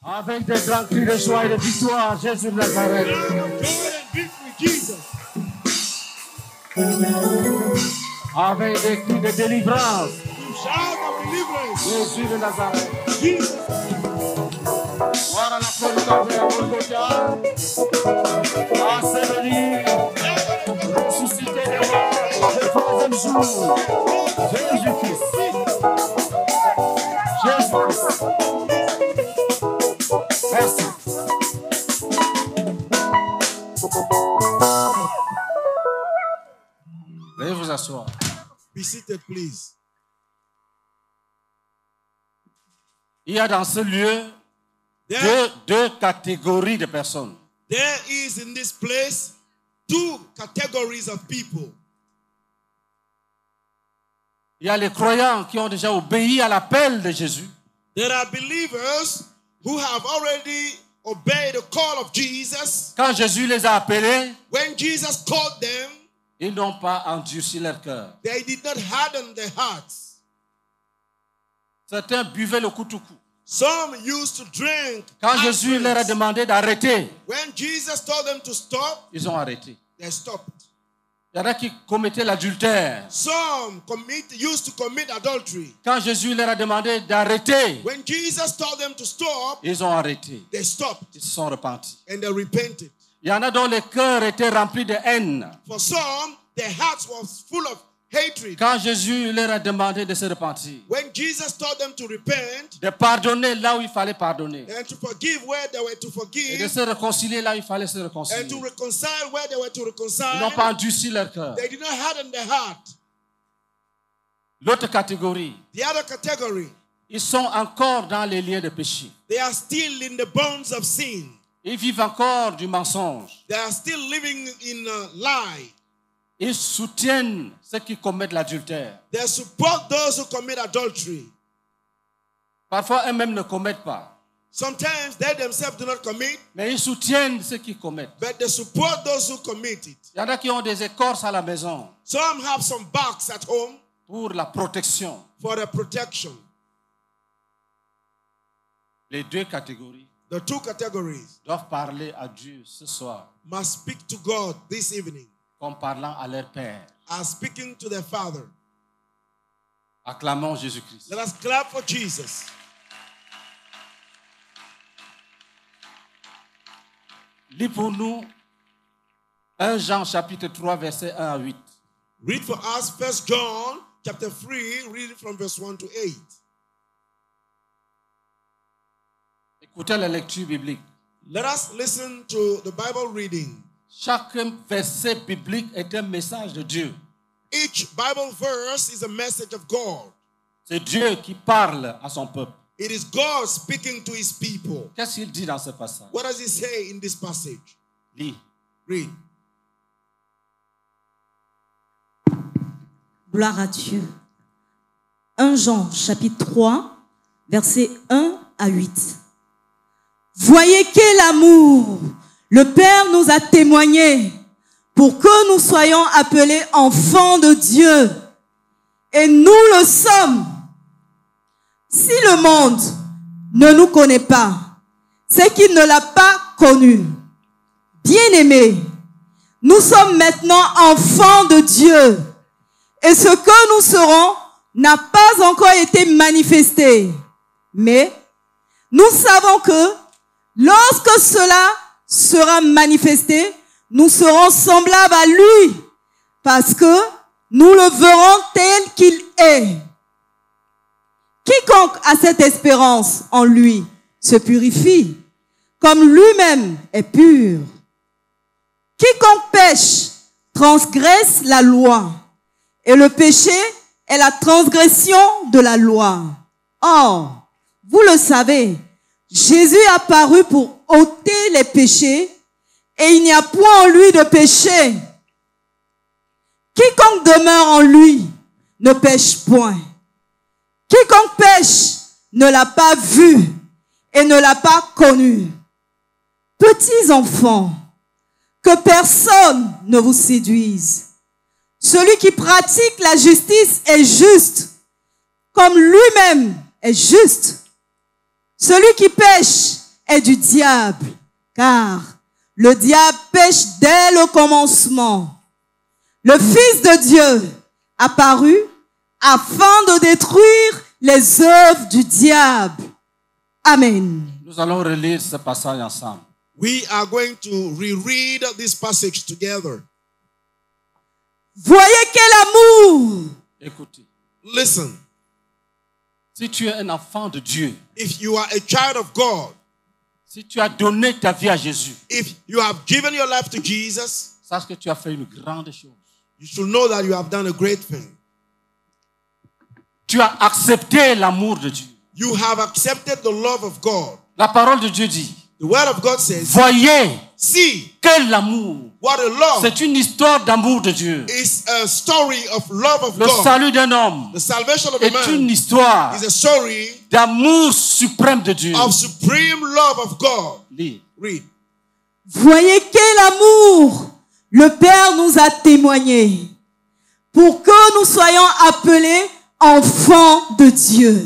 Avec des grands cris de joie et de victoire, Jésus de Nazareth. Avec des cris de délivrance, Jésus de Nazareth. Voilà la folie de Golgotha. Enseveli, ressuscité des morts, le troisième jour. Jésus-Christ. Jésus-Christ. Merci. Veuillez vous asseoir. Be seated, please. Il y a dans ce lieu deux catégories de personnes. There is in this place two categories of people. Il y a les croyants qui ont déjà obéi à l'appel de Jésus. There are believers who have already obeyed the call of Jesus. Quand Jésus les a appelés, when Jesus called them, ils n'ont pas endurci leur cœur. They did not harden their hearts. Certains buvaient le kutuku. Some used to drink. Quand Jésus leur a demandé d'arrêter, when Jesus told them to stop, ils ont arrêté. They stopped. Il y en a qui commettaient l'adultère. Some used to commit adultery. Quand Jésus leur a demandé d'arrêter, when Jesus told them to stop, ils ont arrêté. They stopped. Ils se sont repentis. And they repented. Il y en a dont les cœurs étaient remplis de haine. For some, their hearts were full of hatred. Quand Jésus leur a demandé de se repentir, when Jesus told them to repent, de pardonner là où il fallait pardonner, and to forgive where they were to forgive, et de se réconcilier là où il fallait se réconcilier, and to reconcile where they were to reconcile, ils n'ont pas endurci leur cœur. They did not harden their heart. L'autre catégorie, the other category, ils sont encore dans les liens de péché. They are still in the bonds of sin. Ils vivent encore du mensonge. They are still living in a lie. Ils soutiennent ceux qui commettent l'adultère. They support those who commit adultery. Parfois, eux-mêmes ne commettent pas. Sometimes they themselves do not commit. Mais ils soutiennent ceux qui commettent. But they support those who commit it. Il y en a qui ont des écorces à la maison. Some have some barks at home. Pour la protection. For the protection. Les deux catégories. The two categories doivent parler à Dieu ce soir. Must speak to God this evening. Comme parlant à leur Père. As speaking to their Father. Acclamons Jésus-Christ. Let us clap for Jesus. Lis pour nous 1 Jean chapitre 3 verset 1 à 8. Read for us 1 John chapter 3, read from verse 1 to 8. Écoutez la lecture biblique. Let us listen to the Bible reading. Chaque verset biblique est un message de Dieu. Each Bible verse is a message of God. C'est Dieu qui parle à son peuple. It is God speaking to his people. Qu'est-ce qu'il dit dans ce passage? What does he say in this passage? Lis. Read. Gloire à Dieu. 1 Jean chapitre 3, versets 1 à 8. Voyez quel amour le Père nous a témoigné pour que nous soyons appelés enfants de Dieu. Et nous le sommes. Si le monde ne nous connaît pas, c'est qu'il ne l'a pas connu. Bien-aimés, nous sommes maintenant enfants de Dieu. Et ce que nous serons n'a pas encore été manifesté. Mais nous savons que lorsque cela sera manifesté, nous serons semblables à lui, parce que nous le verrons tel qu'il est. Quiconque a cette espérance en lui se purifie, comme lui-même est pur. Quiconque pêche transgresse la loi, et le péché est la transgression de la loi. Or, vous le savez, Jésus est apparu pour ôter les péchés, et il n'y a point en lui de péché. Quiconque demeure en lui ne pêche point. Quiconque pêche ne l'a pas vu et ne l'a pas connu. Petits enfants, que personne ne vous séduise. Celui qui pratique la justice est juste, comme lui-même est juste. Celui qui pêche est du diable, car le diable pêche dès le commencement. Le Fils de Dieu apparut afin de détruire les œuvres du diable. Amen. Nous allons relire ce passage ensemble. We are going to reread this passage together. Voyez quel amour! Écoutez, Listen, si tu es un enfant de Dieu, if you are a child of God, si tu as donné ta vie à Jésus, if you have given your life to Jesus, sache que tu as fait une grande chose. you should know that you have done a great thing. Tu as accepté l'amour de Dieu. You have accepted the love of God. La parole de Dieu dit, The word of God says, voyez see quel amour. what a love C'est une histoire d'amour de Dieu. is, a story of love of Le God. salut d'un homme The salvation of a est une man histoire is a story d'amour suprême de Dieu. of supreme love of God. Lis. Read. Voyez quel amour le Père nous a témoigné pour que nous soyons appelés enfants de Dieu.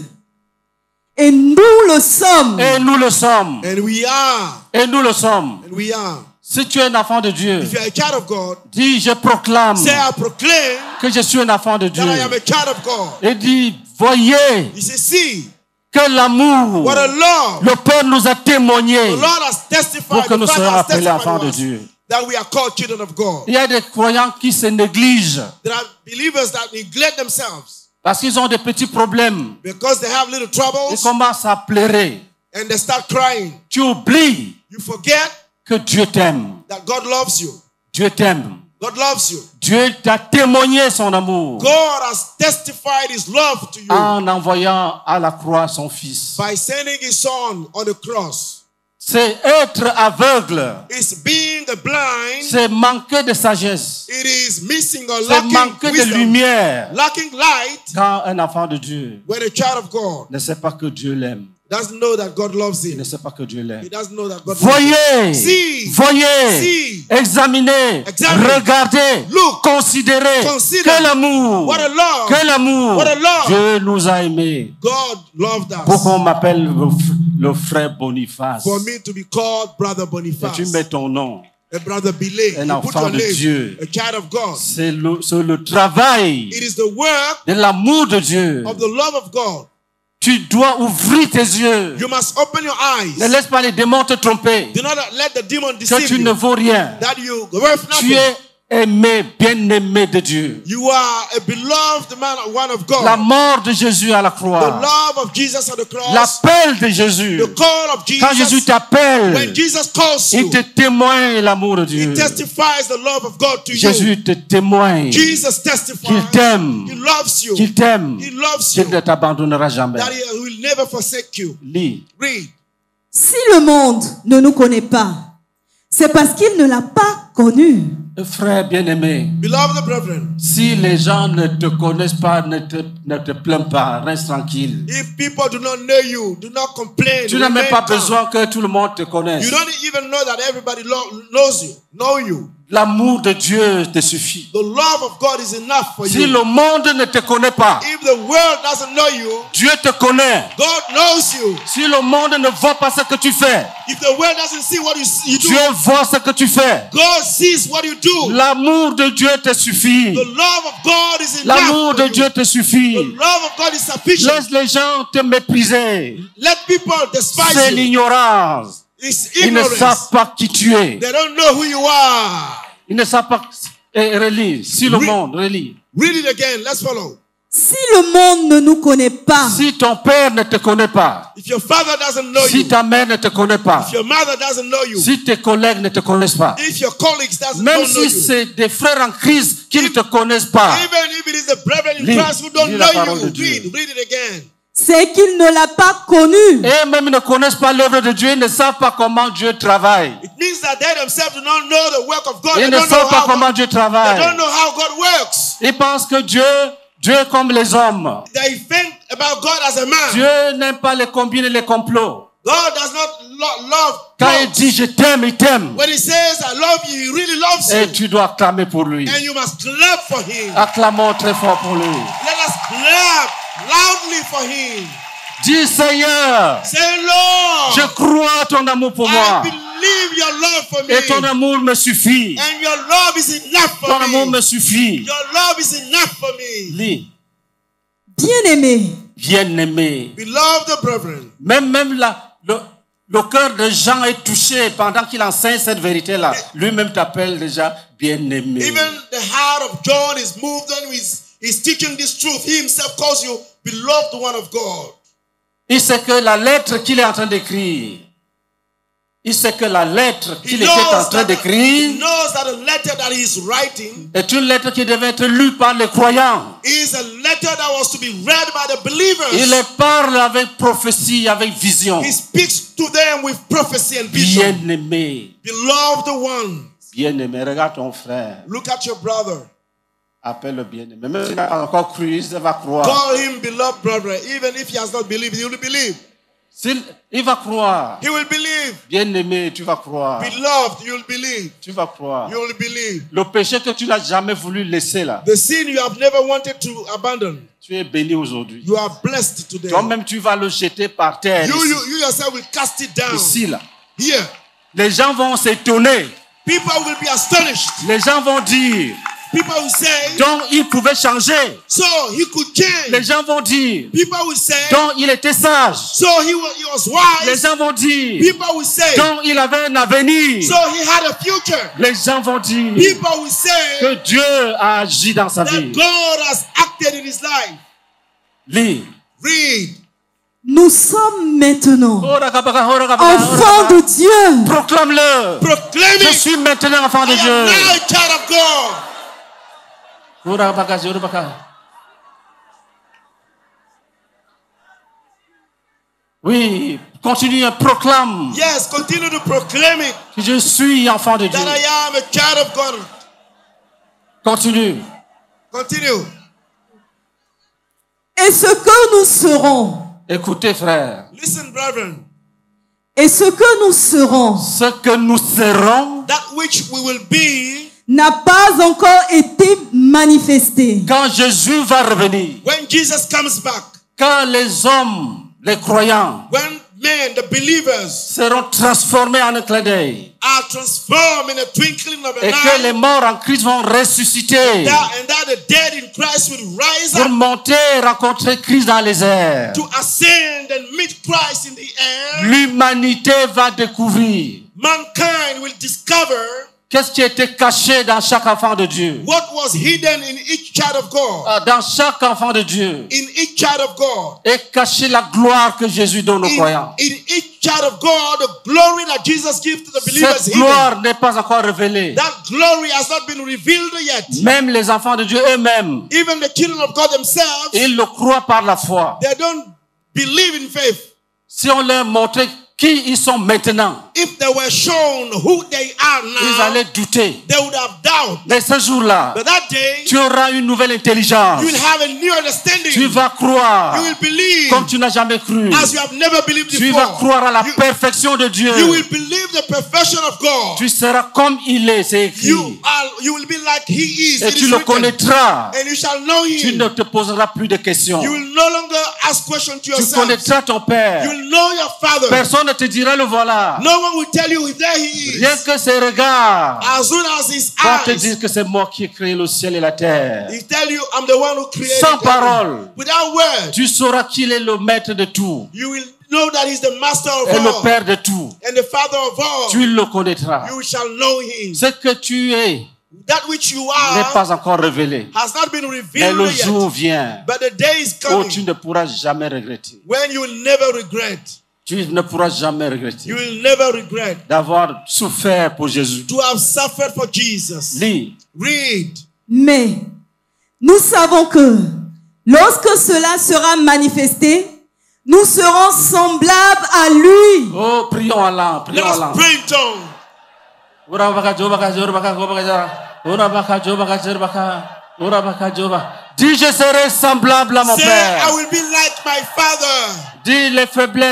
Et nous le sommes. Et nous le sommes. And we are. Et nous le sommes. And we are. Si tu es un enfant de Dieu, If you are a child of God, dis, je proclame say I proclaim que je suis un enfant de Dieu. that I am a child of God. Et dis, voyez He says, see quel amour what a love le Père nous a témoigné the Lord has pour testified, que the nous Father soyons has appelés testified enfants to de us Dieu. that we are called children of God. Il y a des croyants qui se négligent There are believers that neglect themselves parce qu'ils ont des petits problèmes. because they have little Ils troubles commencent à pleurer. and they start crying. Tu oublies You forget que Dieu t'aime. that God loves you. Dieu t'aime. God loves you. Dieu t'a témoigné son amour God has testified his love to you en envoyant à la croix son Fils. by sending his son on the cross. C'est être aveugle. It's being the blind. C'est manquer de sagesse. It is missing or C'est lacking manquer de wisdom, lumière. lacking light. Quand un enfant de Dieu When a child of God ne sait pas que Dieu l'aime, doesn't know that God loves il ne him, sait pas que Dieu l'aime. he doesn't know that God loves him. Voyez, See, voyez, see, examinez, examine, regardez, look, considérez. consider. Quel amour, What a love. quel amour. What a love. Dieu nous a aimés. God loved us Pourquoi on m'appelle le frère Boniface? for me to be called Brother Et Boniface, tu mets ton nom. a brother Billy. Un You put enfant your de name, Dieu. a child of God. C'est le travail It is the work de l'amour de Dieu. of the love of God. Tu dois ouvrir tes yeux. You must open your Ne eyes. laisse pas les démons te tromper. Do not let the demon Que deceive tu ne you. vaux rien. That you worth Tu nothing. es aimé, bien-aimé de Dieu. You are a beloved man, one of God. La mort de Jésus à la The croix. love of Jesus on the cross. L'appel de Jésus. The call of Quand Jésus Jesus. t'appelle, When Jesus calls il you, te témoigne l'amour de Dieu. he testifies the love of God to you. Jésus te témoigne Jesus testifies. qu'il t'aime, He loves you. qu'il t'aime, He loves qu'il you. ne t'abandonnera jamais. That he will never forsake you. Lis. Read. Si le monde ne nous connaît pas, c'est parce qu'il ne l'a pas connu. Frère bien-aimé, Beloved brethren, si les gens ne te connaissent pas, ne te plains pas, reste tranquille. if people do not know you, do not complain. Tu n'as même remain pas calm. besoin que tout le monde te connaisse. You don't even know that everybody knows you, know you. L'amour de Dieu te suffit. The love of God is enough for Si you. le monde ne te connaît pas, If the world doesn't know you, Dieu te connaît. God knows you. Si le monde ne voit pas ce que tu fais, If the world doesn't see what you do, Dieu voit ce que tu fais. God sees what you do. L'amour de Dieu te suffit. The love of God is enough L'amour for de you. Dieu te suffit. The love of God is sufficient. Laisse les gens te mépriser. Let people despise C'est you. l'ignorance. It's Ils ne ignorance. savent pas qui tu es. They don't know who you are. Ils ne savent pas. Et relis. Si le monde, relis. Read it again. Let's follow. Si le monde ne nous connaît pas, Si ton père ne te connaît pas, If your father doesn't know si you, ta mère ne te connaît pas, if your mother doesn't know you, si tes collègues ne te connaissent pas, if your colleagues don't même know si you, c'est des frères en crise qui ne te connaissent pas, even if it is the brethren in Lis- Christ who don't lis la know parole you, de Dieu. read it again. c'est qu'il ne l'a pas connu. et même ils ne connaissent pas l'œuvre de Dieu, ils ne savent pas comment Dieu travaille. It means that they themselves do not know the work of God. Ils They ne don't know savent pas how comment God, Dieu they don't travaille. know how God works. Ils pensent que Dieu est comme les hommes. They think about God as a man. Dieu n'aime pas les combines et les complots. God does not love Quand il plots. dit je t'aime, il t'aime. When he says I love you, he really loves Et you. tu dois acclamer pour lui. And you must clap for him. Acclamons très fort pour lui. Let us clap loudly for him. Dis Seigneur, Say, Lord, Je crois ton amour pour I moi. believe your love for me. Et ton amour me suffit. And your love is enough Ton for amour me. me suffit. Your love is enough for me. Lis. Bien-aimés, Bien-aimé. Beloved brethren, Même le cœur de Jean est touché pendant qu'il enseigne cette vérité-là. Lui-même t'appelle déjà bien-aimé. even the heart of John is moved when he's teaching this truth. He himself calls you beloved one of God. Il sait que la lettre qu'il est en train d'écrire, il sait que la lettre qu'il était en train He d'écrire knows that the letter that he is writing est une lettre qui devait être lue par les croyants. is a letter that was to be read by the believers. Il les parle avec prophétie, avec vision. He speaks to them with prophecy and vision. Bien-aimé. Beloved one, Bien-aimé, regarde ton frère. look at your brother. Appelle-le bien-aimé. Même s'il n'a pas encore cru, il va croire. Call him beloved brother. Even if he has not believed, he will believe. Il va croire. He will believe. Bien-aimé, tu vas croire. Beloved, you will believe. Tu vas croire. You will believe. Le péché que tu n'as jamais voulu laisser là, The sin you have never wanted to abandon, tu es béni aujourd'hui. you are blessed today. Toi-même, tu vas le jeter par terre. You yourself will cast it down. Ici, là. Here, Les gens vont s'étonner. people will be astonished. Les gens vont dire, People will say, donc il pouvait changer. so he could change. Les gens vont dire, People will say, donc il était sage. so he was Les wise. gens vont dire, People will say, donc il avait un avenir. so he had a future. Les gens vont dire People will say que Dieu a agi dans sa that vie. God has acted in his life. Lis. Read. nous sommes maintenant enfants de Dieu. Proclame-le. Proclaim Je it. suis maintenant enfant de I am Dieu. now a child of God. Oui, continue et proclame Yes, continue to proclaim it. que je suis enfant de Dieu. That I am a child of God. Continue. Continue. Et ce que nous serons, Écoutez, frère. Listen, brethren. et ce que nous serons Ce que nous serons That which we will be n'a pas encore été manifesté. quand Jésus va revenir. when Jesus comes back. Quand les hommes, les croyants, When men, the believers, seront transformés en un clin d'œil. are transformed in a twinkling of Et an que les eye. morts en Christ vont ressusciter. And that the dead in Christ will rise Pour up monter et rencontrer Christ dans les airs. to ascend and meet Christ in the air. L'humanité va découvrir Mankind will discover qu'est-ce qui était caché dans chaque enfant de Dieu. what was hidden in each child of God. Dans chaque enfant de Dieu In each child of God. est cachée la gloire que Jésus donne aux croyants. In each child of God, the glory that Jesus gives to the believers. Cette hidden. gloire n'est pas encore révélée. That glory has not been revealed yet. Même les enfants de Dieu eux-mêmes, Even the children of God themselves, ils le croient par la foi. they don't believe in faith. Si on leur montrait qui ils sont maintenant, If they were shown who they are ils now, allaient douter. they would have doubt. Mais ce jour-là, But that day, tu auras une nouvelle intelligence. you will have a new understanding. Tu vas croire You will believe comme tu n'as jamais cru. as you have never believed Tu vas before. croire à la perfection de Dieu. You will believe the perfection of God. Tu seras comme il est, c'est écrit. You will be like He is. Et It tu is le written. connaîtras. And you shall know Tu Him. ne te poseras plus de questions. You will no longer ask questions to Tu yourself. connaîtras ton Père. You will know your Father. Personne ne te dira le voilà. No one will tell you there He is. Rien que ses regards As soon as His vont te eyes, dire que c'est moi qui ai créé le ciel et la terre. He tell you, I'm the one who created Sans heaven. parole. Without word, Tu sauras qu'il est le maître de tout you will know that He's the master of et le all Père de tout. and the Father of all. Tu le connaîtras. You shall know Him. Ce que tu es That which you n'est are pas encore révélé. has not been Mais revealed le yet. jour vient But the day is où tu coming ne pourras jamais regretter. when you will never regret. Tu ne pourras jamais You regretter will never regret d'avoir souffert pour Jésus. to have suffered for Jesus. Lis. Read. Mais nous savons que lorsque cela sera manifesté, nous serons semblables à lui. Oh, prions en langue, Let prions en us langue. pray in tongue. Dis, je serai semblable à mon Say, Père. I will be like my Father. Dis, les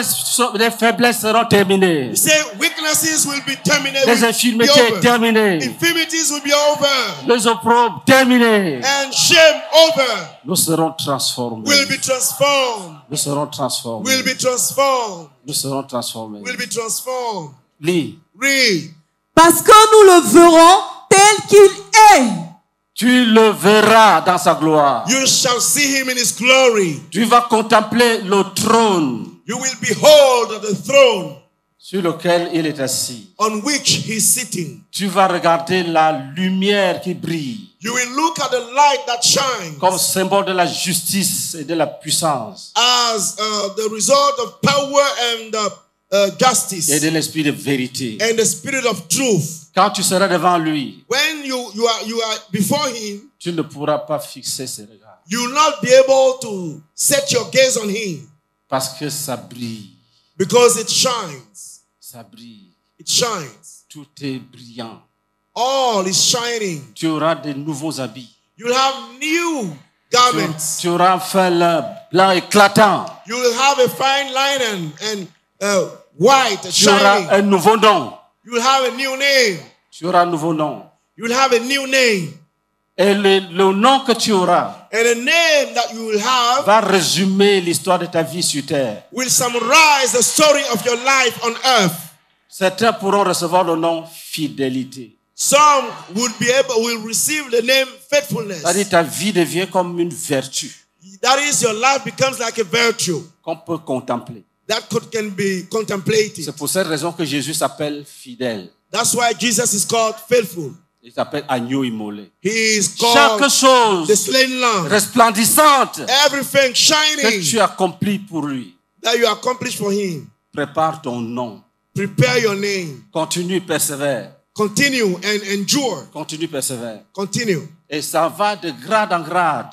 faiblesses seront terminées. Say, weaknesses will be terminated. Les Will be infirmités over. terminées. Infirmities will be over. Les opprobes terminés. And shame over. Nous serons transformés. Will be transformed. Nous serons transformés. Will be transformed. Nous serons transformés. Will be transformed. Lis. Read. Parce que nous le verrons tel qu'il est. Tu le verras dans sa gloire. You shall see him in his glory. Tu vas contempler le trône You will behold the throne sur lequel il est assis. on which he is sitting. Tu vas regarder la lumière qui brille You will look at the light that shines comme symbole de la justice et de la puissance as the result of power and justice et de l'esprit de vérité. and the spirit of truth. Quand tu seras devant lui, When you are before him, tu ne pourras pas fixer ses regards you will not be able to set your gaze on him parce que ça brille. because it shines. Ça brille. It shines. Tout est brillant. All is shining. Tu auras de nouveaux habits. You'll have new garments. Tu auras un fin blanc éclatant. You will have a fine linen and white Tu auras shining. un nouveau nom. You will have a new name. Tu auras un nouveau nom. You will have a new name. Et le nom que tu auras And a name that you will have va résumer l'histoire de ta vie sur terre. will summarize the story of your life on earth. Certains pourront recevoir le nom fidélité. Some will receive the name faithfulness. C'est-à-dire ta vie devient comme une vertu That is, your life becomes like a virtue qu'on peut contempler. that can be contemplated. C'est pour cette raison que Jésus s'appelle fidèle. That's why Jesus is called faithful. Il s'appelle agneau immolé. He is Chaque called chose the slain lamb. resplendissante Everything que shining tu accomplis pour lui, that you accomplish for him. prépare ton nom. Prepare your name. Continue, persévère. Continue and endure. Continue, persévère. Continue. Et ça va de grade en grade.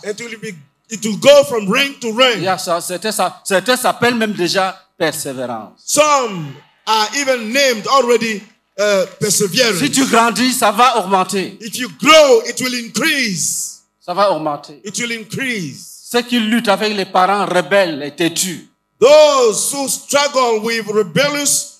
It will go from rank to Il y rank. a certains s'appellent même déjà persévérance. Some are even named already perseverance. Si tu grandis, ça va augmenter. If you grow, it will increase. Ça va augmenter. It will increase. Ceux qui luttent avec les parents rebelles et têtus, Those who struggle with rebellious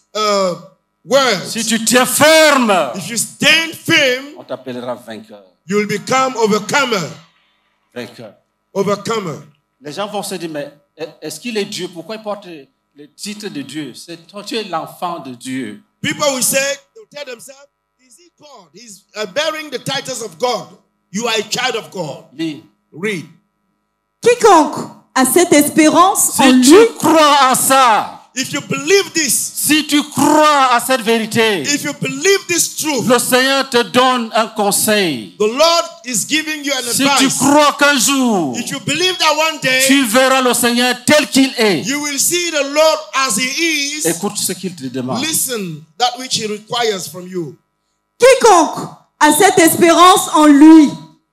words, si tu tiens ferme, if you stand firm, on t'appellera vainqueur. you will become overcomer. Vainqueur. Overcomer. Les gens vont se dire, mais est-ce qu'il est Dieu? Pourquoi il porte le titre de Dieu? Toi, tu es l'enfant de Dieu. People will say, they'll tell themselves, is he God? He's bearing the titles of God. You are a child of God. Lis. Read. Quiconque a cette espérance en Si lui, tu crois à ça, If you believe this, si tu crois à cette vérité, if you believe this truth, le Seigneur te donne un conseil. the Lord is giving you an Si tu advice. crois qu'un jour, If you believe that one day, tu verras le Seigneur tel qu'il est, you will see the Lord as he is. écoute ce qu'il te demande. Listen that which he requires from you. quiconque a cette espérance en lui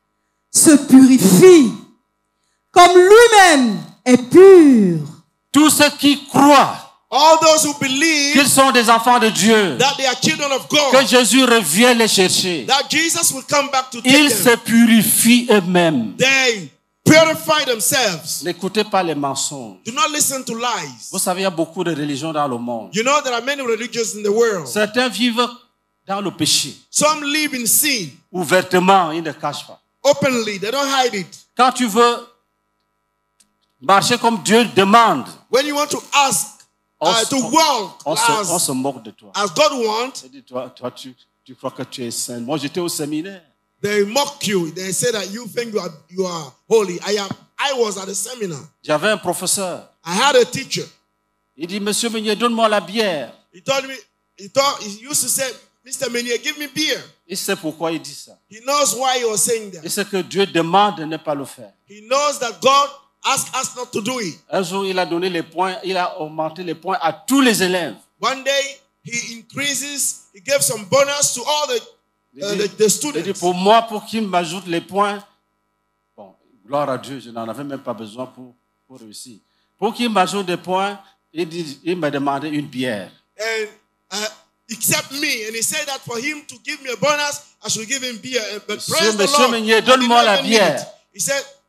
se purifie comme lui-même est pur. Tous ceux qui croient All those who believe qu'ils sont des enfants de Dieu, that they are children of que God, Jésus revient les chercher, that Jesus will come back to take ils them, se purifient eux-mêmes. they purify themselves. N'écoutez pas les mensonges. Do not listen to lies. Vous savez, il y a beaucoup de religions dans le monde. You know there are many religions in the world. Certains vivent dans le péché. Some live in sin Ouvertement, ils ne cachent pas. openly. They don't hide it. Quand tu veux marcher comme Dieu demande, When you want to ask to walk on se moque de toi. as God wants, Il dit, toi tu crois que tu es saint. Moi, j'étais au séminaire. they mock you. They say that you think you are holy. I was at a seminar. J'avais un professeur. I had a teacher. Il dit, Monsieur Meunier, donne-moi la bière. He used to say, Mr. Meunier, give me beer. Il sait pourquoi il dit ça. He knows why he was saying that. Il sait que Dieu demande de ne pas le faire. He knows that God asked us not to do it. Un jour, il a donné les points, il a augmenté les points à tous les élèves. One day, he gave some bonus to all the Il dit, students. pour moi, pour qu'il m'ajoute les points, bon, gloire à Dieu, je n'en avais même pas besoin pour réussir. Pour qu'il m'ajoute des points, il m'a demandé une bière. And except me, and he said that for him to give me a bonus, I should give him beer. But praise the Monsieur Lord, Meunier, I did donne-moi not la even need bière. it. He said,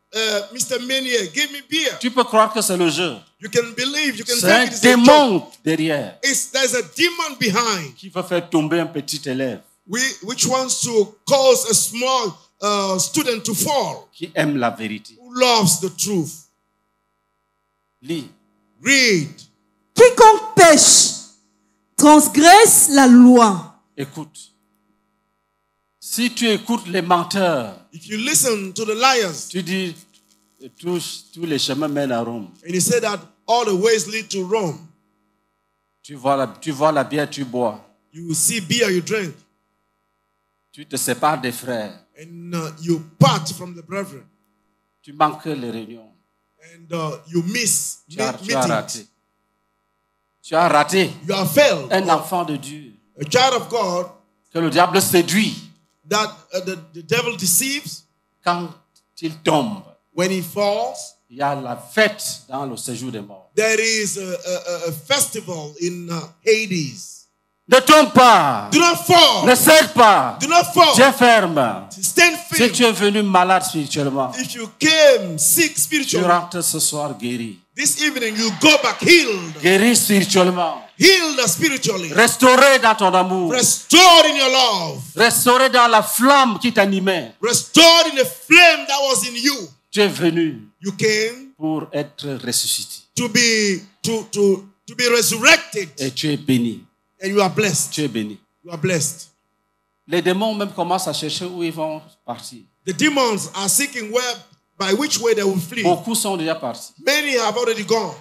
Mr. Menier, give me beer. Tu peux croire que c'est le jeu. You can believe, you can C'est un think it is a joke. démon derrière There's a demon behind qui veut faire tomber un petit élève which wants to cause a small student to fall, qui aime la vérité. who loves the truth. Lis. Read. Quiconque pêche transgresse la loi. Écoute. Si tu écoutes les menteurs, If you listen to the liars, tu dis tous les chemins mènent à Rome. and he said that all the ways lead to Rome, Tu vois la bière, tu bois. you will see beer, you drink, Tu te sépares des frères. and you part from the brethren, Tu manques les réunions. and you miss Tu as meetings. raté. Tu as raté You are failed. un enfant de Dieu A child of God que le diable séduit that the devil deceives. quand il tombe. When he falls, Il y a la fête dans le séjour des morts. there is a festival in Hades. Ne tombe pas. Do not fall. Ne cède pas. Do not fall. Tiens ferme. Stand Si firm. tu es venu malade spirituellement, If you came sick tu spiritually, rentres ce soir guéri. this evening you go back healed. Guéri spirituellement. Healed spiritually. Restauré dans ton amour. Restored in your love. Restauré dans la flamme qui t'animait. Restored in the flame that was in you. Tu es venu You came pour être ressuscité. to be resurrected, Et tu es béni. and you are blessed. Tu es béni. You are blessed. Les démons même commencent à chercher où ils vont partir. The demons are seeking by which way they will flee. Beaucoup sont déjà partis. Many have already gone.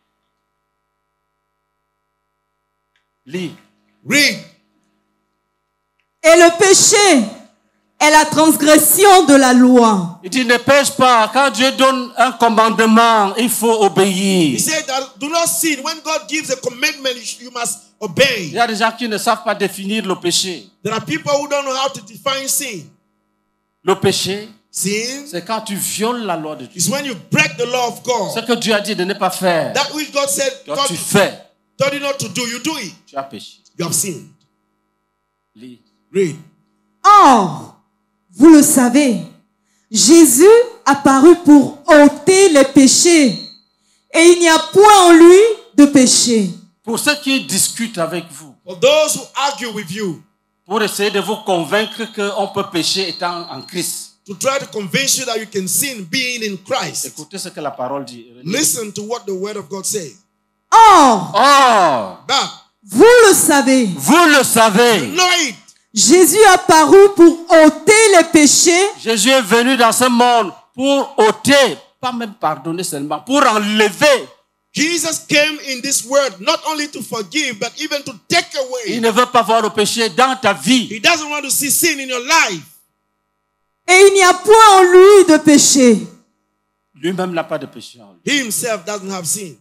Lis. Read. Et le péché est la transgression de la loi. Il dit ne pêche pas. Quand Dieu donne un commandement, il faut He obéir. said that do not sin. When God gives a commandment, you must Il obey. y a des gens qui ne savent pas définir le péché. There are people who don't know how to define sin. Le péché, Sin c'est quand tu violes la loi de Dieu. is when you break the law of Ce God. que Dieu a dit de ne pas faire, That which God said toi God tu fais, told you not to do, you do it. tu as péché. You have sinned. Lis. Read. Or, vous le savez, Jésus apparut pour ôter les péchés, et il n'y a point en lui de péché. Pour ceux qui discutent avec vous, For those who argue with you, pour essayer de vous convaincre qu'on peut pécher étant en Christ, to try to convince you that you can sin being in Christ, écoutez ce que la parole dit. listen to what the word of God says. Or, Or, But vous le savez, vous le savez, know it. Jésus apparut pour ôter les péchés, Jésus est venu dans ce monde pour ôter, pas même pardonner seulement, pour enlever. Jesus came in this world not only to forgive, but even to take Il away. ne veut pas voir le péché dans ta vie. He doesn't want to see sin in your life. et il n'y a point en lui de péché. Lui-même n'a pas de péché en lui. He himself doesn't have sin.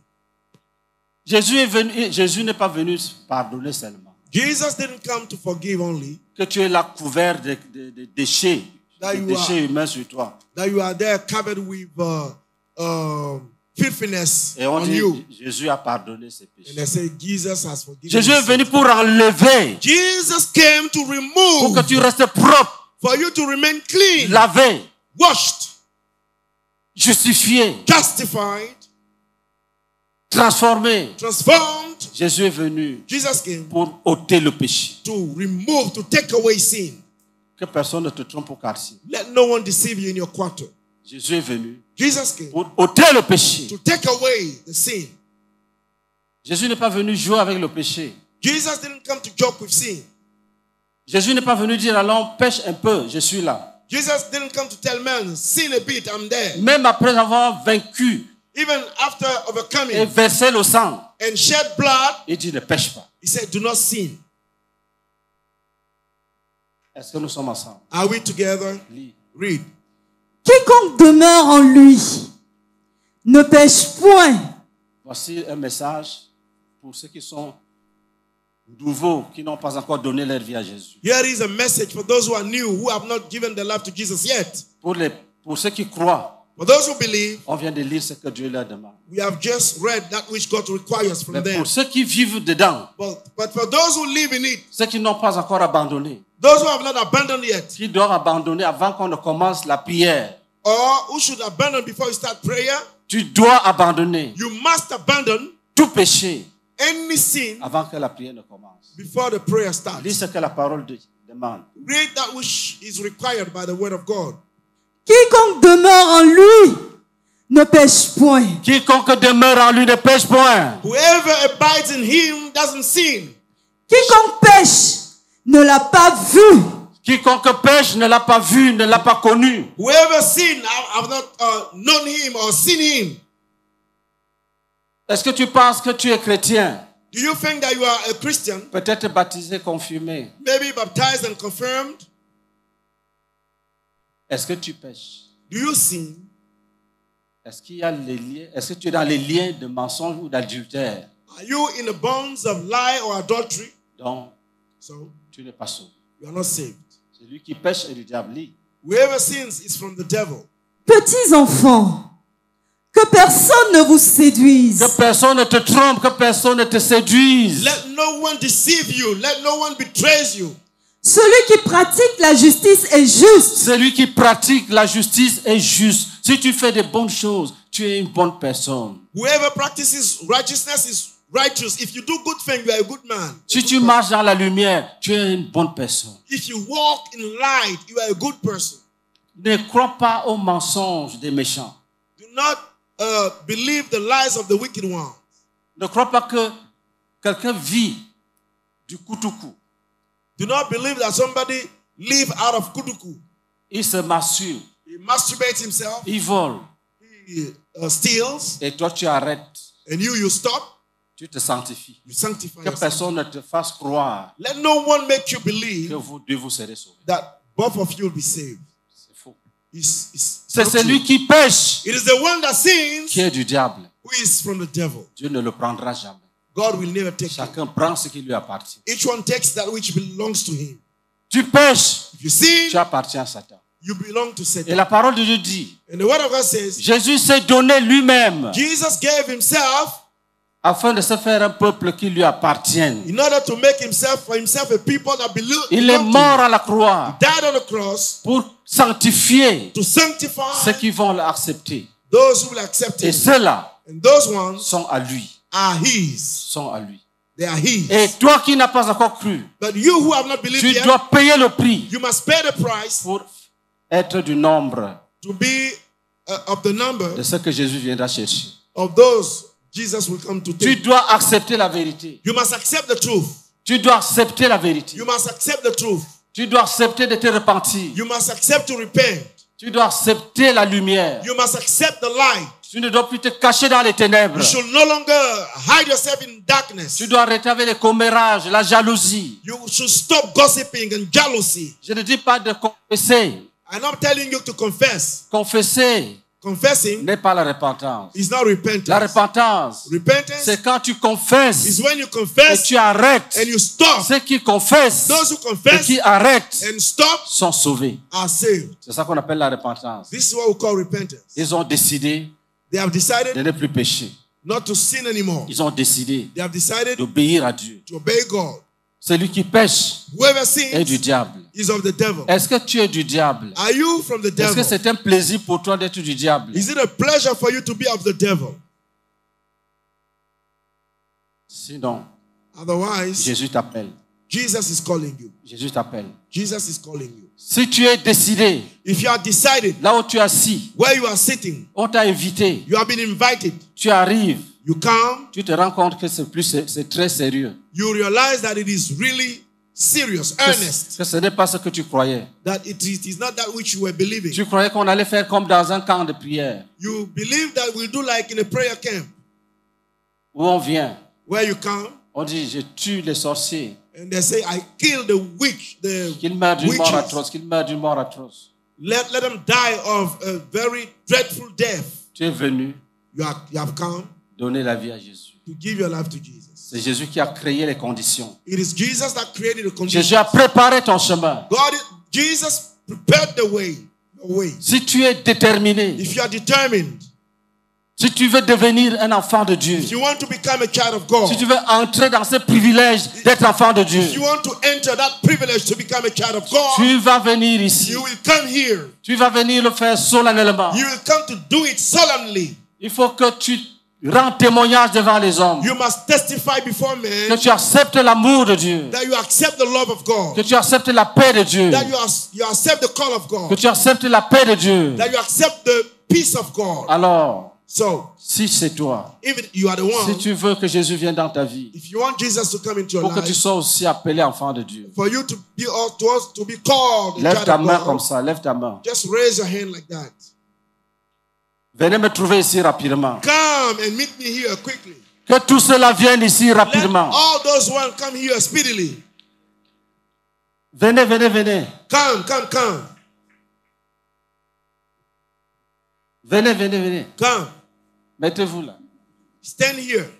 Jésus n'est pas venu pardonner seulement. Jesus didn't come to forgive only, Que tu es là couvert de déchets, That de you déchets humains sur toi. that you are there covered with filthiness Et on on dit, you. Jésus a pardonné ses And péchés. they say Jesus has forgiven Jésus est you. venu pour enlever, Jesus came to pour remove, que tu restes propre, for you to remain clean, lavé, washed, justifié, justified, transformé. transformed. Jésus est venu Jesus came pour ôter le péché. to remove, to take away sin. Que personne ne te trompe au quartier. Let no one deceive you in your quarter. Jésus est venu Jesus came pour ôter le péché. to take away the sin. Jésus n'est pas venu jouer avec le péché. Jesus didn't come to joke with sin. Jésus n'est pas venu dire allons pêche un peu, je suis là. Jesus didn't come to tell man, sin a bit, I'm there. Même après avoir vaincu Even after et overcoming versé le sang, and shed blood, il dit ne pêche pas. he said, do not sin. Est-ce que nous sommes ensemble? Are we together? Lis. Read. Quiconque demeure en lui ne pêche point. Voici un message pour ceux qui sont nouveaux, qui n'ont pas encore donné leur vie à Jésus. Here is a message for those who are new, who have not given their life to Jesus yet. Pour ceux qui croient, For those who believe, on vient de lire ce que Dieu leur demande. we have just read that which God requires from Mais them. pour ceux qui vivent dedans, But for those who live in it, ceux qui n'ont pas encore abandonné, those who have not abandoned yet, qui doivent abandonner avant qu'on ne commence la prière, or who should abandon before you start prayer, tu dois abandonner you must abandon tout péché any sin avant que la prière ne commence. before the prayer Lis starts. ce que la parole demande. Read that which is required by the word of God. Quiconque demeure en lui ne pêche point. Quiconque demeure en lui ne pêche point. Whoever abides in him doesn't sin. Quiconque pêche ne l'a pas vu. Quiconque pêche ne l'a pas vu, ne l'a pas connu. Whoever sin, have not known him or seen him. Est-ce que tu penses que tu es chrétien? Do you think that you are a Christian, Peut-être baptisé, confirmé. maybe baptized and confirmed? Est-ce que tu pêches? Do you sin? Est-ce qu'il y a les liens? Est-ce que tu es dans les liens de mensonge ou d'adultère? Are you in the bonds of lie or adultery? Donc, So tu n'es pas sauvé. you are not saved. Celui qui pêche est du diable. Lis. Whoever sins is from the devil. Petits enfants, que personne ne vous séduise. Que personne ne te trompe, que personne ne te séduise. Let no one deceive you. Let no one betray you. Celui qui pratique la justice est juste. Celui qui pratique la justice est juste. Si tu fais de bonnes choses, tu es une bonne personne. Whoever practices righteousness is righteous. If you do good things, you are a good man. Si tu marches dans la lumière, tu es une bonne personne. If you walk in light, you are a good person. Ne crois pas aux mensonges des méchants. Do not believe the lies of the wicked one. Ne crois pas que quelqu'un vit du kutuku. Do not believe that somebody live out of kuduku. Il se masturbe, He masturbates himself. il vole. He steals. Et toi, tu arrêtes. And you stop. Tu te sanctifies. You sanctify Que yourself. personne ne te fasse croire Let no one make you que believe vous deux vous serez sauvés. that both of you will be saved. C'est faux. It's C'est not celui true. qui pêche It is the one that sins qui est du diable. who is from the devil. Dieu ne le prendra jamais. God will never take it. Chacun prend ce qui lui appartient. Each one takes that which belongs to him. Tu pêches, If you sin, tu appartiens à Satan. you belong to Et Satan. la parole de Dieu dit, And the word of God says, Jésus s'est donné lui-même Jesus gave himself afin de se faire un peuple qui lui appartienne. in order to make himself for himself a people that belong Il est to mort him. à la croix Died on the cross pour sanctifier to sanctify ceux qui vont l'accepter. those who will accept Et him. ceux-là And those ones sont à lui. are his. Sont à lui. They are his. Et toi qui n'as pas encore cru, But you who have not believed tu yet, dois payer le prix you must pay the price pour être du nombre to be of the number de ceux que Jésus viendra chercher. of those Jesus will come to Tu take. dois accepter la vérité. You must accept the truth. Tu dois accepter la vérité. You must accept the truth. Tu dois accepter de te repentir. You must accept to repent. Tu dois accepter la lumière. You must accept the light. Tu ne dois plus te cacher dans les ténèbres. You should no longer hide yourself in darkness. Tu dois arrêter avec les commérages, la jalousie. You should stop gossiping and jealousy. Je ne dis pas de confesser. I'm not telling you to confess. Confesser Confessing n'est pas la repentance. is not repentance. La repentance, Repentance c'est quand tu confesses is when you et confess tu arrêtes. and you stop. Ceux qui confessent Those who et confess qui arrêtent and stop sont sauvés. are saved. C'est ça qu'on appelle la repentance. This is what we call repentance. Ils ont décidé They have de decided ne plus pécher. not to sin anymore. Ils ont décidé They have decided d'obéir à Dieu. to obey God. Celui qui pêche Whoever est du sins diable. is of the devil. Est-ce que tu es du diable? Are you from the Est-ce que devil? c'est un plaisir pour toi d'être du diable? Is it a pleasure for you to be of the devil? Sinon, Otherwise, Jésus t'appelle. Jesus is calling you. Jésus t'appelle. Jesus is calling you. Si tu es décidé, If you are decided là où tu es assis, where you are sitting, on t'a invité, you have been invited, tu arrives, you come, tu te rends compte que c'est très sérieux. you realize that it is really serious, earnest, Que ce n'est pas ce que tu croyais. that it is not that which you were believing. Tu croyais qu'on allait faire comme dans un camp de prière, You believe that we'll do like in a prayer camp, où on vient, where you come on dit je tue les sorciers, and they say, I kill the witch, the qu'ils meurent d'une mort witches. atroce, qu'ils meurent d'une mort atroce. Let them die of a very dreadful death. Tu es venu You have come donner la vie à Jésus. to give your life to Jesus. C'est Jésus qui a créé les conditions. It is Jesus that created the Jésus conditions. a préparé ton chemin. Jesus prepared the way. Si tu es déterminé, If you are determined, Si tu veux devenir un enfant de Dieu, if you want to become a child of God, si tu veux entrer dans ce privilège d'être enfant de Dieu, if you want to enter that privilege to become a child of God, tu vas venir ici. you will come here. Tu vas venir le faire solennellement. You will come to do it solemnly. Il faut que tu rends témoignage devant les hommes. You must testify before Que men tu acceptes l'amour de Dieu. that you accept the love of God, Que tu acceptes la paix de Dieu. that you accept the call of Que God, tu acceptes la paix de Dieu. that you accept the peace of God. Alors, So, si c'est toi, if you are the si one, tu veux que Jésus vienne dans ta vie, if you want Jesus to come into your pour que tu life, sois aussi appelé enfant de Dieu, for you to be called a lève child ta of main comme God, ça, lève ta main. just raise your hand like that. Venez me trouver ici rapidement. Come and meet me here quickly. Que tout cela vienne ici Let rapidement. all those one come here speedily. Venez, venez, venez. Come. Venez, venez, venez. Come. Mettez-vous là. Stand here.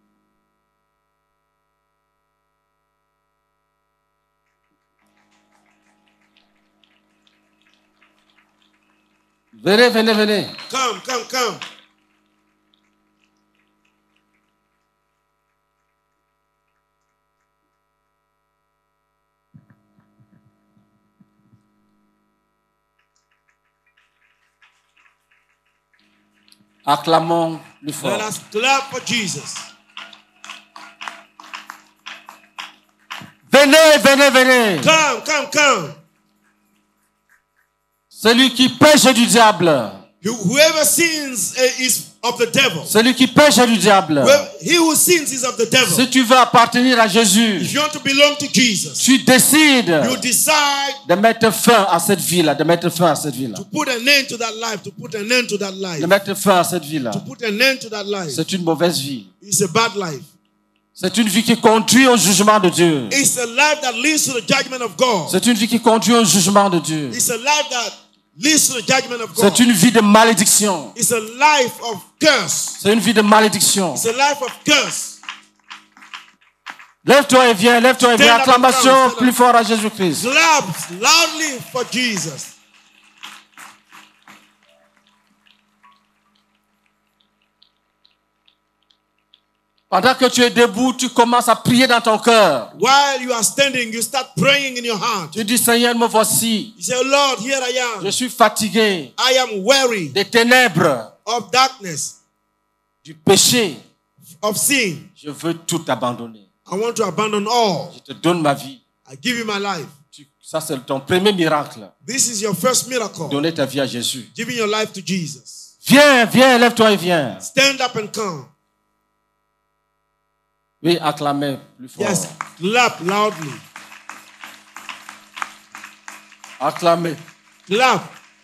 Venez, venez, venez. Come. Acclamons plus fort. Let us clap for Jesus. Venez, venez, venez. Come. Celui qui pêche du diable. Whoever sins is of the devil. Celui qui pêche du diable. He who sins is of the devil. Si tu veux appartenir à Jésus, If you want to belong to Jesus, tu décides you decide de mettre fin à cette vie-là, de mettre fin à cette vie-là. to put an end to that life, to put an end to that life, De mettre fin à cette vie-là. to put an end to that life. C'est une mauvaise vie. It's a bad life. C'est une vie qui conduit au jugement de Dieu. It's a life that leads to the judgment of God. C'est une vie qui conduit au jugement de Dieu. It's a life that leads to the judgment of God. C'est une vie de malédiction. It's a life of curse. C'est une vie de malédiction. It's a life of curse. Lève-toi et viens, lève-toi et viens. Stand up and Acclamation come, stand up. plus fort à Jésus-Christ. Clap loudly for Jesus. Pendant que tu es debout, tu commences à prier dans ton cœur. While you are standing, you start praying in your heart. Tu dis, Seigneur, me voici. You say, Lord, here I Je am. suis fatigué I am weary des ténèbres, of darkness, du péché. of sin. Je veux tout abandonner. I want to abandon all. Je te donne ma vie. I give you my life. Ça, c'est ton premier miracle. This is your first miracle. Donner ta vie à Jésus. Giving your life to Jesus. Viens, lève-toi et viens. Stand up and come. Oui, acclamez plus fort. Yes, clap loudly. Acclamez. Clap.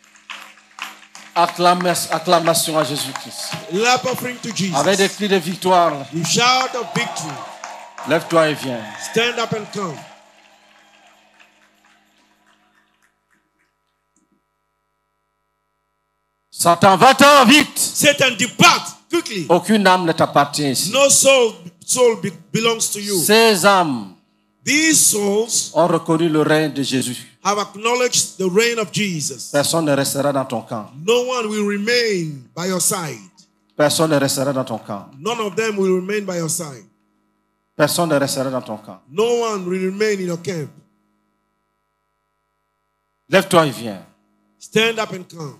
Acclamation à Jésus-Christ. Clap offering to Avec des Jesus. cris de victoire, You shout of victory. lève-toi et viens. Stand up and come. Satan, va-t'en vite. Satan, depart quickly. Aucune âme ne t'appartient ici. No soul belongs to you. Ces âmes These souls ont reconnu le règne de Jésus. have acknowledged the reign of Jesus. Personne ne restera dans ton camp. No one will remain by your side. Personne ne restera dans ton camp. None of them will remain by your side. Personne ne restera dans ton camp. No one will remain in your camp. Lève-toi et viens. Stand up and come.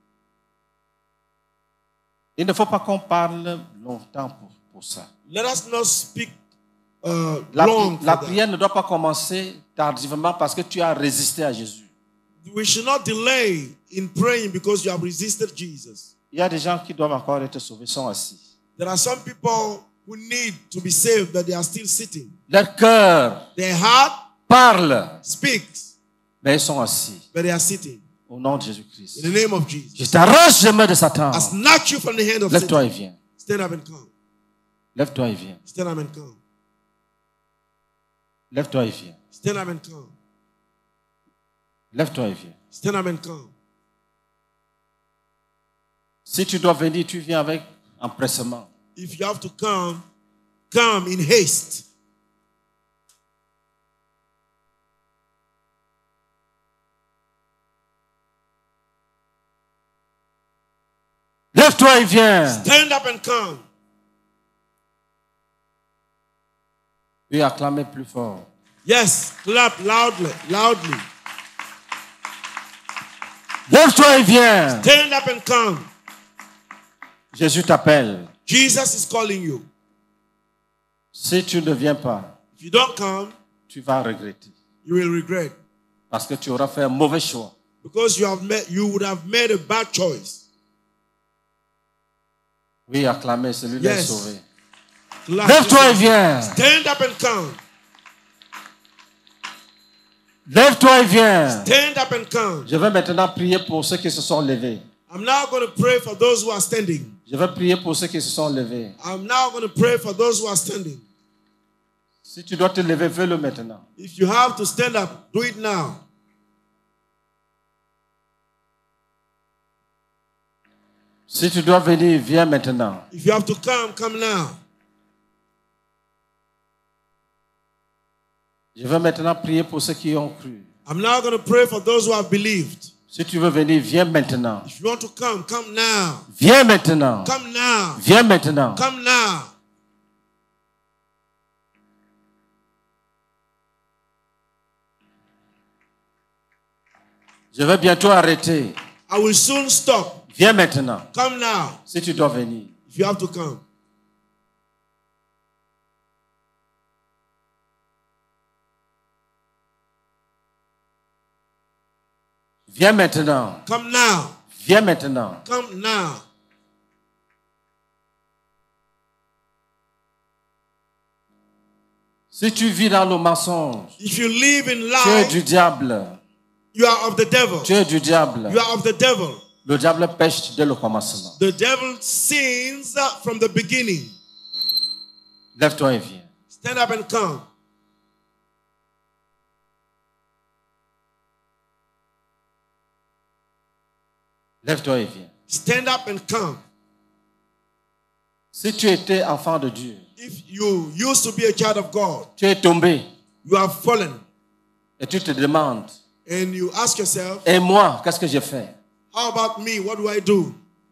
Il ne faut pas qu'on parle longtemps pour ça. Let us not speak La long. For that. prière ne doit pas commencer tardivement parce que tu as résisté à Jésus. We should not delay in praying because you have resisted Jesus. Il y a des gens qui doivent encore être sauvés, sont assis. There are some people who need to be saved, but they are still sitting. Leur cœur Their heart parle, speaks, mais ils sont assis. but they are sitting. Au nom de Jésus-Christ. In the name of Jesus. Je t'arrache les mains de Satan. I snatch you from the hand of Lève-toi et Satan. viens. Stand up and come. Lève-toi et viens. Stand up and come. Lève-toi et viens. Stand up and come. Lève-toi et viens. Stand up and come. Si tu dois venir, tu viens avec empressement. If you have to come, come in haste. Lève-toi et viens. Stand up and come. Oui, acclamez plus fort. Yes, clap loudly, loudly. Lève-toi et viens. Stand up and come. Jésus t'appelle. Jesus is calling you. Si tu ne viens pas, If you don't come, tu vas regretter. you will regret. Parce que tu auras fait un mauvais choix. Because you would have made a bad choice. Oui, acclamez, celui-là est Yes. sauvé. Clap. Lève-toi et viens. Stand up and come. Lève-toi et viens. Stand up and come. Je vais maintenant prier pour ceux qui se sont levés. I'm now going to pray for those who are standing. Je vais prier pour ceux qui se sont levés. I'm now going to pray for those who are standing. Si tu dois te lever, fais-le maintenant. If you have to stand up, do it now. Si tu dois venir, viens maintenant. If you have to come, come now. Je vais maintenant prier pour ceux qui ont cru. I'm now going to pray for those who have believed. Si tu veux venir, viens maintenant. If you want to come, come now. Viens maintenant. Come now. Viens maintenant. Come now. Je vais bientôt arrêter. I will soon stop. Viens maintenant. Come now. Si tu dois venir. If you have to come. Viens maintenant. Come now. Viens maintenant. Come now. Si tu vis dans le mensonge, If you live in tu es lies, du diable. you are of the devil. Tu es du diable. You are of the devil. Le diable pêche dès le commencement. The devil sins from the beginning. Lève-toi et viens. Stand up and come. Lève-toi et viens. Stand up and come. Si tu étais enfant de Dieu, If you used to be a child of God, tu es tombé you have fallen, et tu te demandes, and you ask yourself, et moi, qu'est-ce que j'ai fait? how about me? What do I do?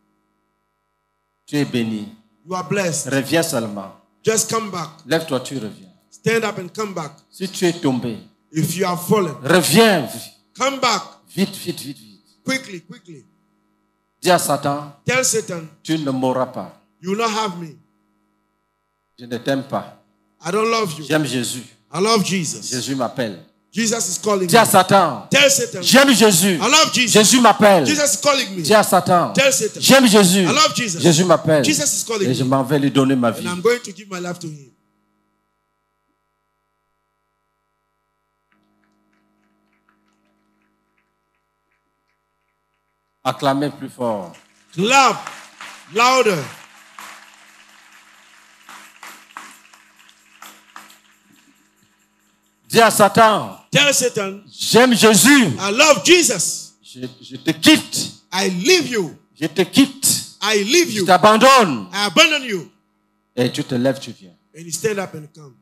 Tu es béni. You are blessed. Reviens seulement. Just come back. Lève-toi, tu reviens. Stand up and come back. Si tu es tombé, If you have fallen, reviens. come back Vite, vite, vite, vite. quickly, quickly. Dis à Satan, Tell Satan, tu ne m'auras pas. you will not have me. Je ne t'aime pas. I don't love you. J'aime Jésus. I love Jesus. Jésus m'appelle. Jesus is calling Dis à me. Satan, Tell Satan, j'aime Jésus. I love Jesus. Jésus m'appelle. Jesus is calling me. Dis à Satan, Tell Satan, j'aime Jésus. I love Jesus. Jésus m'appelle. Jesus is calling Et je me. m'en vais lui donner ma vie. And I'm going to give my life to him. Acclamez plus fort. Clap louder. Dis à Satan, Tell Satan, j'aime Jésus. I love Jesus. Je te quitte. I leave you. Je te quitte. I leave Je you. t'abandonne. I abandon you. Et tu te lèves, tu viens. And you stand up and come.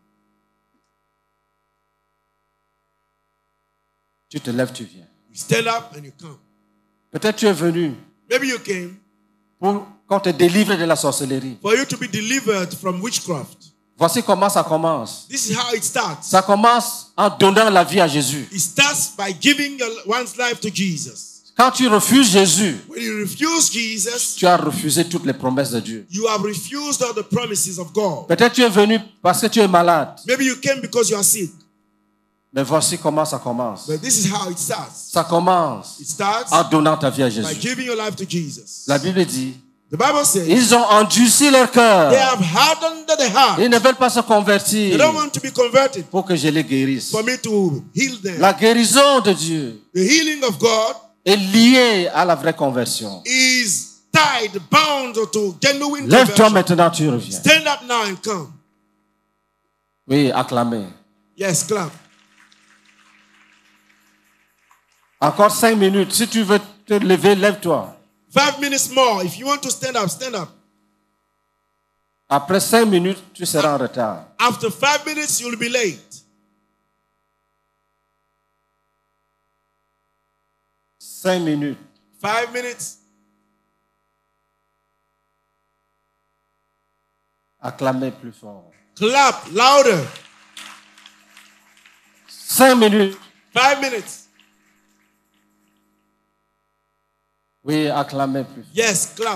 Tu te lèves, tu viens. You stand up and you come. Peut-être tu es venu Maybe you came pour qu'on te délivre de la sorcellerie. for you to be delivered from witchcraft. Voici comment ça commence. This is how it starts. Ça commence en donnant la vie à Jésus. It starts by giving one's life to Jesus. Quand tu refuses Jésus, When you refuse Jesus, tu as refusé toutes les promesses de Dieu. you have refused all the promises of God. Peut-être tu es venu parce que tu es malade. Maybe you came because you are sick. Mais voici comment ça commence. But this is how it starts. Ça commence It starts en donnant ta vie à by Jésus. giving your life to Jesus. La Bible dit, The Bible says ils ont endurci leur cœur. they have hardened the heart. Ils ne veulent pas se They convertir don't want to be converted pour que je les guérisse. for me to heal them. La guérison de Dieu The healing of God est liée à la vraie conversion. is tied, bound to genuine Lève-toi conversion. maintenant, tu reviens. Stand up now and come. Oui, acclamez. Yes, clap. Encore 5 minutes. Si tu veux te lever, lève-toi. 5 minutes more. If you want to stand up, stand up. Après 5 minutes, tu seras en retard. After 5 minutes, you'll be late. 5 minutes. 5 minutes. Acclamez plus fort. Clap louder. 5 minutes. 5 minutes. Oui, acclamez plus fort. Yes, clap.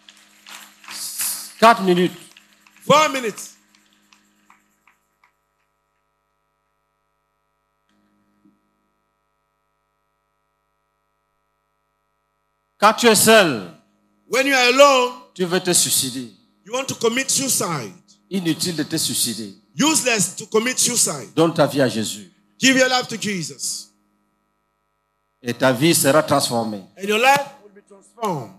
4 minutes. 4 minutes. Quand tu es seul, When you are alone, tu veux te suicider. you want to commit suicide. Inutile de te suicider. Useless to commit suicide. Donne ta vie à Jésus. Give your life to Jesus. Et ta vie sera transformée. And your life will be transformed.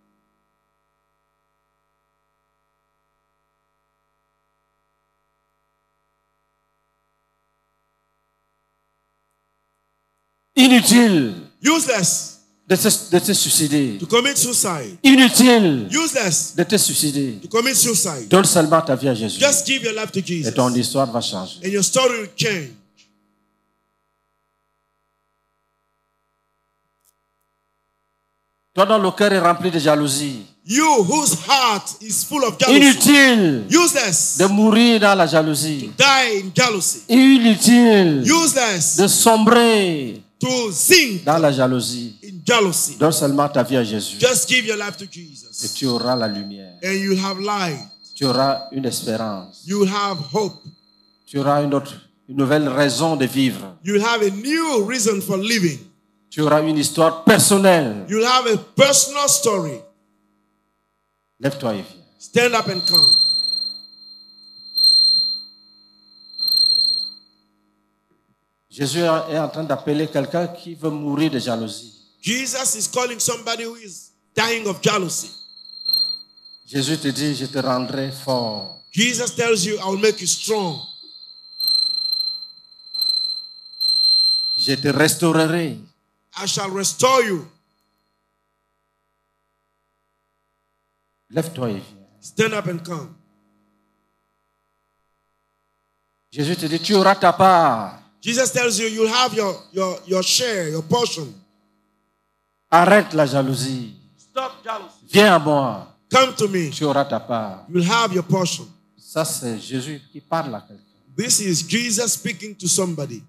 Inutile Useless de te suicider. to commit suicide. Inutile Useless de te suicider. to commit suicide. Donne seulement ta vie à Jésus. Just give your life to Et Jesus. ton histoire va changer. And your story will change. Toi dont le cœur est rempli de jalousie. You whose heart is full of jealousy. Inutile Useless de mourir dans la jalousie. die in jealousy. Inutile Useless de sombrer to sink dans la jalousie. in jealousy. Donne seulement ta vie à Jésus. Just give your life to Et Jesus. tu auras la lumière. And you'll have light. Tu auras une espérance. You'll have hope. Tu auras une nouvelle raison de vivre. You'll have a new reason for living. Tu auras une histoire personnelle. You'll have a personal story. Lève-toi et viens. Stand up and come. Jésus est en train d'appeler quelqu'un qui veut mourir de jalousie. Jesus is calling somebody who is dying of jealousy. Jésus te dit, je te rendrai fort. Jesus tells you, I will make you strong. Je te restaurerai. I shall restore you. Lève-toi et viens. Stand up and come. Jésus te dit, tu auras ta part. Jesus tells you, you'll have your share, your portion. Arrête la jalousie. Stop jealousy. Viens à moi. Come to me. Tu auras ta part. You'll have your portion. Ça, c'est Jésus qui parle à quelqu'un. This is Jesus speaking to somebody.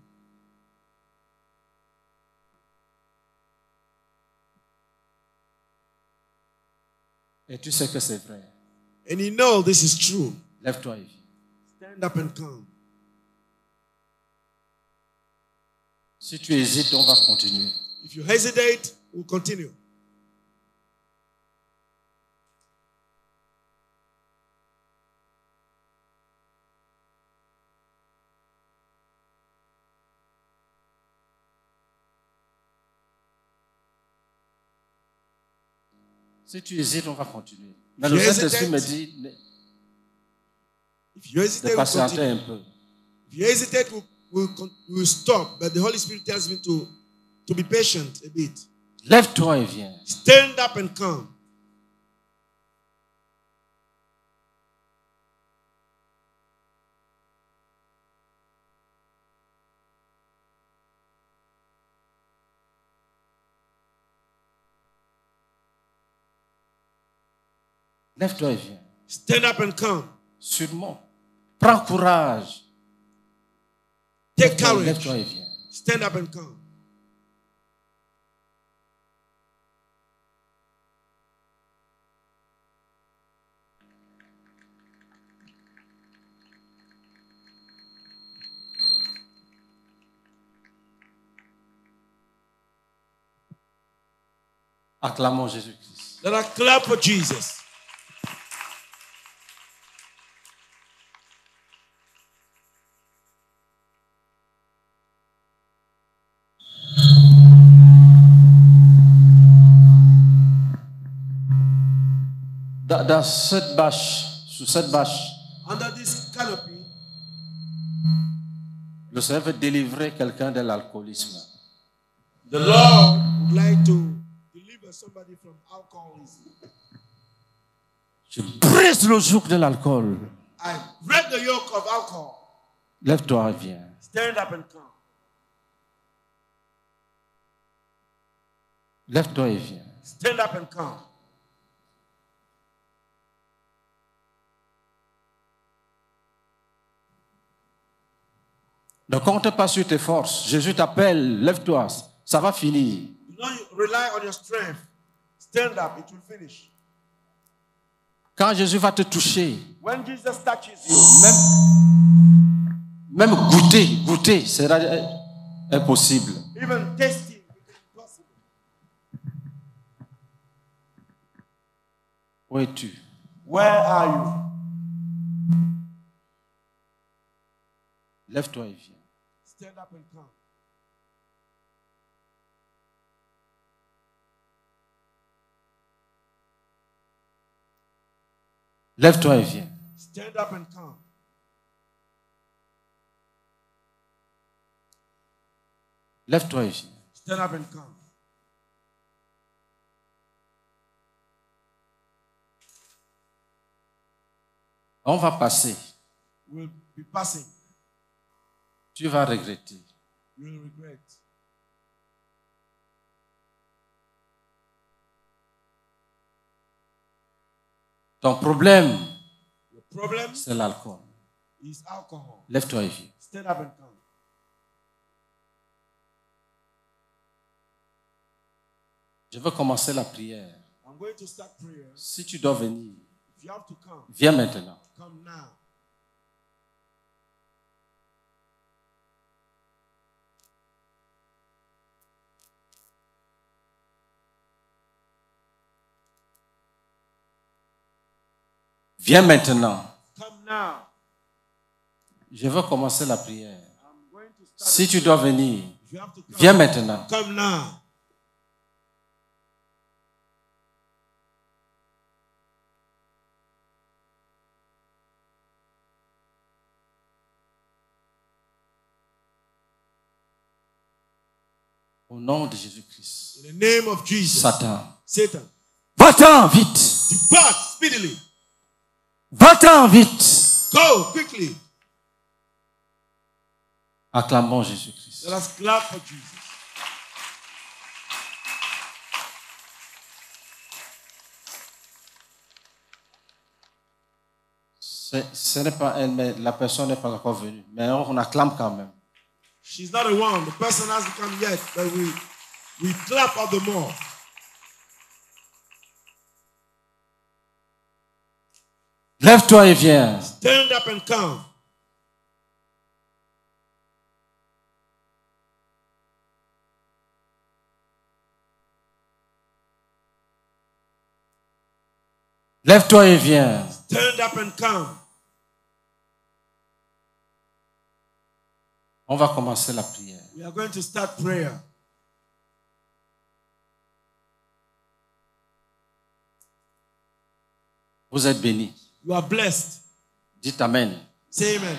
Et tu sais que c'est vrai. And you know this is true. Lève-toi et viens. Stand up and come. Si tu hésites, on va continuer. If you hesitate, we'll continue. Si tu hésites, on va continuer. Mais If le you Saint-Esprit me hesitate, dit If you hesitate, de we'll patienter continue. un peu. If you hesitate, we'll stop. But the Holy Spirit tells me to be patient a bit. Lève-toi et viens. Stand up and come. Lève-toi et viens. Stand up and come. Sûrement. Prends courage. Take Lève-toi courage. et viens. Stand up and come. Acclamons Jésus-Christ. Let us clap for Jesus. Dans cette bâche, sous cette bâche, Under this canopy, le Seigneur veut délivrer quelqu'un de l'alcoolisme. the Lord would like to deliver somebody from alcoholism. Je brise le joug de l'alcool. I break the yoke of alcohol. Lève-toi et viens. Stand up and come. Lève-toi et viens. Stand up and come. Ne compte pas sur tes forces. Jésus t'appelle, lève-toi. Ça va finir. Do not rely on your strength. Stand up, it will finish. Quand Jésus va te toucher, When Jesus touches you, même goûter sera impossible. even tasting is impossible. Où es-tu? Where are you? Lève-toi et viens. Stand up and come. Lève-toi et viens. Stand up and come. Lève-toi et viens. Stand up and come. On va passer. We'll be passing. Tu vas regretter. You will regret. Ton problème, Your problem c'est l'alcool. is alcohol. Lève-toi et viens. Stand up and come. Je veux commencer la prière. I'm going to start prayer. Si tu dois venir, If you have to come, viens maintenant. come now. Viens maintenant. Come now. Je veux commencer la prière. I'm going to start. Si tu dois venir, If you have to come, viens maintenant. come now. Au nom de Jésus-Christ. In the name of Jesus. Satan. Satan, Va-t'en vite. depart speedily. Va-t'en vite. Go quickly. Acclamons Jésus-Christ. Let us clap for Jesus. Ce n'est pas elle, mais la personne n'est pas encore venue. Mais on acclame quand même. She's not the one. The person hasn't come yet, but we clap all the more. Lève-toi et viens. Stand up and come. Lève-toi et viens. Stand up and come. On va commencer la prière. We are going to start prayer. Vous êtes bénis. You are blessed. Dites Amen. Say amen.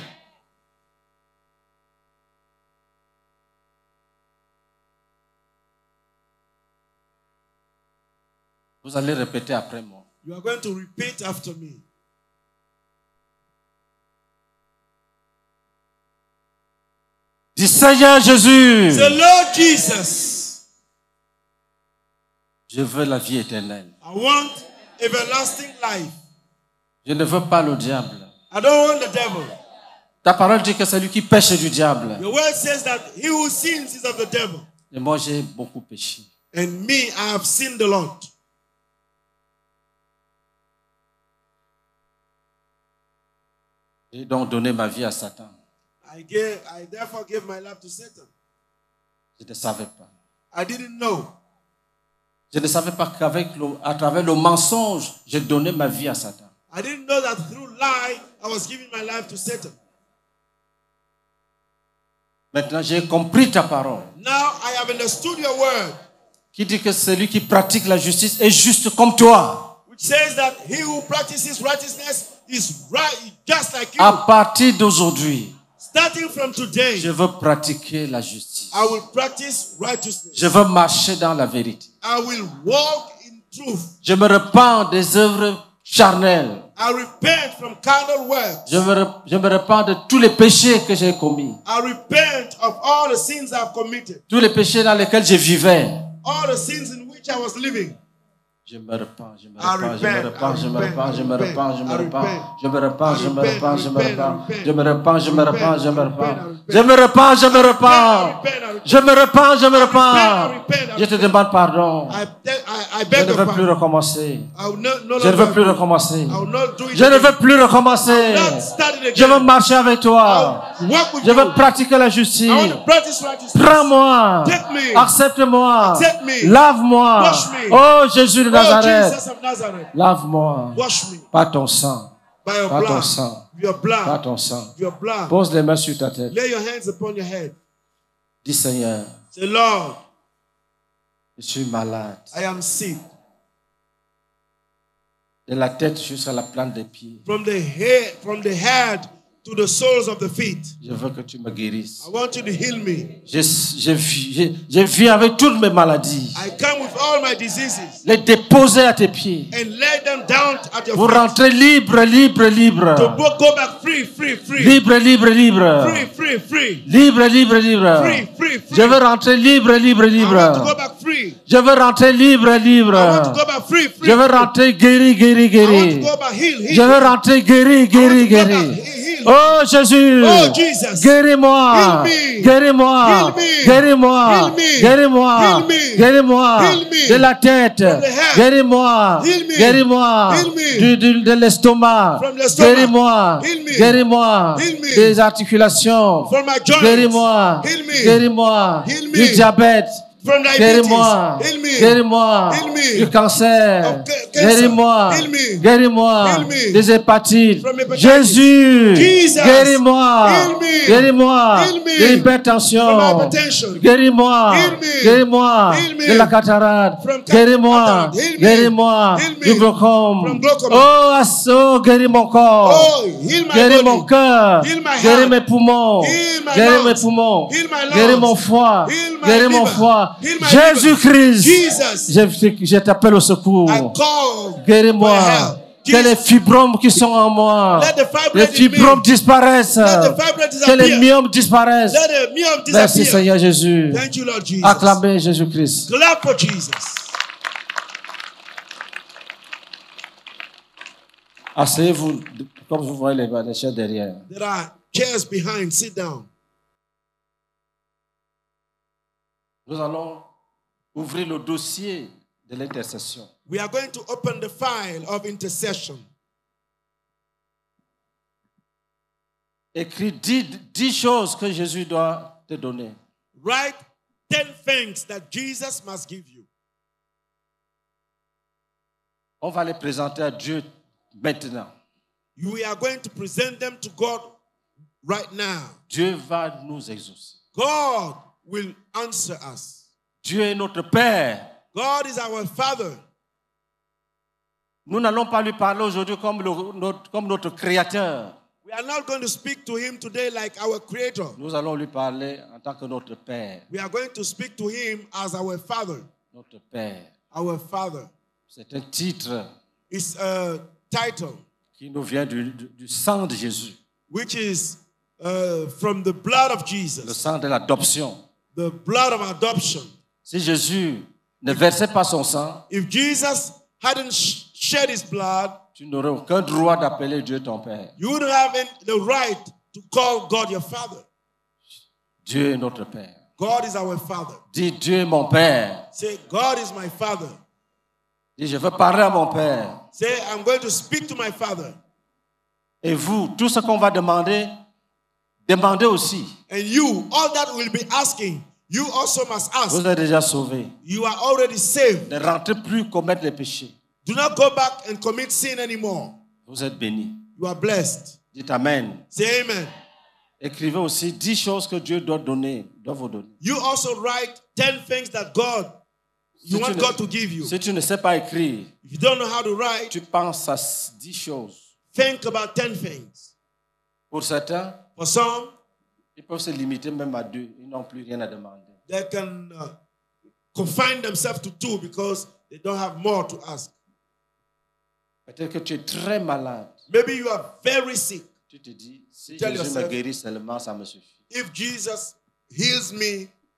Vous allez répéter après moi. You are going to repeat after me. Dis Seigneur Jésus, Say, Lord Jesus, je veux la vie éternelle. I want everlasting life. Je ne veux pas le diable. I don't want the devil. Ta parole dit que c'est lui qui pêche du diable. Your word says that he who sins is of the devil. Et moi, j'ai beaucoup péché. And me, I have sinned a lot. J'ai donc donné ma vie à Satan. I therefore gave my life to Satan. Je ne savais pas. I didn't know. Je ne savais pas qu'à travers le mensonge, j'ai donné ma vie à Satan. I didn't know that through lie, I was giving my life to Satan. Maintenant, j'ai compris ta parole Now I have understood your word, qui dit que celui qui pratique la justice est juste comme toi. which says that he who practices righteousness is right, just like À you. partir d'aujourd'hui, Starting from today, je veux pratiquer la justice. I will practice righteousness. Je veux marcher dans la vérité. I will walk in truth. Je me repens des œuvres charnelles. I repent from carnal works. Je me repens de tous les péchés que j'ai commis. I repent of all the sins I've committed, Tous les péchés dans lesquels je vivais. all the sins in which I was living. Je me repens, je me repens, je me repens, je me repens, je me repens, je me repens, je me repens, je me repens, je me repens, je me repens, je me repens, je me repens, je me repens, je me repens, je me repens, je me repens. Je te demande pardon. Je ne veux plus recommencer. Je ne veux plus recommencer. Je ne veux plus recommencer. Je veux marcher avec toi. Je veux pratiquer la justice. Prends-moi. Accepte-moi. Lave-moi. Oh Jésus de Nazareth. Lave-moi. Par ton sang. Par ton sang. Par ton sang. Pose les mains sur ta tête. Dis Seigneur. Say, Lord, je suis malade. I am sick. De la tête jusqu'à la plante des pieds. From the head to the soles of the feet. Je veux que tu me guérisses. I want you to heal me. Je viens avec toutes mes maladies. I come with all my diseases. Les déposer à tes pieds. And lay them down at your Pour feet. rentrer libre, libre, libre. To go back free, free, free. Libre, libre, libre. Free, free, free. Libre, libre, libre. Free, free, free. Je veux rentrer libre, libre, libre. I want to go back free. Je veux rentrer libre, libre. I want to go back free, free. Je veux rentrer guéri, guéri, I want guéri. to go back heal, heal. Je veux rentrer guéri, guéri, guéri. Oh Jésus, Oh, Jesus. guéris-moi, Heal me. guéris-moi, Heal me. guéris-moi, Heal me. guéris-moi, Heal me. guéris-moi, Heal me. de la tête, From the head. guéris-moi, Heal me. guéris-moi, Heal me. de l'estomac, From the stomach. guéris-moi, Heal me. guéris-moi, Heal me. des articulations, From my joints. guéris-moi, Heal me. guéris-moi, Heal me. du diabète. From diabetes. Guéris-moi, Heal me. guéris-moi Heal me. du cancer, Of cancer. guéris-moi, Heal me. guéris-moi Heal me. des hépatites. From hepatitis. Jésus, Jesus. guéris-moi, Heal me. guéris-moi Heal me. de l'hypertension, From hypertension. guéris-moi, Heal me. guéris-moi Heal me. de la cataracte, From guéris-moi, cataract. Heal me. guéris-moi Heal me. du glaucome. From glaucoma. Oh, guéris mon corps. Oh, heal my Guéris body. mon cœur, Heal my guéris heart. mes poumons, Heal my guéris lungs. mes poumons, Heal my lungs. guéris mon foie, Heal my guéris mon liver. foie. Heal my Jésus-Christ, Jesus. je t'appelle au secours. I call Guéris-moi. for help. Que les Jesus. fibromes qui sont en moi, Let the fibroids les in me. fibromes disparaissent, Let the fibroids que les disappear. myomes disparaissent. Let the myome Merci disappear. Seigneur Jésus. Thank you, Lord Jesus. Acclamez Jésus-Christ. Clap for Jesus. Asseyez-vous, comme vous voyez les chaises derrière. There are chairs behind. Sit down. Nous allons ouvrir le dossier de l'intercession. We are going to open the file of intercession. Écris 10 choses que Jésus doit te donner. Write 10 things that Jesus must give you. On va les présenter à Dieu maintenant. We are going to present them to God right now. Dieu va nous exaucer. God will answer us. Dieu est notre Père. God is our Father. Nous n'allons pas lui parler aujourd'hui comme notre Créateur. We are not going to speak to him today like our Creator. Nous allons lui parler en tant que notre Père. We are going to speak to him as our Father. Notre Père. Our Father. C'est un titre It's a title qui nous vient du sang de Jésus. which is from the blood of Le Jesus. sang de l'adoption. The blood of adoption. Si Jésus ne versait pas son sang, If Jesus hadn't shed his blood, tu n'aurais aucun droit d'appeler Dieu ton Père. you wouldn't have the right to call God your Father. Dieu est notre Père. God is our Father. Dis, Dieu est mon Père. Say, God is my Father. Dis, je veux parler à mon Père. Say, I'm going to speak to my Father. Et vous, tout ce qu'on va demander, demandez aussi. And you, all that we'll be asking, you also must ask. Vous êtes déjà sauvés. You are already saved. Ne rentrez plus commettre les péchés. Do not go back and commit sin anymore. Vous êtes bénis. You are blessed. Dites Amen. Say amen. Écrivez aussi 10 choses que Dieu doit vous donner. You also write 10 things that you want God to give you. Si tu ne sais pas écrire, If you don't know how to write, tu penses à 10 choses. think about 10 things. Pour certains, For some, ils peuvent se limiter même à 2. Ils n'ont plus rien à demander. they can confine themselves to 2 because they don't have more to ask. Peut-être que tu es très malade. Maybe you are very sick. Tu te dis, si Tell Jésus me yourself, guérit seulement, ça me suffit. if Jesus heals me,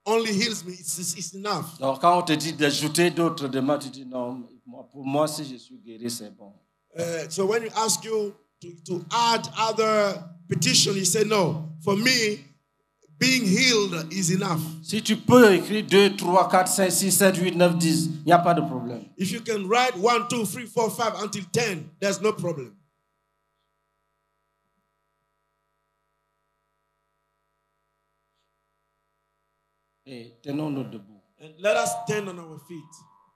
only heals me, it's enough. Donc quand on te dit d'ajouter d'autres demandes, tu dis non, pour moi si je suis guéri, c'est bon. So when you ask you to add other petition, you say no. For me, being healed is enough. Si tu peux écrire 2, 3, 4, 5, 6, 7, 8, 9, 10, il n'y a pas de problème. If you can write 1, 2, 3, 4, 5 until 10, there's no problem. Et tenons-nous debout. And let us stand on our feet.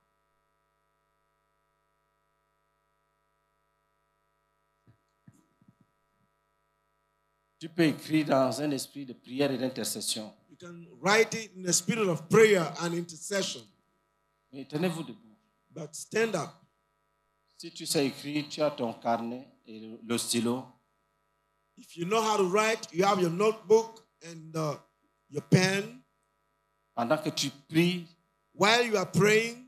Tu peux écrire dans un esprit de prière et d'intercession. You can write it in a spirit of prayer and intercession. Mais tenez-vous debout. But stand up. Si tu sais écrire, tu as ton carnet et le stylo. If you know how to write, you have your notebook and your pen. Pendant que tu pries, While you are praying,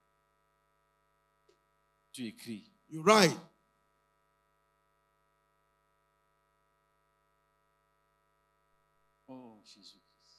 tu écris. you write. Oh, Jésus.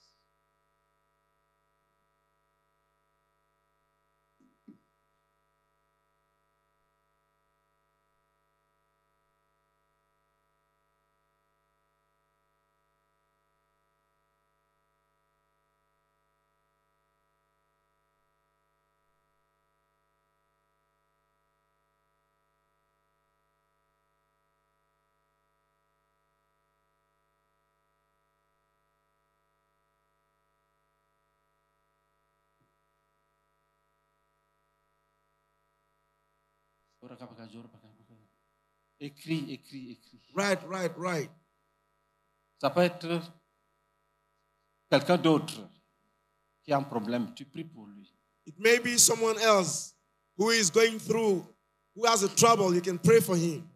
Écris, écris, écris. Write. Ça peut être quelqu'un d'autre qui a un problème. Tu pries pour lui. It may be someone else who is going through, who has a trouble. You can pray for him.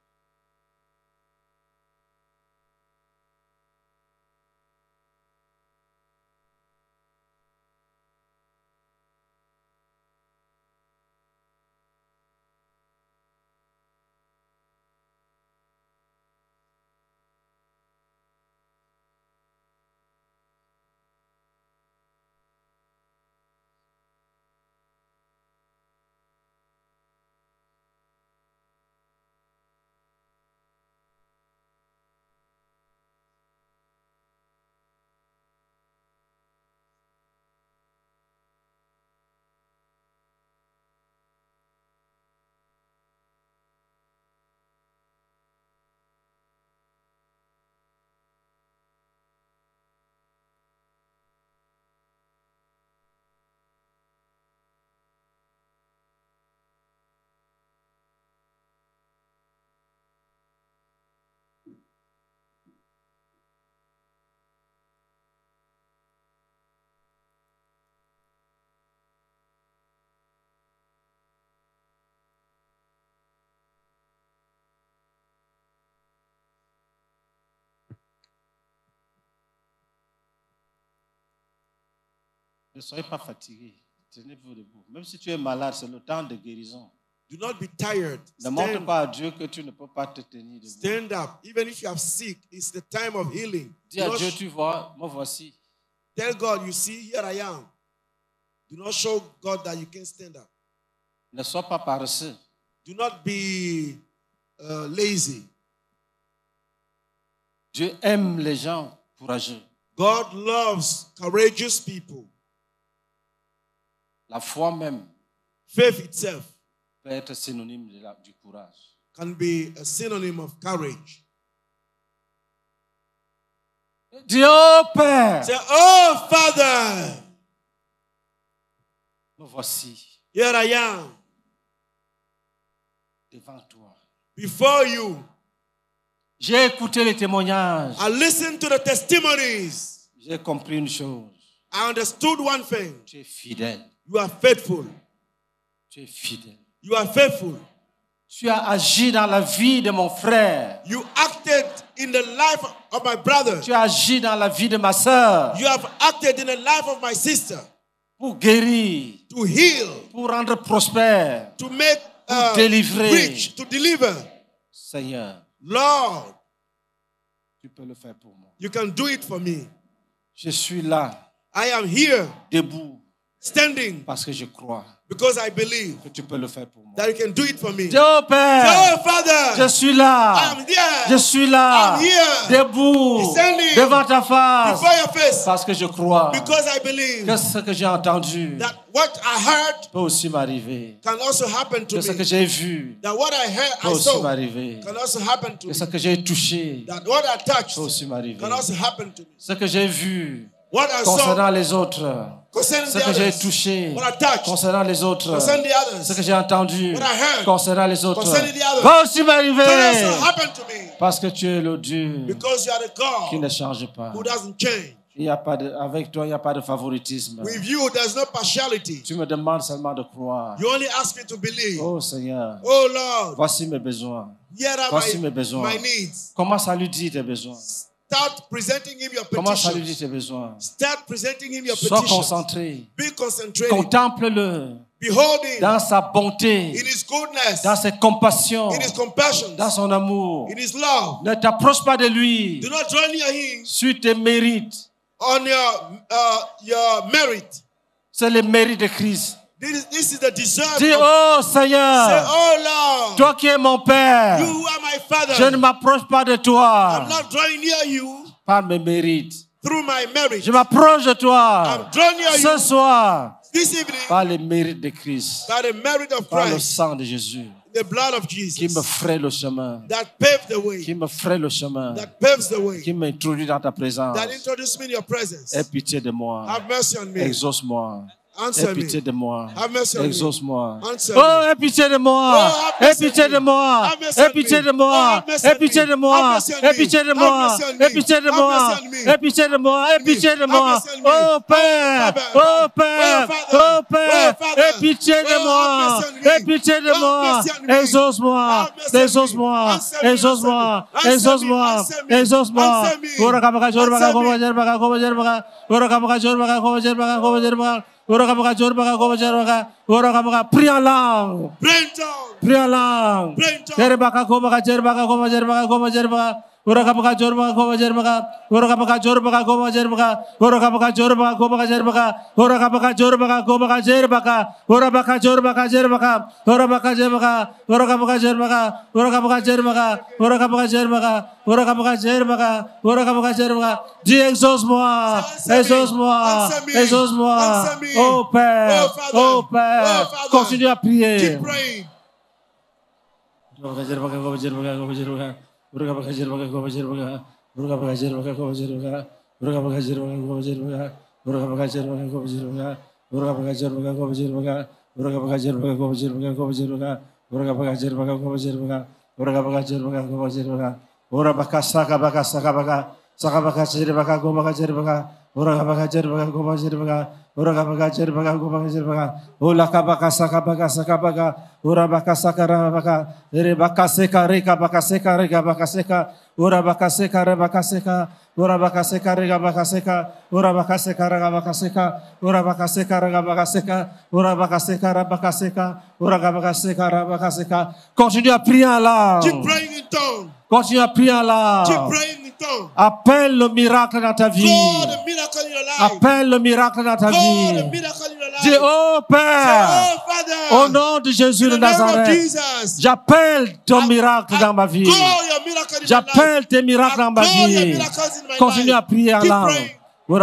Ne soyez pas fatigués. Tenez-vous debout. Même si tu es malade, c'est le temps de guérison. Do not be tired. Ne montre pas à Dieu que tu ne peux pas te tenir debout. Stand up. Even if you are sick, it's the time of healing. Dis à Dieu, tu vois, me voici. Tell God, you see, here I am. Do not show God that you can stand up. Ne sois pas paresseux. Do not be lazy. Dieu aime les gens courageux. God loves courageous people. La foi même Faith itself peut être synonyme du courage. can be a synonym of courage. Dis, oh Père, Say, oh Father, me voici here I am devant toi. before you. J'ai écouté les témoignages. I listened to the testimonies. J'ai compris une chose. I understood one thing. Tu es fidèle. You are faithful. Tu es fidèle. You are faithful. Tu as agi dans la vie de mon frère. You acted in the life of my brother. Tu as agi dans la vie de ma sœur. You have acted in the life of my sister. Pour guérir. To heal. Pour rendre prospère. To make délivrer. rich. To deliver. Seigneur. Lord. Tu peux le faire pour moi. You can do it for me. Je suis là. I am here, debout, standing, parce que je crois because I believe que tu peux le faire pour moi. that you can do it for me. Dis au Père, Oh, Father, je suis là, I am there. je suis là, I'm here, debout, standing devant ta face, before your face, parce que je crois because I believe que ce que j'ai entendu that what I heard peut aussi m'arriver, can also happen to que ce que me. j'ai vu That what I heard, peut I aussi saw, m'arriver, can also happen to que me. ce que j'ai touché That what I touched peut aussi m'arriver, can also happen to me. ce que j'ai vu What I concernant saw les autres, concerning ce the que j'ai others, touché what I touched concernant les autres, concerning the ce que others, j'ai entendu what I heard concernant les autres, concerning the others, va aussi can m'arriver, also happen to me. parce que tu es le Dieu Because you are the qui God ne change pas. who doesn't change. Il y a pas de, avec toi, il n'y a pas de favoritisme. With you, there's no partiality. Tu me demandes seulement de croire. You only ask me to believe. Oh Seigneur, Oh Lord, voici mes besoins. here are Voici mes besoins. my needs. Commence à lui dire tes besoins. Start presenting him your Commence à lui dire petitions. tes besoins. Start presenting him your Sois petitions. concentré. Be concentrated. Contemple-le Behold him dans sa bonté, in his goodness, dans ses compassions, in his compassion, dans son amour. in his love. Ne t'approche pas de lui Do not draw near him sur tes mérites. on your merit. C'est le mérite de Christ. This is the deserve. Dis, Of, oh say, Seigneur, oh Lord, toi qui es mon Père, you who are my Father. je ne m'approche pas de I'm toi not drawing near you par mes mérites. through my merit. Je m'approche de toi I'm drawing near ce you soir this evening par les mérites de Christ, by the merit of par le Christ, sang de Jésus, the blood of qui Jesus me ferait le chemin, that paved the way, qui me ferait le chemin, that paves the way, qui m'introduit dans ta présence. that introduced me in your presence. Aie pitié de moi, Have mercy on me. exauce-moi. Answer Aie pitié me. de moi, Have mercy on me. exauce-moi. Answer Oh, me. aie pitié de moi, Oh, have aie mercy pitié on de me. moi, Have mercy aie on pitié me. de moi, Oh, have mercy aie on pitié me. de moi, Have mercy on aie me. pitié de Have moi, mercy on me. aie pitié de Have moi, mercy on me. aie pitié de moi, aie pitié de Have moi. mercy on me. Oh Père, Father. oh Père, Oh, oh Father. Père, Oh, Father. aie pitié de Oh, moi, have mercy on me. aie pitié de Oh, moi, mercy on me. exauce-moi, Have mercy on me. exauce-moi, Answer me, exauce-moi, answer me. exauce-moi, Answer me. exauce-moi. Answer me. Ora kabaka jorba Answer koma me. jerba koma jerba, ora kabaka jorba koma jerba koma jerba. Prie en langue. Pray in tongues. Prie en langue. Pray in tongues. Jerbaka koma jerba koma jerba koma jerba. Ora kabaka jorba koma jerba. Ora kabaka jorba koma jerba. Ora kabaka jorba koma jerba. Ora kabaka jorba koma jerba. Ora baka jorba jerba. Ora baka jerba. Ora kabaka jerba. Ora kabaka jerba. Ora kabaka jerba. Ora kabaka jerba. Ora kabaka jerba. Dis exauce-moi. Exauce-moi. Exauce-moi. Oh Père. Oh Père. Continue à prier. Keep praying. Continue à prier en langue. Keep praying in tongues. Continue à prier en Keep langue. praying in tongues. Appelle le miracle dans ta vie. God, a miracle in your life. Appelle le miracle dans ta God, a vie. miracle in your life. Dis, oh Père, Oh, Father. au nom de Jésus de In the name of Nazareth, Jesus. j'appelle ton miracle dans ma vie. Call your miracle in my life. J'appelle tes miracles dans ma Call your vie. miracles in my Continue life. à prier en Keep langue. praying.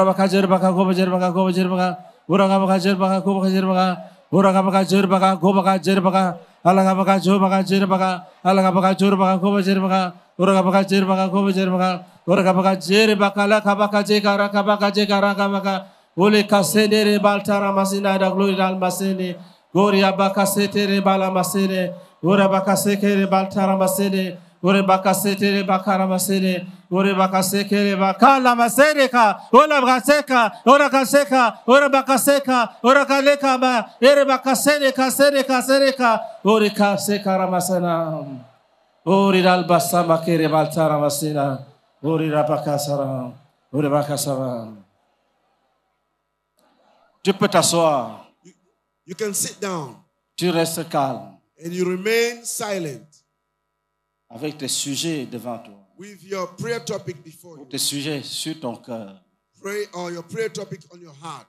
Ole kasedere baltara masina da glory dal masene. Goria bakasetere bala masene. Ora bakasekere baltara masene. Ore bakasetere bakara masene. Ore bakasekere bakala masene ka. Ola bakaseka. Ora kaseka. Ora bakaseka. Ora kaleka ba. Ere bakasene kasene kasene ka. Ore kaseka ramasana. Ore dal basama kere baltara masina. Ore rabakasara. Ore bakasara. Tu peux t'asseoir. You can sit down Tu restes calme and you remain silent avec tes sujets devant toi. with your prayer topic before you. Tes sujets sur ton cœur. pray or your prayer topic on your heart.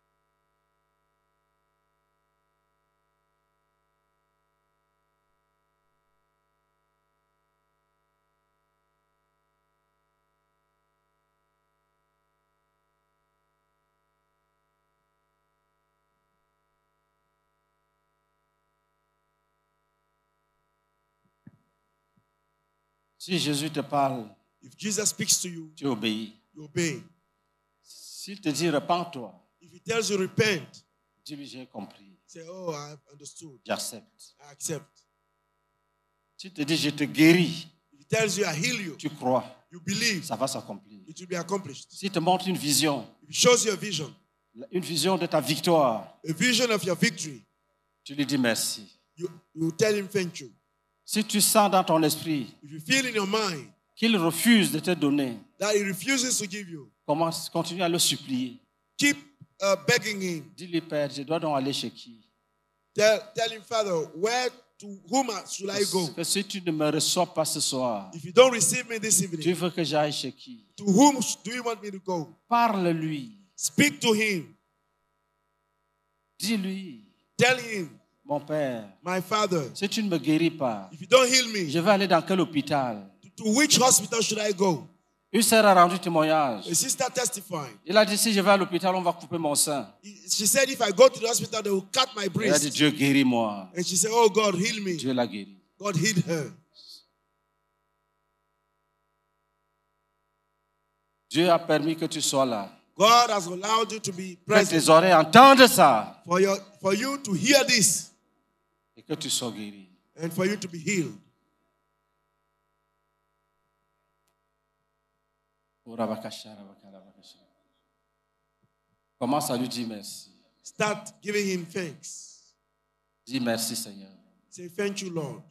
Si Jésus te parle, If Jesus speaks to you, tu obéis. you obey. S'il te dit repens-toi, If he tells you repent, dis-lui j'ai compris, say, oh, I have understood. j'accepte. I accept. S'il te dit je te guéris, If he tells you I heal you, tu crois, you believe, ça va s'accomplir. it will be accomplished. S'il te montre une vision If he shows you a vision de ta victoire, of your victory, tu lui dis merci. you tell him thank you. Si tu sens dans ton esprit If you feel in your mind qu'il refuse de te donner, that he refuses to give you, continue à le supplier. keep begging him. Dis-lui, Père, je dois donc aller chez qui? Tell him, Father, to whom should I go? Que si tu ne me reçois pas ce soir, If you don't receive me this tu evening, veux que j'aille chez qui? to whom do you want me to go? Parle-lui. Speak to him. Dis-lui, Tell him, mon Père, my Father, si tu ne me guéris pas, if you don't heal me, je vais aller dans quel hôpital? to which hospital should I go? Une sœur a rendu témoignage. A sister testified. Il a dit, si je vais à l'hôpital, on va couper mon sein. She said, if I go to the hospital, they will cut my Il a dit, breast. Dieu guéris-moi. And she said, oh God, heal me. Dieu l'a guéri. God healed her. Dieu a permis que tu sois là. God has allowed you to be Que present. tes oreilles entendent ça. For you to hear this Et que tu sois guéri. and for you to be healed. Commence à lui dire merci. Start giving him thanks. Dis merci Seigneur. Say, thank you, Lord.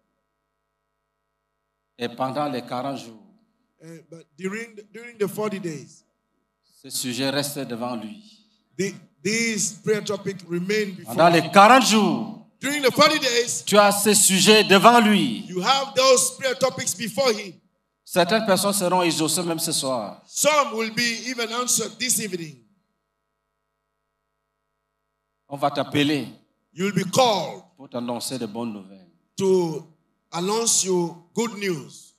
Et pendant les 40 jours, But during the 40 days, ce sujet reste devant lui. these prayer topics remain before Pendant les him. 40 jours, During the 40 days, tu as ce sujet devant lui. you have those prayer topics before him. Certaines personnes seront exaucées même ce soir. Some will be even answered this evening. On va t'appeler You will be called pour t'annoncer de bonnes nouvelles. to announce you good news.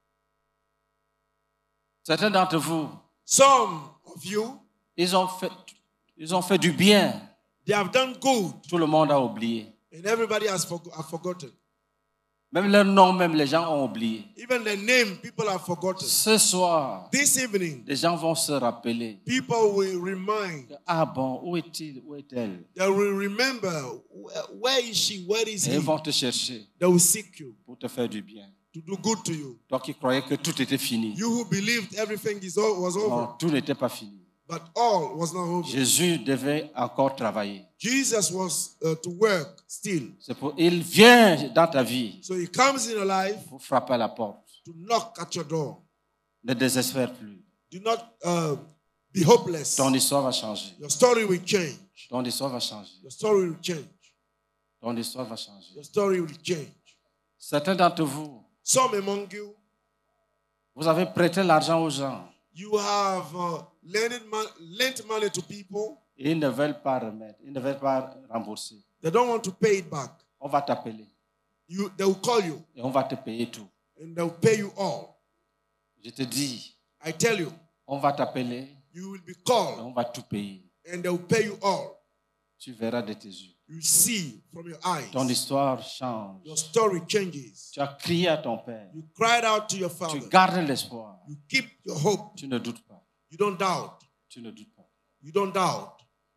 Certains d'entre vous, Some of you, ils ont fait du bien. they have done good, Tout le monde a oublié. and everybody has forgotten. Même leur nom, même les gens ont oublié. Even the name, people have forgotten. Ce soir, This evening, les gens vont se rappeler. people will remind. Ah bon, où est-il, où est-elle? They will remember, where is she, where is Et he? ils vont te chercher They will seek you pour te faire du bien. to do good to you. Toi qui croyais que tout était fini. You who believed everything was over, Non, tout n'était pas fini. but all was not over. Jésus devait encore travailler. Jesus was to work still. Il vient dans ta vie So he comes in your life pour frapper à la porte. to knock at your door. Ne désespère plus. Do not be hopeless. Ton histoire va changer. Your story will change. Ton histoire va changer. Your story will change. Ton histoire va changer. Your story will change. Certains d'entre vous, Some among you, vous avez prêté l'argent aux gens you have lent money to people. et ils ne veulent pas remettre, ils ne veulent pas rembourser. They don't want to pay it back. On va t'appeler They will call you et on va te payer tout. and they will pay you all. Je te dis, I tell you, on va t'appeler you will be et called on va tout payer. and they will pay you all. Tu verras de tes yeux. You see from your eyes. Ton histoire change. Your story changes. Tu as crié à ton Père. You cried out to your Tu Father. gardes l'espoir. You keep your hope. Tu ne doutes pas. You don't doubt. Tu ne doutes pas. You don't doubt.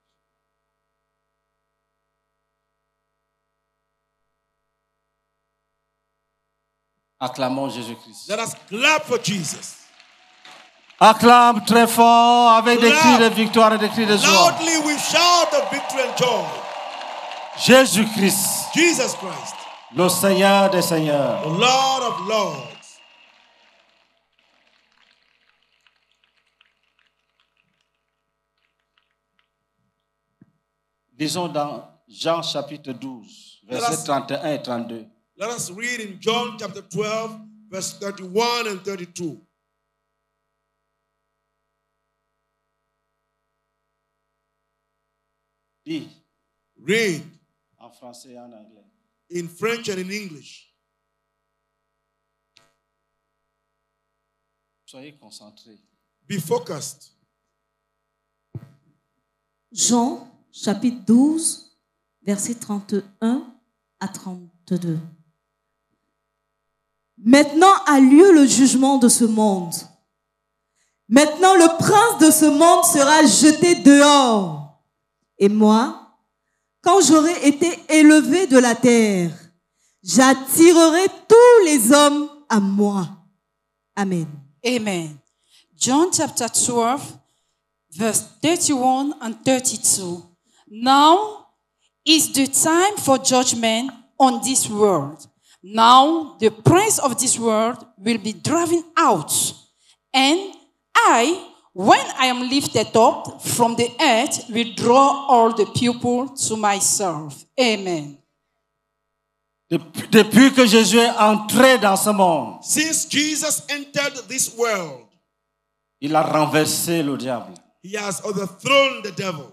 Acclamons Jésus-Christ. Let us clap for Jesus. Acclame très fort avec des cris de victoire et des cris de joie. Loudly we shout of victory and joy. Jésus-Christ, Jesus Christ, le Seigneur des Seigneurs. the Lord of Lords. Lisons dans Jean chapitre 12, versets 31 et 32. Let us read in John chapter 12, verse 31 and 32. Lis. Read En français et en anglais. in French and in English. Soyez concentrés. Be focused. Jean, chapitre 12, versets 31 à 32. Maintenant a lieu le jugement de ce monde. Maintenant le prince de ce monde sera jeté dehors. Et moi, quand j'aurai été élevé de la terre, j'attirerai tous les hommes à moi. Amen. Amen. John chapter 12, verse 31 and 32. Now is the time for judgment on this world. Now the prince of this world will be driven out. And I, when I am lifted up from the earth, will draw all the people to myself. Amen. Depuis que Jésus est entré dans ce monde, Since Jesus entered this world, il a renversé le diable. he has overthrown the devil.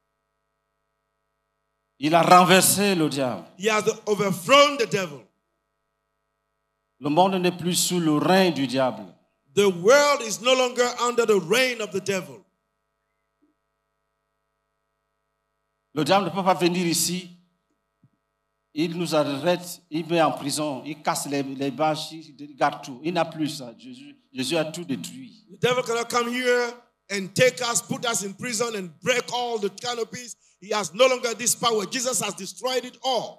Il a renversé le diable. He has overthrown the devil. Le monde n'est plus sous le règne du diable. The world is no longer under the reign of the devil. Le diable ne peut pas venir ici. Il nous arrête, il met en prison, il casse les bâches, il garde tout. Il n'a plus ça. Jésus a tout détruit. The devil cannot come here and take us, put us in prison and break all the canopies. He has no longer this power. Jesus has destroyed it all.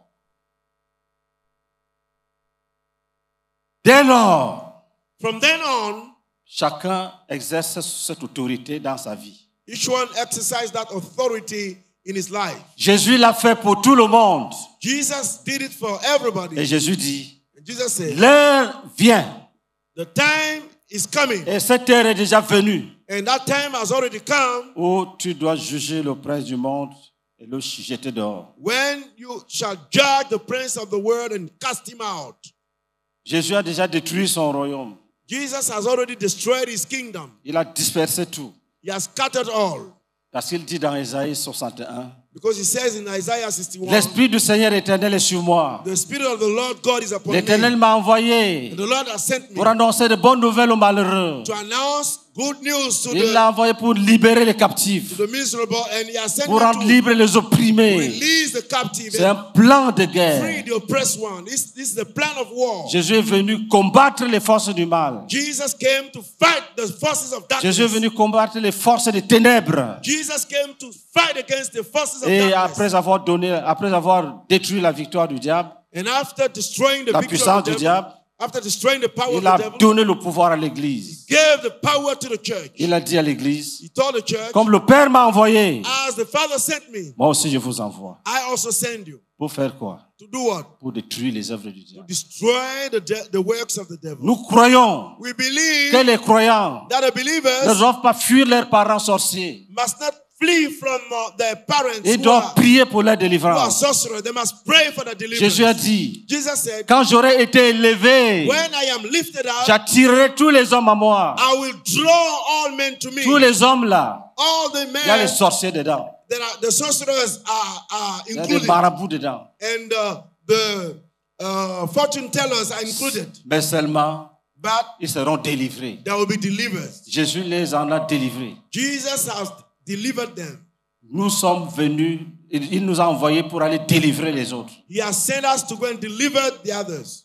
Dès lors, From then on, chacun exerce cette autorité dans sa vie. each one exercised that authority in his life. Jésus l'a fait pour tout le monde. Jesus did it for everybody. Et Jésus dit, And Jesus said, l'heure vient. the time is coming. Et cette heure est déjà venue And that time has already come où tu dois juger le prince du monde et le jeter dehors. when you shall judge the prince of the world and cast him out. Jésus a déjà détruit son royaume. Jesus has already destroyed his kingdom. Il a dispersé tout. He has scattered all. Parce qu'il dit dans Isaïe 61, Because he says in Isaiah 61, l'Esprit du Seigneur éternel est sur moi. the Spirit of the Lord God is upon L'Éternel me. m'a envoyé And the Lord has sent me pour annoncer de bonnes nouvelles aux malheureux. to announce good news to Il l'a envoyé pour libérer les captifs, the miserable, and he has sent pour me rendre to libres les opprimés. release the captive C'est un and plan de free guerre. the oppressed one. This is the plan of war. Jésus est venu combattre les forces du mal. Jesus came to fight the forces of darkness. Jésus est venu combattre les forces des ténèbres. Jesus came to fight against the forces of Et darkness. après avoir détruit la victoire du diable, And after destroying the la victory puissance of the du devil, diable, after destroying the power of il a the devil, donné le pouvoir à l'Église. gave the power to the church. Il a dit à l'Église, He told the church, comme le Père m'a envoyé, as the Father sent me, moi aussi je vous envoie. I also send you. Pour faire quoi? To do what? Pour détruire les œuvres du To diable. destroy the works of the devil. Nous croyons We believe que les croyants that the ne believers doivent pas fuir leurs parents sorciers. must not flee from their parents Ils who doivent prier pour leur are délivrance. sorcerers. They must pray for the deliverance. Jésus a dit, Jesus said, quand j'aurai été élevé, when I am lifted up, j'attirerai tous les hommes à moi. I will draw all men to me. Tous les hommes là, All the il y a les men, sorciers dedans. the sorcerers are Il y a des included. marabouts dedans. And the fortune tellers are included. Mais seulement, But ils seront délivrés. they will be delivered. Jésus les en a délivrés. Jesus has delivered them. Nous sommes venus, il nous a envoyés pour aller délivrer les autres. He has sent us to go and deliver the others.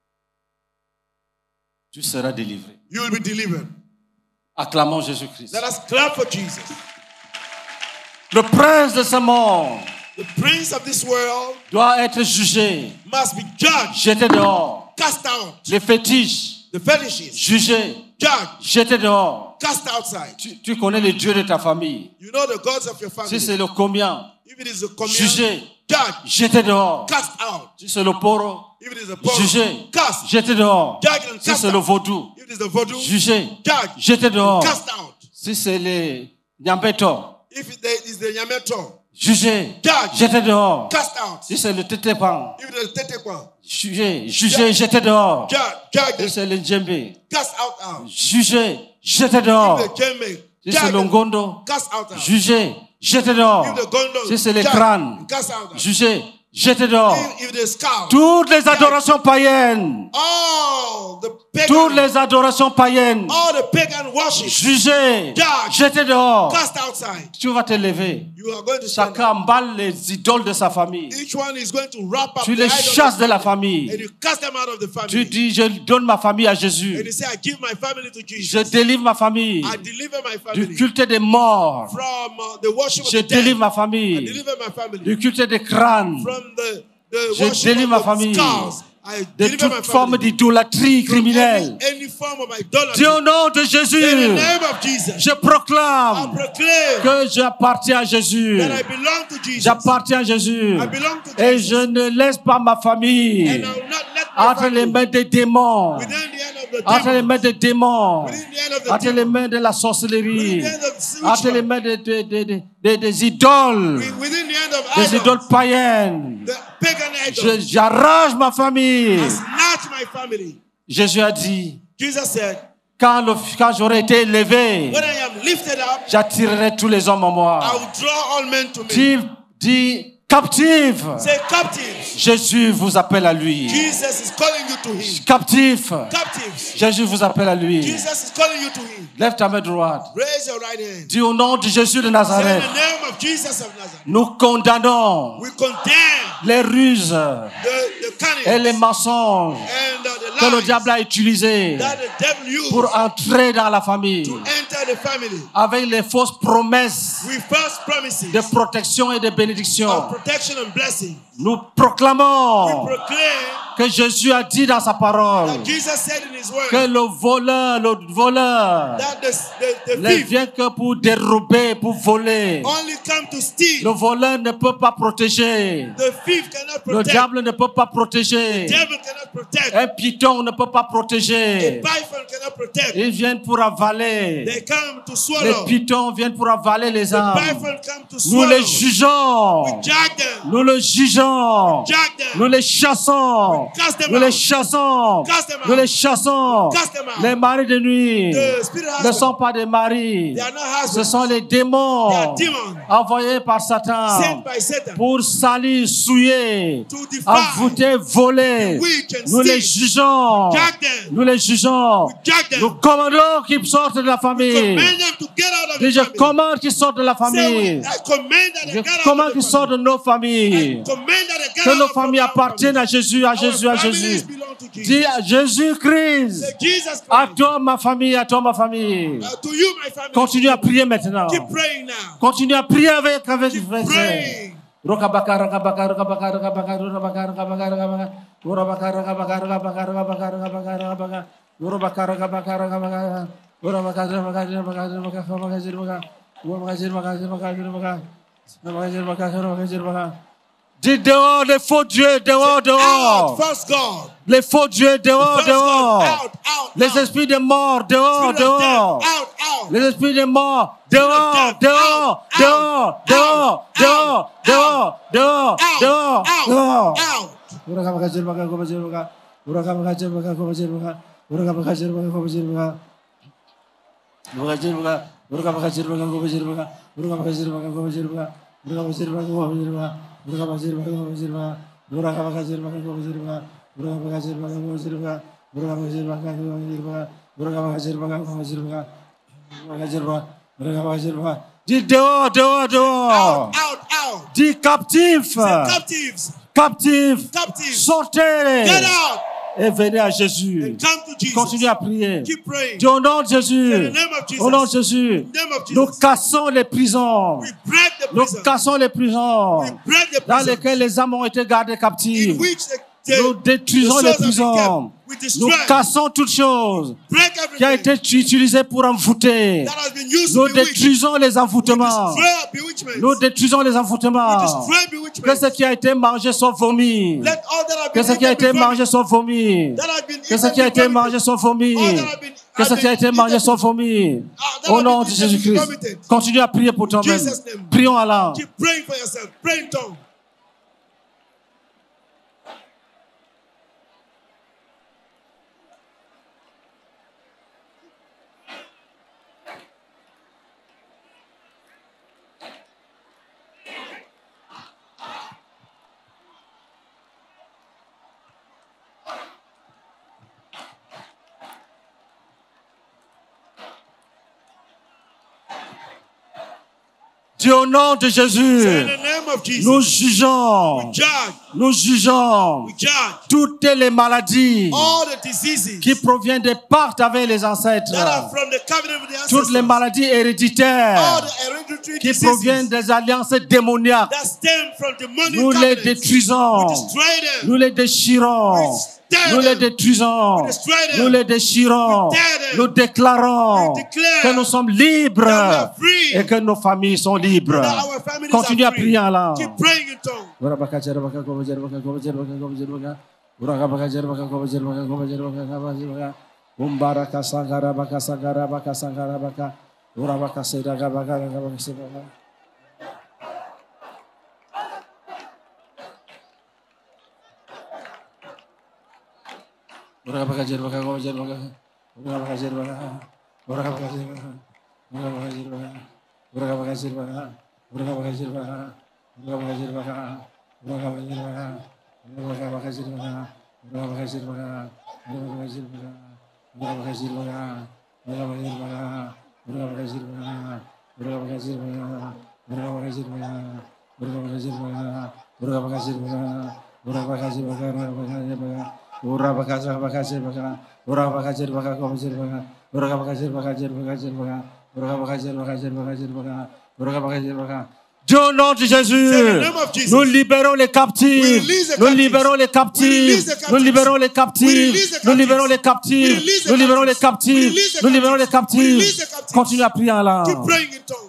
Tu seras délivré. You will be delivered. Acclamons Jésus-Christ. Let us clap for Jesus. Le prince de ce monde The prince of this world doit être jugé, must be judged, jeté dehors. cast out. Les fétiches, The fetishes, jugé, judged, jeté dehors. cast outside. Tu connais les dieux de ta famille. You know the gods of your family. Si c'est le combien, If it is a communion, jugé, judge, jeté dehors. cast out. Si c'est le poro, If it is a pork, jugé, cast. jeté dehors. Judge and Si cast c'est le out. vaudou, If it is the voodoo, jugé, judge, jeté dehors. cast out. Si c'est les nyambeto, If it is the yameto, jugé, judge, jeté dehors. cast out. Si c'est le tétépan, If it is tetekwa, jugé, jeté dehors. judge, Si c'est le djembe, cast out. jugé, jeté dehors. If the jeme, Si c'est le judge, ngondo, cast out. jugé, jetez dehors. If the gondos, Si c'est les judge, crânes, cast out. jugez, jetez dehors. If the skull, Toutes les adorations païennes, all the toutes pagan, les adorations païennes, all the pagan worship, jugez, judge, jetez dehors. cast outside. Tu vas te lever. You are going to stand up. Chacun emballe les idoles de sa famille. Each one is going to wrap up Tu the les idols chasses of de la the famille. and you cast them out of the Tu family. dis, je donne ma famille à And Jésus. you say, I give my family to Je Jesus. délivre ma famille I deliver my du family culte des morts. from the worship Je of the dead. délivre ma I famille deliver my family du culte des crânes, from the Je worship délivre ma of the famille skulls. I de deliver my toute forme family d'idolâtrie from criminelle. any form of idolatry. Dis au nom de In the Jésus, name of Jesus, je I proclame proclaim que j'appartiens à Jésus. that I belong to Jesus. J'appartiens à Jésus. I belong to Et Jesus. je ne laisse pas ma famille And I will not let my entre les family mains des démons, within the hand of the entre les devil, mains des démons, within the hand of the entre les devil, mains de la within sorcellerie, the hand of the entre les witchcraft, mains des idoles, within the hand of des idoles idols, païennes. the pagan idols. J'arrange ma famille. I snatch my family. Jésus a dit, Jesus said, quand j'aurai été élevé, when I am lifted up, j'attirerai tous les hommes en I moi. will draw all men to me. Dis captive. Say captives. Jésus vous appelle à lui. Jesus is calling you to him. Captif. Captives. Jésus vous appelle à lui. Jesus is calling you to him. Lève ta main droite. Raise your right hand. Dis au nom de Jésus de Say in Nazareth, the name of Jesus of Nazareth. nous condamnons We condemn les ruses the et les cunning mensonges and que le the diable lies a utilisés that the devil used pour entrer dans la famille to enter the family avec les fausses promesses with false promises de protection et de of bénédiction. protection and blessing. Nous We proclamons proclaim que Jésus a dit dans sa parole that Jesus said in his word que le voleur that the ne thief vient que pour dérober, pour voler. only come to Le steal. voleur ne peut pas protéger. The thief cannot Le protect. diable ne peut pas protéger. The devil cannot protect. Un python ne peut pas A protéger. python cannot protect. Ils viennent pour avaler. They come to Les swallow. pythons viennent pour avaler les The âmes. python come to Nous swallow. les jugeons. We jag them. Nous les jugeons. Jag them. Nous les chassons. Cast them Nous les out. chassons. Cast them out. Nous les chassons. Cast them out. Les maris de nuit The spirit ne husband. sont pas des maris. They are not Ce husbands. sont les démons They are demons. envoyés par Satan Sent by Satan pour salir, souiller, to defy, envoûter, voler. weak and Nous les steal. jugeons. Jag them. Nous les jugeons. We jag them. Nous commandons qu'ils sortent de la famille. Command them to get out of Et the je family. commande qu'ils sortent de la Say, famille. I command that Je they get out commande of qu'ils the sortent de family. nos familles. I command that they get Que out nos of familles our appartiennent à Jésus, à Our Jésus, à families Jésus. belong to Jesus. Dis à Jésus-Christ. Say, Jesus À Christ. toi ma famille, à toi ma famille. To you, my family. Continue à prier maintenant. Keep praying now. Continue à prier avec Keep frères. praying. Rokabaka, rokabaka, rokabaka, rokabaka, rokabaka, rokabaka, rokabaka. Urabaka, rokabaka, rokabaka, rokabaka, rokabaka, rokabaka. Urabaka, rokabaka, rokabaka. Urabaka, rokabaka, rokabaka, rokabaka, rokabaka. Urabaka, rokabaka, rokabaka, rokabaka, rokabaka. Dis dehors les faux dieux, dehors, dehors. Out, false God. Les faux dieux, dehors, False God. dehors. Out, out, Les out. esprits de mort, dehors, Spirit of death. dehors. Out, out. Les esprits de mort, dehors, death. dehors, Out, dehors, out, dehors, out, dehors, out, dehors, dehors, Out, dehors, out, dehors. out. Dis dehors, dehors, dehors. Out, out, out. Dis captif, Captives. captif, Captives. sortez Get out. et venez à Jésus. And come to Jesus. Continue à prier. Keep praying. Dis au nom de Jésus. In the name of Jesus. Au nom de Jésus. In the name of Nous Jesus. cassons les prisons. We break the Nous prison. cassons les prisons We break the dans prison. lesquelles les âmes ont été gardées In captives. which Nous détruisons les souls have been prisons. kept. We Nous destroy. cassons toute chose Break qui a everything été utilisée pour envoûter. that has been used Nous to bewitch. détruisons les envoûtements. Destroy bewitchments. Nous détruisons les We envoûtements. destroy Que bewitchments. ce qui a été mangé soit vomi. Let all that have Que been ce qui a eaten été be mangé vomited. soit vomi. That has been Que ce eaten qui a be été vomited. mangé soit vomi. All that have been- Que ce qui a été mangé soit vomi. that Au have nom been de eaten be Jésus-Christ. vomited. Continue à prier pour toi-même. Jesus' name. Prions alors. Keep praying for yourself. Pray in tongues. Dis au nom de Say in Jésus, the name of Jesus. nous jugeons, nous jugeons toutes les maladies All the diseases qui proviennent des pactes avec les ancêtres, that are from the covenant of the ancestors. toutes les maladies héréditaires All the hereditary qui diseases proviennent des alliances démoniaques. that stem from demonic Nous les covenants. détruisons, We destroy them. nous les déchirons, nous les détruisons, nous les déchirons, nous déclarons que nous sommes libres et que nos familles sont libres. That our families Continue are à free. prier là. Keep praying in tongues. Dieu au nom de Jésus, nous libérons les captifs, nous libérons les captifs, nous libérons les captifs, nous libérons les captifs, nous libérons les captifs, nous libérons les captifs. Continue à prier là. Keep praying in tongues.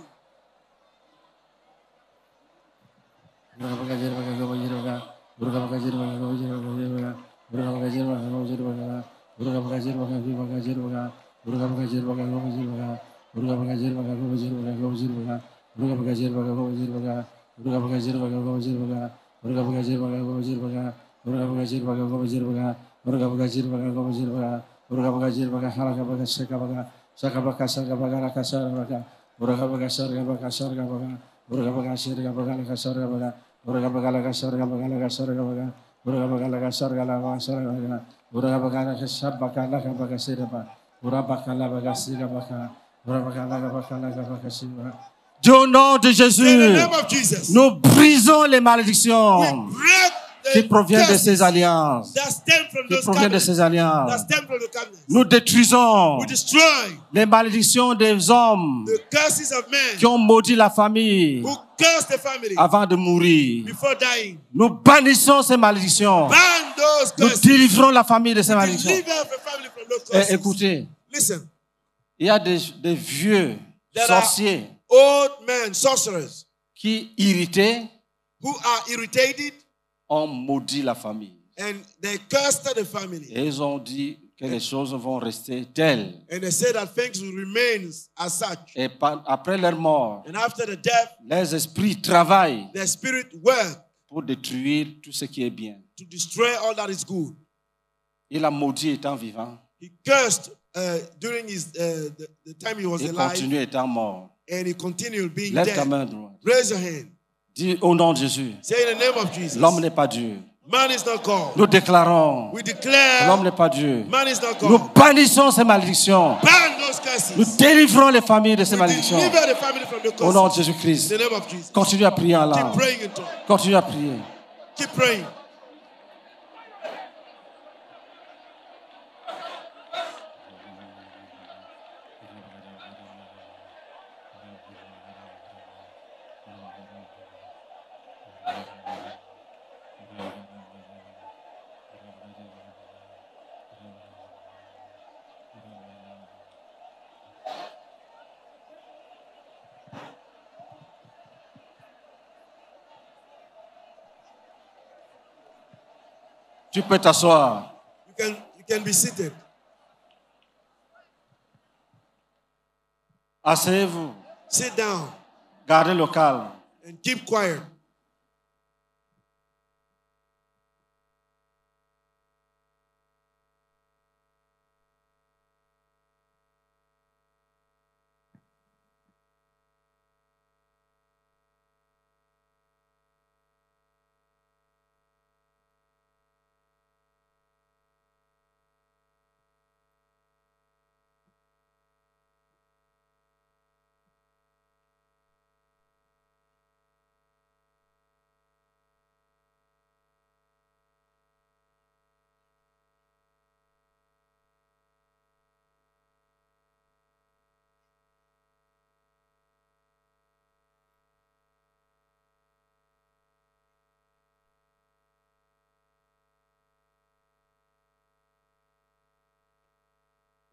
Dieu au nom de In the Jésus, name of Jesus. nous brisons les malédictions Break qui the proviennent de curses ces alliances. that stem from Qui those proviennent de covenants. ces That alliances. stem from the covenants. Nous détruisons We destroy les malédictions des hommes the curses of men qui ont maudit la famille who curse the family avant de mourir. before dying. Nous bannissons ces malédictions. Ban those Nous curses. délivrons la famille de ces malédictions. Deliver the family from those Et curses. écoutez, Listen, il y a des vieux There are- sorciers old men, sorcerers, qui, irrités, who are irritated ont maudit la famille. and they cursed the family. Et ils ont dit que les choses vont rester telles. And they say that things will remain as such. Et après leur mort, And after the death, les esprits travaillent their spirit work pour détruire tout ce qui est bien. to destroy all that is good. Il a maudit étant vivant He cursed during his the time he was et alive, continue étant mort. and he continued being Lève ta dead. main droite. Raise your hand. Dis au nom de Jésus, Say in the name of Jesus. l'homme n'est pas Dieu. Man is not called. Nous déclarons, We declare l'homme n'est pas Dieu. man is not Nous called. bannissons ces malédictions. Ban those Nous curses. délivrons les familles de ces We malédictions. deliver the family from the Au nom de curses. Jésus-Christ. In the name of Jesus. Continue à prier en Keep langue. praying in tongues. Continue à prier. Keep praying. Tu peux t'asseoir. You can be seated. Asseyez-vous. Sit down Gardez le calme. and keep quiet.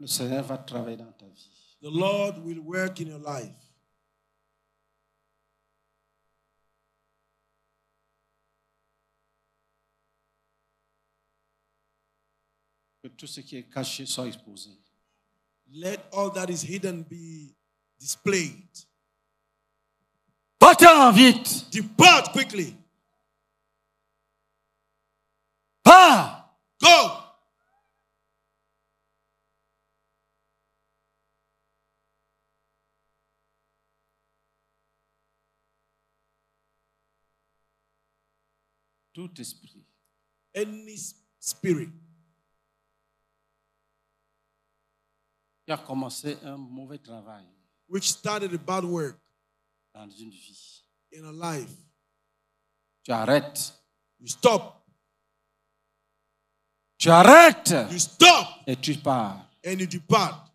Le Seigneur va travailler dans ta vie. The Lord will work in your life. Que tout ce qui est caché soit exposé. Let all that is hidden be displayed. Va-t'en vite. Depart quickly. Va. Go. Tout esprit Any spirit qui a commencé un mauvais travail which started a bad work dans une vie, in a life, tu arrêtes. you stop. Tu arrêtes You stop et tu pars. and you depart.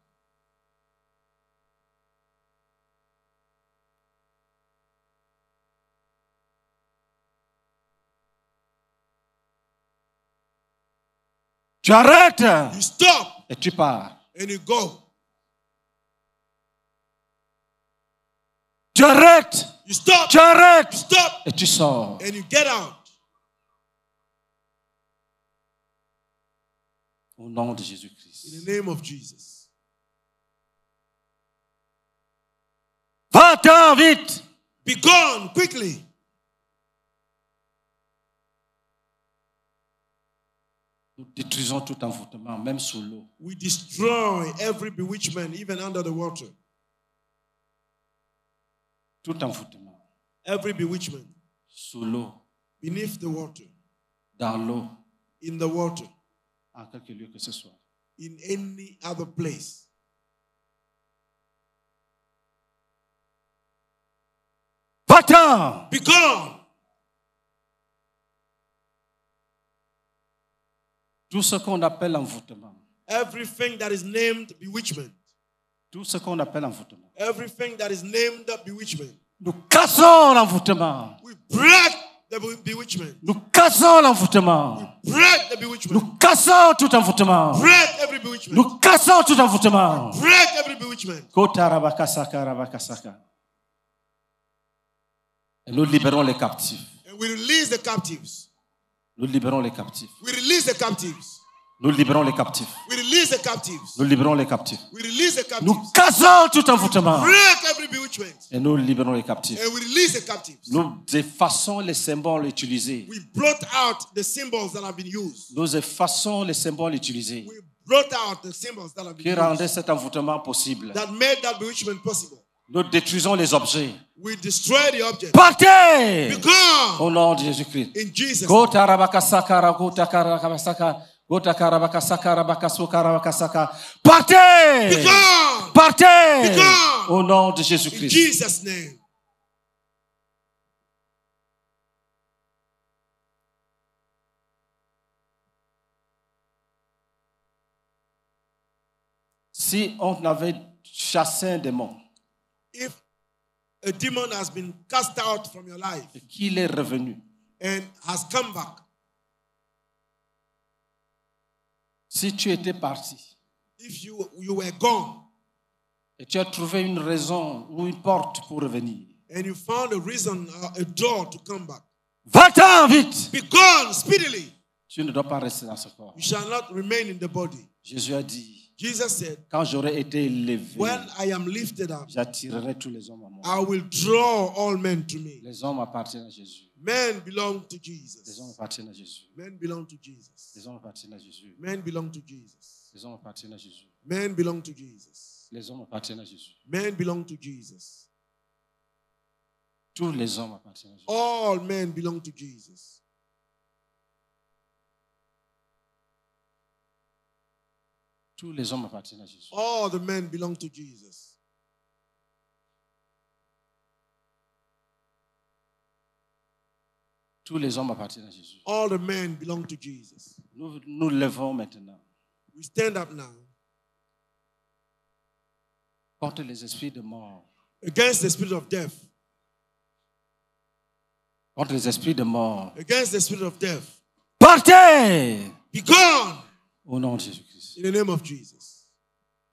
Tu arrêtes You stop et tu pars. and you go. Tu arrêtes, You stop. tu arrêtes You stop et tu sors. and you get out. Au nom de In Jésus-Christ. the name of Jesus. Va-t'en vite. Be gone quickly. Nous détruisons tout envoûtement, même sous l'eau. We destroy every bewitchment, even under the water. Tout envoûtement. Every bewitchment Sous l'eau, beneath the water, dans l'eau, in the water, en quelque lieu que ce soit. in any other place. Va-t'en. Be gone. Tout ce qu'on appelle envoûtement. Everything that is named bewitchment. Tout ce qu'on appelle envoûtement. Everything that is named bewitchment. Nous cassons l'envoûtement. We break the bewitchment. Nous cassons l'envoûtement. Break the bewitchment. Nous cassons tout envoûtement. Break every bewitchment. Nous cassons tout envoûtement. Break every bewitchment. Kotarabakasaka, rabakasaka. Et nous libérons les captifs. And we release the captives. Nous libérons les captifs. We release the captives. Nous libérons les captifs. We release the captives. Nous libérons les captifs. We release the captives. Nous cassons tout envoûtement. Break every bewitchment. Et nous libérons les captifs. And we release the captives. Nous effaçons les symboles utilisés. We blot out the symbols that have been used. Nous effaçons les symboles utilisés We blot out the symbols that have qui been rendaient used. cet envoûtement possible. That made that bewitchment possible. Nous détruisons les objets. We destroy the object. Partez! Be gone. Au nom de Jésus-Christ. In Jesus' name. Gotarabakasaka, gotakarabakasaka, gotakarabakasaka, rabakasukarabakasaka. Partez! Be gone. Partez! Be gone. Au nom de In Jésus-Christ. Jesus' name. Si on avait chassé un démon If a demon has been cast out from your life et qu'il est revenu, and has come back, si tu étais parti if you were gone et tu as trouvé une raison ou une porte pour revenir, and you found a reason, a door to come back, va-t'en vite! be gone speedily. Tu ne dois pas rester dans ce corps. You shall not remain in the body. Jésus a dit, Jesus said, quand j'aurai été élevé, when I am lifted up, j'attirerai tous les hommes à moi. I will draw all men to me. Les hommes appartiennent à Jésus. Men belong to Les Jesus. hommes appartiennent à Jésus. Men belong to Jesus. Les hommes appartiennent à Jésus. Men belong to Jesus. Les hommes appartiennent à Jésus. Men belong to Jesus. Les hommes appartiennent à Jésus. Men belong to Jesus. Tous les hommes appartiennent à Jésus. All men belong to Jesus. Tous les hommes appartiennent à Jésus. All the men belong to Jesus. Tous les hommes appartiennent à Jésus. All the men belong to Jesus. Nous levons maintenant We stand up now contre les esprits de mort. against the spirit of death. Contre les esprits de mort. Against the spirit of death. Partez! Be gone Au nom de Jésus-Christ. in the name of Jesus.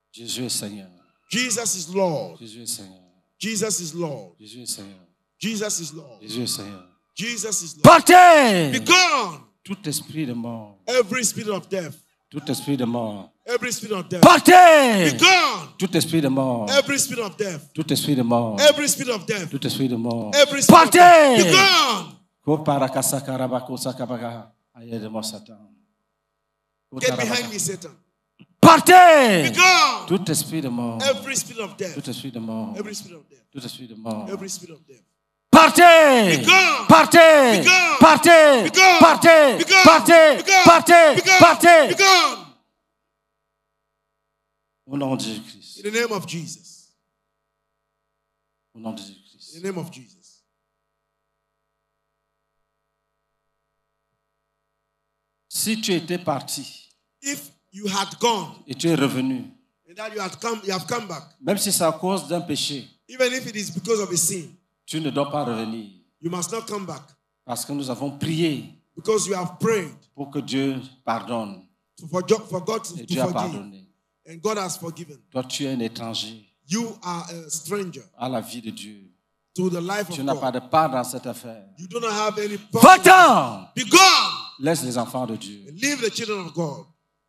Jésus est Seigneur. Jesus is Lord. Jésus est Seigneur. Jesus is Lord. Jésus est Seigneur. Jesus is Lord. Jésus est Seigneur. Jesus is Lord. Partez! Be gone. Tout esprit de mort. Every spirit of death. Tout esprit de mort. Every spirit of death. Partez! Be gone. Tout esprit de mort. Every spirit of death. Tout esprit de mort. Every spirit of death. Tout esprit de mort. Every spirit of death. Be Partez! gone. Get behind me, Satan. Partez! Be gone. Tout esprit de mort. Every spirit of death. Tout esprit de mort. Every spirit of death. Tout esprit de mort. Every spirit of death. Partez! Be gone. Partez! Be gone. Partez! Be gone. Partez! Be gone. Partez! Be gone. Partez! Be gone. Partez! Be gone. Au nom de Jésus-Christ. In the name of Jesus. Au nom de Jésus-Christ. In the name of Jesus. Si tu étais parti If you had gone et tu es revenu, and that you have come back, même si c'est à cause d'un péché, even if it is because of a sin, tu ne dois pas revenir. you must not come back Parce que nous avons prié because you have prayed pour que Dieu pardonne. for God to Et Dieu a forgive. pardonné. And God has forgiven. Toi, tu es un étranger You are a stranger à la vie de Dieu. to the life Tu of n'as pas God. de part dans cette affaire. You do not have any part. Va-t'en! Be gone Laisse les enfants de Dieu. and leave the children of God.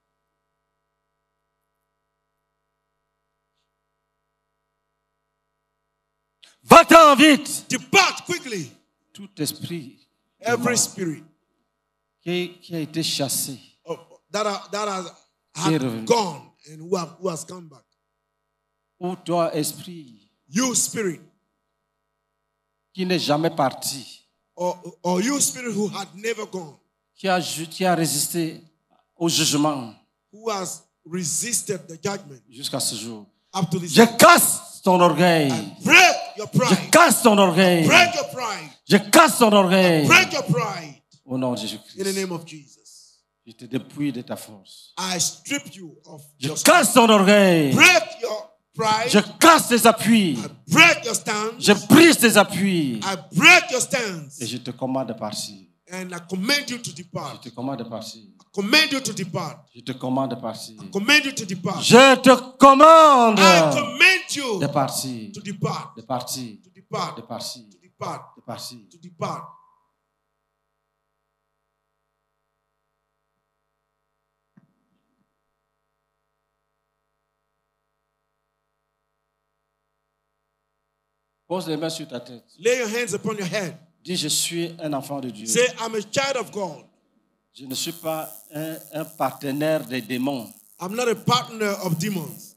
Va-t'en vite! Depart quickly. Tout esprit Every spirit qui a été chassé, that has Qui est revenu. gone and who has come back. ou toi, esprit You spirit qui n'est jamais parti, or you spirit who had never gone, qui a résisté au jugement who has resisted the judgment jusqu'à ce jour. up to this Je time. casse ton orgueil. Break your Je pride. casse ton orgueil. Break your pride. Je casse ton orgueil. Break your pride Au nom de in the Jésus-Christ. name of Jesus. Je te dépouille de ta force. I strip you of Je your casse ton orgueil. break your pride. Je casse tes appuis. I break your stance. Je brise tes appuis. I break your stance. Et je te commande de partir. And I command you to Je depart. te commande de partir. Command you to depart. Je te commande de partir. Command you to depart. Je te commande I command you de partir. to depart. De partir. To depart. De partir. To depart. De partir. To depart. Pose les mains sur ta tête. Lay your hands upon your head. Dis, je suis un enfant de Dieu. Say, I'm a child of God. Je ne suis pas un partenaire des démons. I'm not a partner of demons.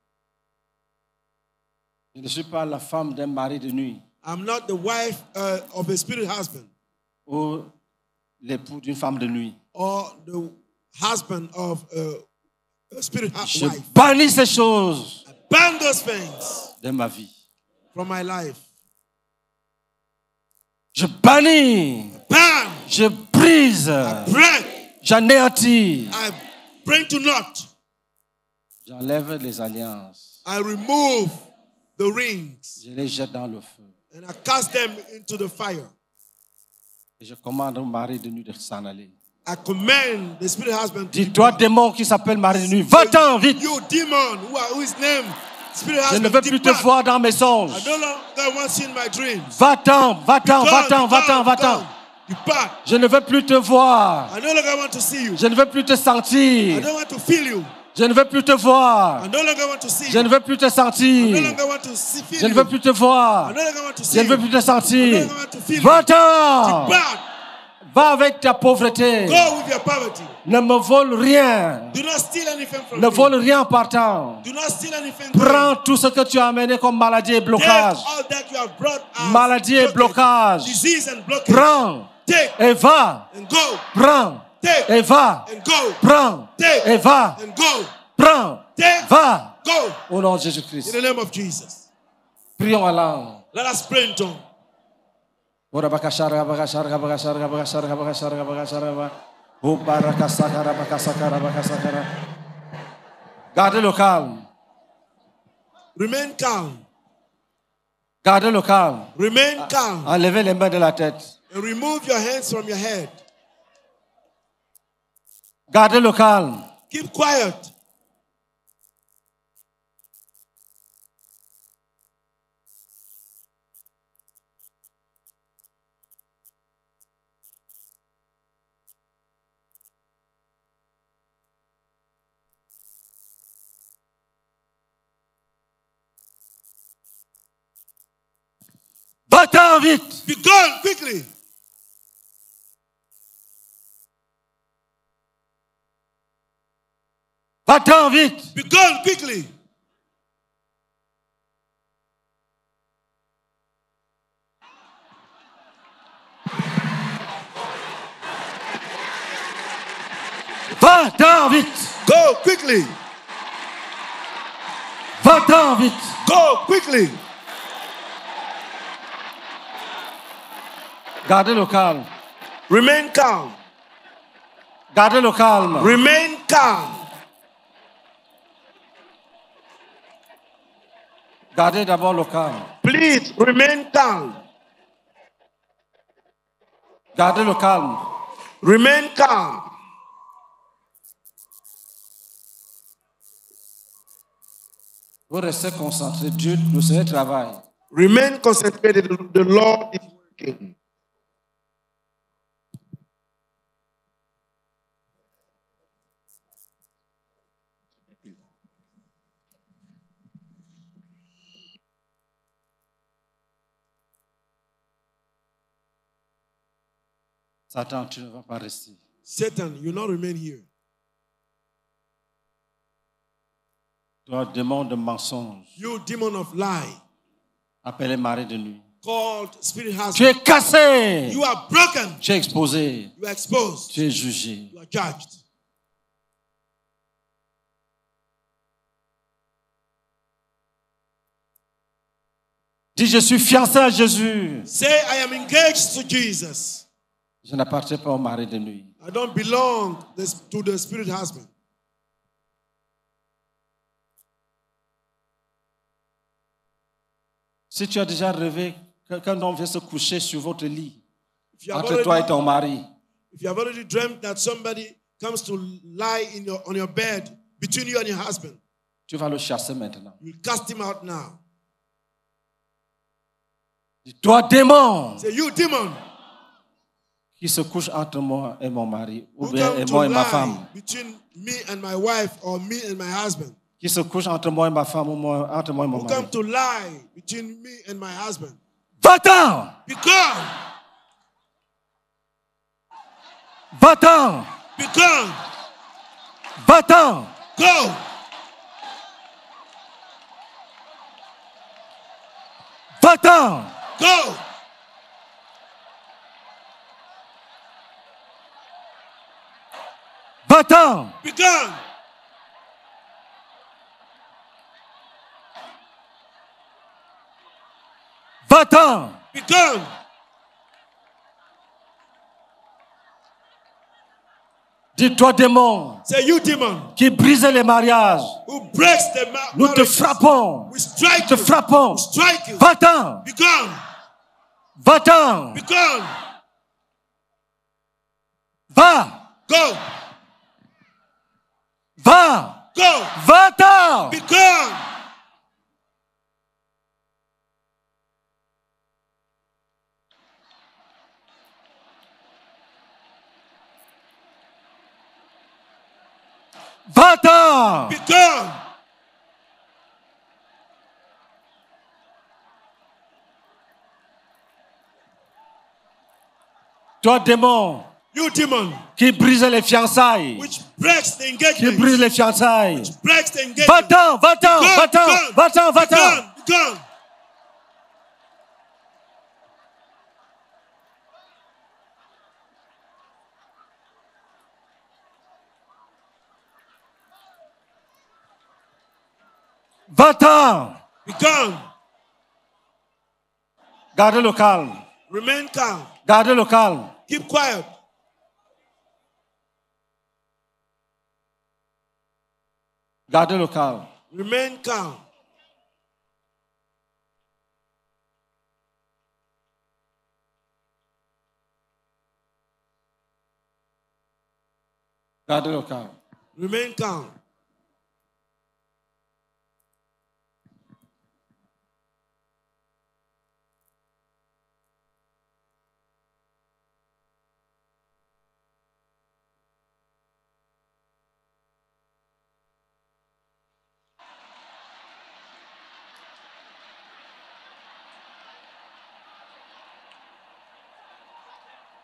Je ne suis pas la femme d'un mari de nuit I'm not the wife of a spirit husband ou l'époux d'une femme de nuit. or the husband of a spirit Je wife. bannis ces choses Ban those things de ma vie. from my life. Je bannis, Ban, je brise, break, j'anéantis, I bring to naught. j'enlève les alliances, I remove the rings je les jette dans le feu. and I cast them into the fire. Et je commande au mari de nuit de s'en aller. I command the spirit husband to Dis-toi, démon qui s'appelle mari de nuit, va-t'en vite. You demon who is named spirit Je husband, ne veux plus te depart. voir dans mes songes. I no longer want you in my dreams. Va-t'en, va-t'en, Gone, va-t'en, va-t'en, gone, va-t'en. gone. Depart. Je ne veux plus te voir. I no longer want to see you. Je ne veux plus te I sentir. don't want to feel you. Je ne veux plus te voir. I no longer want to see Je you. ne veux plus te I no sentir. longer want to see, feel Je ne you. veux plus te I voir. no longer want to see Je ne veux you. plus te sentir. I no longer want to feel you. Va-t'en. Depart. Va avec ta pauvreté. Go with your poverty. Ne me vole rien. Do not steal anything from Ne me. vole rien en partant. Do not steal anything. Prends tout ce que tu as amené comme maladie et blocage. Take all that you have brought as Maladie et blockage, blocage. disease and blockage. Prends Take et va. and go. Prends Take et va. and go. Prends Take et va. and go. Prends. Take, Va. go. Au nom de In Jésus-Christ. the name of Jesus. Prions à langue. Let us pray in tongue. Gardez le calme. Remain calm. Gardez le calme. Remain calm. Enlevez les mains de la tête. And remove your hands from your head. Gardez le calme. Keep quiet. Va-t'en vite. Be gone quickly. Va-t'en vite. Be gone quickly. Va-t'en vite. Go quickly. Va-t'en vite. Go quickly. Gardez le calme. Remain calm. Gardez le calme. Remain calm. Gardez d'abord le calme. Please remain calm. Gardez le calme. Remain calm. Vous restez concentré. Dieu, le Seigneur travaille. Remain concentrated. The Lord is working. Satan, tu ne vas pas rester. Satan, you not remain here. Toi, démon de mensonge, You demon of lie, appelé mari de nuit. called spirit Tu husband. es cassé. You are broken. Tu es exposé. You are exposed. Tu es jugé. You are judged. Dis, je suis fiancé à Jésus. Say, I am engaged to Jesus. Je n'appartiens pas au mari de nuit. I don't belong to the spirit husband. Si tu as déjà rêvé qu'un homme vient se coucher sur votre lit, If you have entre toi et already, ton mari, if you have already dreamt that somebody comes to lie on your bed between you and your husband, tu vas le chasser maintenant. you cast him out now. Dis, toi, démon, Say, you demon, qui se couche entre moi et mon mari, ou who bien come et to moi et ma lie femme, between me and my wife or me and my husband, qui se couche entre moi et ma femme, ou entre moi et mon who mari. come to lie between me and my husband, Va-t'en! be gone, Va-t'en! be gone, Va-t'en! go, Va-t'en! go, Va-t'en! be gone, Va-t'en! be gone. Dis-toi, démon, Say, you demon, qui brise les mariages. who breaks the Nous te marriage, frappons. we strike Te you, frappons. we strike you, Va-t'en! be gone, Va-t'en! be gone, Va! go, Va! go, Va-t'en! be gone. Va-t'en! Be gone. Toi, démon, You demon, qui brise les fiançailles. which breaks the Qui engagement, brise les fiançailles. which breaks the engagement. Va-t'en! Va-t'en! Gone, Va-t'en! gone, Va-t'en! be Va-t'en! gone, be gone. Va-t'en! Be gone. Gardez le calme. Remain calm. Gardez le calme. Keep quiet. Gardez le calme. Remain calm. Gardez le calme. Remain calm.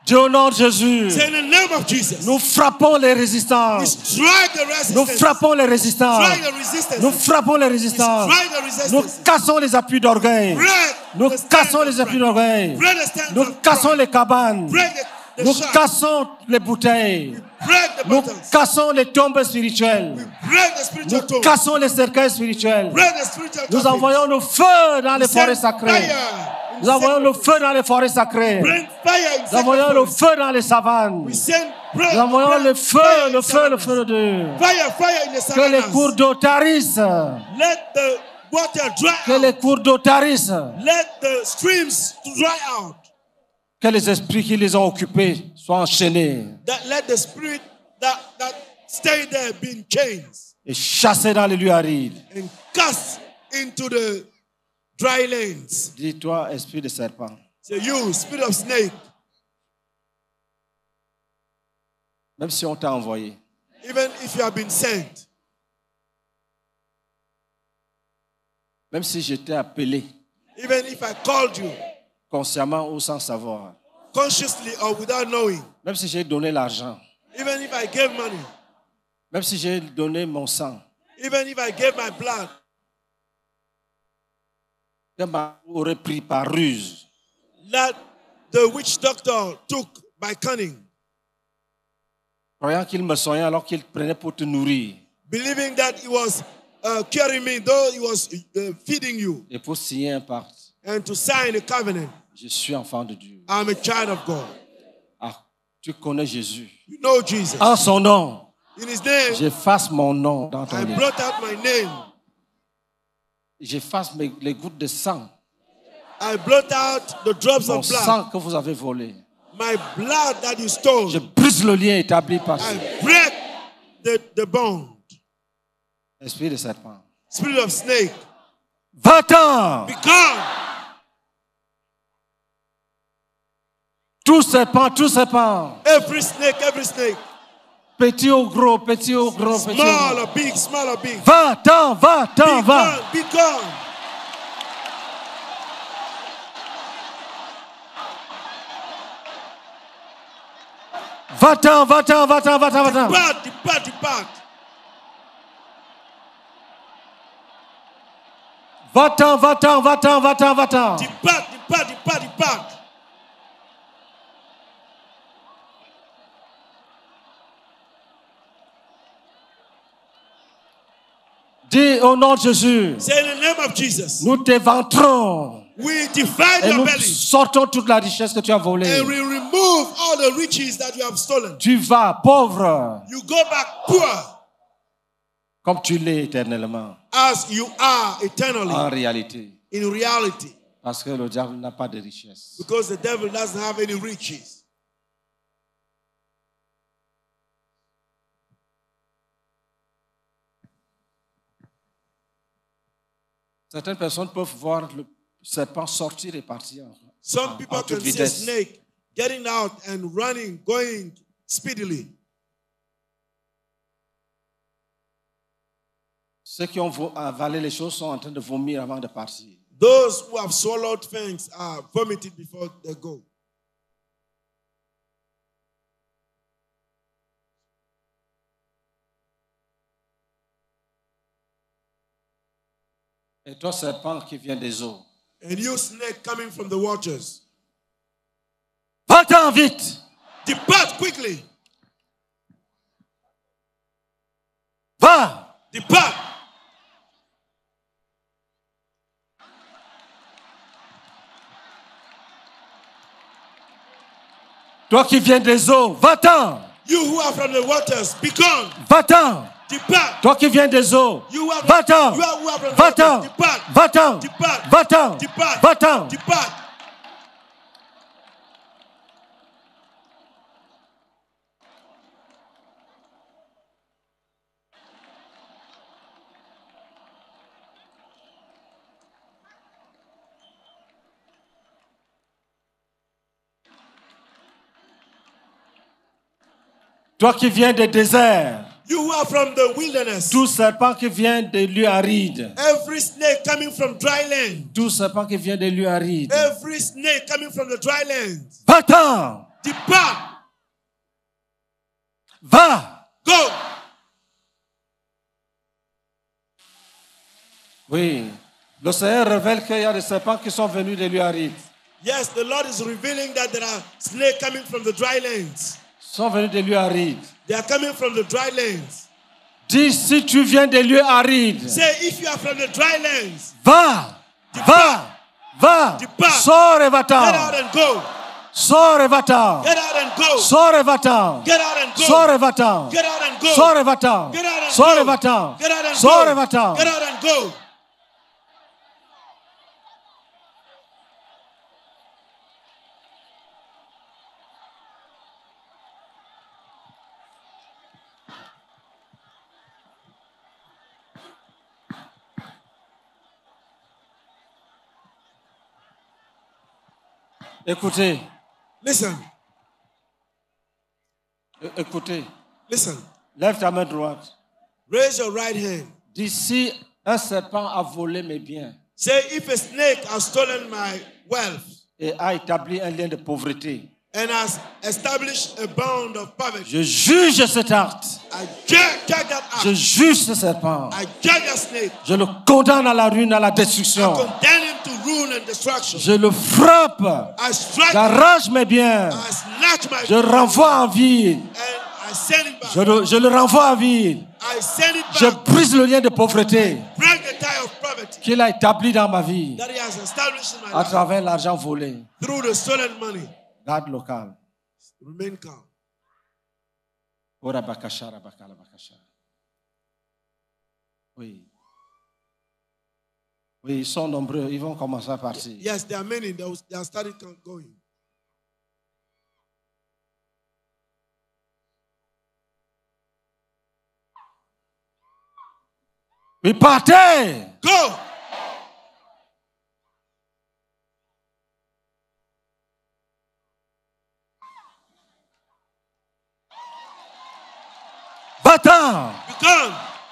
Dis au nom de Jésus. Say in the name of Jesus. Nous frappons les We résistances. strike the resistance. Nous frappons les résistances. Strike the resistance. Nous frappons les résistances. Strike the resistance. Nous cassons les appuis d'orgueil. Break Nous the stand cassons of les appuis pride. d'orgueil. Break the stand Nous of cassons pride. les cabanes. Break the Nous shop. cassons les bouteilles. Break the Nous bottles. cassons les tombes spirituelles. Break the spiritual Nous tone. cassons les cercueils spirituels. Break the spiritual Nous topics. envoyons le feu dans les Send forêts sacrées. fire. Nous envoyons le feu dans les forêts sacrées. Bring fire in Nous envoyons le sacrifice. feu dans les savanes. We send Nous envoyons le feu, le feu, le feu de Dieu. Fire in the Que les savannas. cours d'eau tarissent. Let the water dry Que les out. cours d'eau tarissent. Let the streams dry out. Que les esprits qui les ont occupés soient enchaînés Let the spirit that stay there be in chains et chassés dans les lieux arides. and cast into the dry lanes. Dis-toi, esprit de serpent, Say you, spirit of snake, même si on t'a envoyé, even if you have been sent, même si je t'ai appelé, even if I called you, consciemment ou sans savoir, consciously or without knowing, même si j'ai donné l'argent, even if I gave money, même si j'ai donné mon sang, even if I gave my blood, que m'a aurait pris par ruse, that the witch doctor took by cunning, croyant qu'il me soignait alors qu'il prenait pour te nourrir believing that he was curing me, though he was feeding you, et pour signer un pacte. and to sign a covenant. Je suis enfant de Dieu. I'm a child of God. Ah, tu connais Jésus. You know Jesus. En son nom, In his name, j'efface mon nom dans ton I livre. blot out my name. J'efface les gouttes de sang. I blot out the drops Mon of blood. sang que vous avez volé. My blood that you stole. Je brise le lien établi par I break the bond. l'esprit de serpent. Spirit of snake, Va-t'en! be gone. Tout serpent. Every snake, every snake. Petit ou gros, petit ou gros, petit ou Small gros. or big, small or big. Va-t'en, Be va. gone, be gone. Va-t'en. Depart. Va-t'en. Depart. Dis au nom de Jésus, Say in the name of Jesus. nous t'éventrons We divide et your nous belly sortons toute la richesse que tu as volée. and we remove all the riches that you have stolen. Tu vas pauvre You go back poor comme tu l'es éternellement. as you are eternally En réalité, in reality, parce que le diable n'a pas de richesse. because the devil doesn't have any riches. Certaines personnes peuvent voir le serpent sortir et partir Some people en toute can see a vitesse. snake getting out and running, going speedily. Ceux qui ont avalé les choses sont en train de vomir avant de partir. Those who have swallowed things are vomited before they go. Et toi, serpent qui vient des eaux, And you snake coming from the waters, va-t'en vite! depart quickly. Va! Depart. Toi qui viens des eaux, va-t'en! You who are from the waters, be gone. Va-t'en! Depart. Toi qui viens des eaux, You are va-t'en! you are who are from the Va-t'en! waters, depart. Va-t'en! Depart. Va-t'en! Depart. Va-t'en! Depart. Toi qui viens des déserts, You who are from the wilderness, tout serpent qui vient des lieux arides, every snake coming from dry land, tout serpent qui vient des lieux arides, every snake coming from the dry land, va-t'en! Depart. Va. Go. Oui. Le Seigneur révèle qu'il y a des serpents qui sont venus des lieux arides. Yes, the Lord is revealing that there are snakes coming from the dry lands. Ils sont venus des lieux arides. They are coming from the dry lands. Dis, si tu viens des lieux arides, Say, if you are from the dry lands, va, va, va, Depart. sors et get out va-t'en, and go. sors et va-t'en, Get out and go. sors et va-t'en, Get out and go. sors et va-t'en, Get out and go. sors et va-t'en, Get out and sors go. et va-t'en, Get out and sors go. et va-t'en. Get out and go. Écoutez, Listen. écoutez, Listen. lève ta main droite. Raise your right hand. D'ici, un serpent a volé mes biens Say, if a snake has stolen my wealth et a établi un lien de pauvreté. and has established a bound of poverty, Je juge cet acte. I judge that Je act. juge ce serpent. I judge that snake. Je le condamne à la ruine, à la I destruction. condemn him to ruin and destruction. Je le frappe. I strike him. J'arrache mes biens. I snatch my Je renvoie en vie. and I send it back. Je le renvoie en vie. I send it Je back. brise le lien de pauvreté Break the tie of poverty qu'il a établi dans ma vie that he has established in my à life travers l'argent volé. through the stolen money. Garde local. Remain calm. Ora bakashara bakala bakashara. Oui. Oui, ils sont nombreux. Ils vont commencer à partir. Yes, there are many. They are starting going. Oui, partez. Go. Va-t'en. Be gone.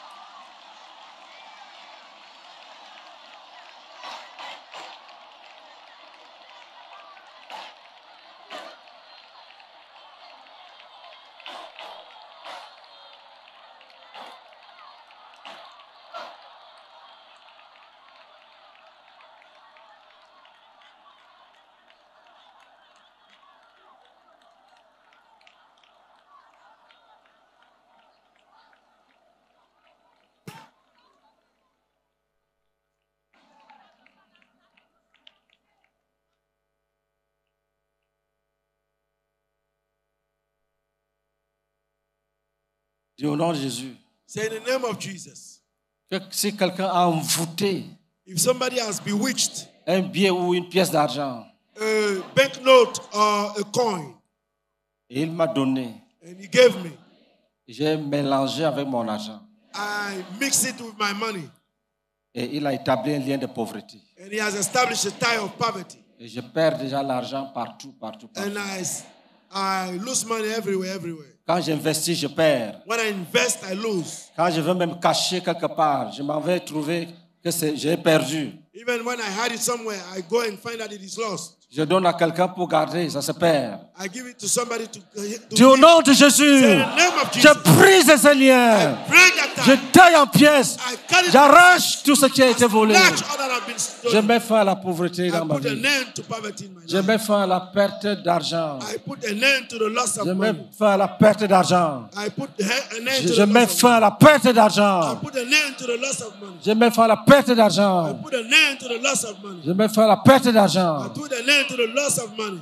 Dis au nom de Jésus. Say in the name of Jesus. Que si quelqu'un a envoûté If somebody has bewitched un billet ou une pièce d'argent a banknote or a coin et il m'a donné, and he gave me, j'ai mélangé avec mon argent I mix it with my money et il a établi un lien de pauvreté. and he has established a tie of poverty Et je perds déjà l'argent partout. and I lose money everywhere. Quand j'investis, je perds. When I invest, I lose. Quand je veux me cacher quelque part, je m'en vais trouver que j'ai perdu. Even when I hide it somewhere, I go and find out it is lost. Je donne à quelqu'un pour garder, ça se perd. I give it to somebody to Dis au nom de Jésus, Say in the name of Jesus. je brise ce lien. Break that Je tie. taille en pièces. I cut it. J'arrache tout ce qui a été volé. Snatch all that have been Je stolen. mets fin à la pauvreté I dans ma put an vie. end to poverty in my Je life. mets fin à la perte d'argent. I put an end to the loss of Je mets money. fin à la perte d'argent. I put an end to Je the mets loss of fin money. à la perte I d'argent. put an end to the loss of money. Je mets fin à la perte I d'argent. put an end to the loss of money. Je mets fin à la perte I d'argent. put an end to the loss of money.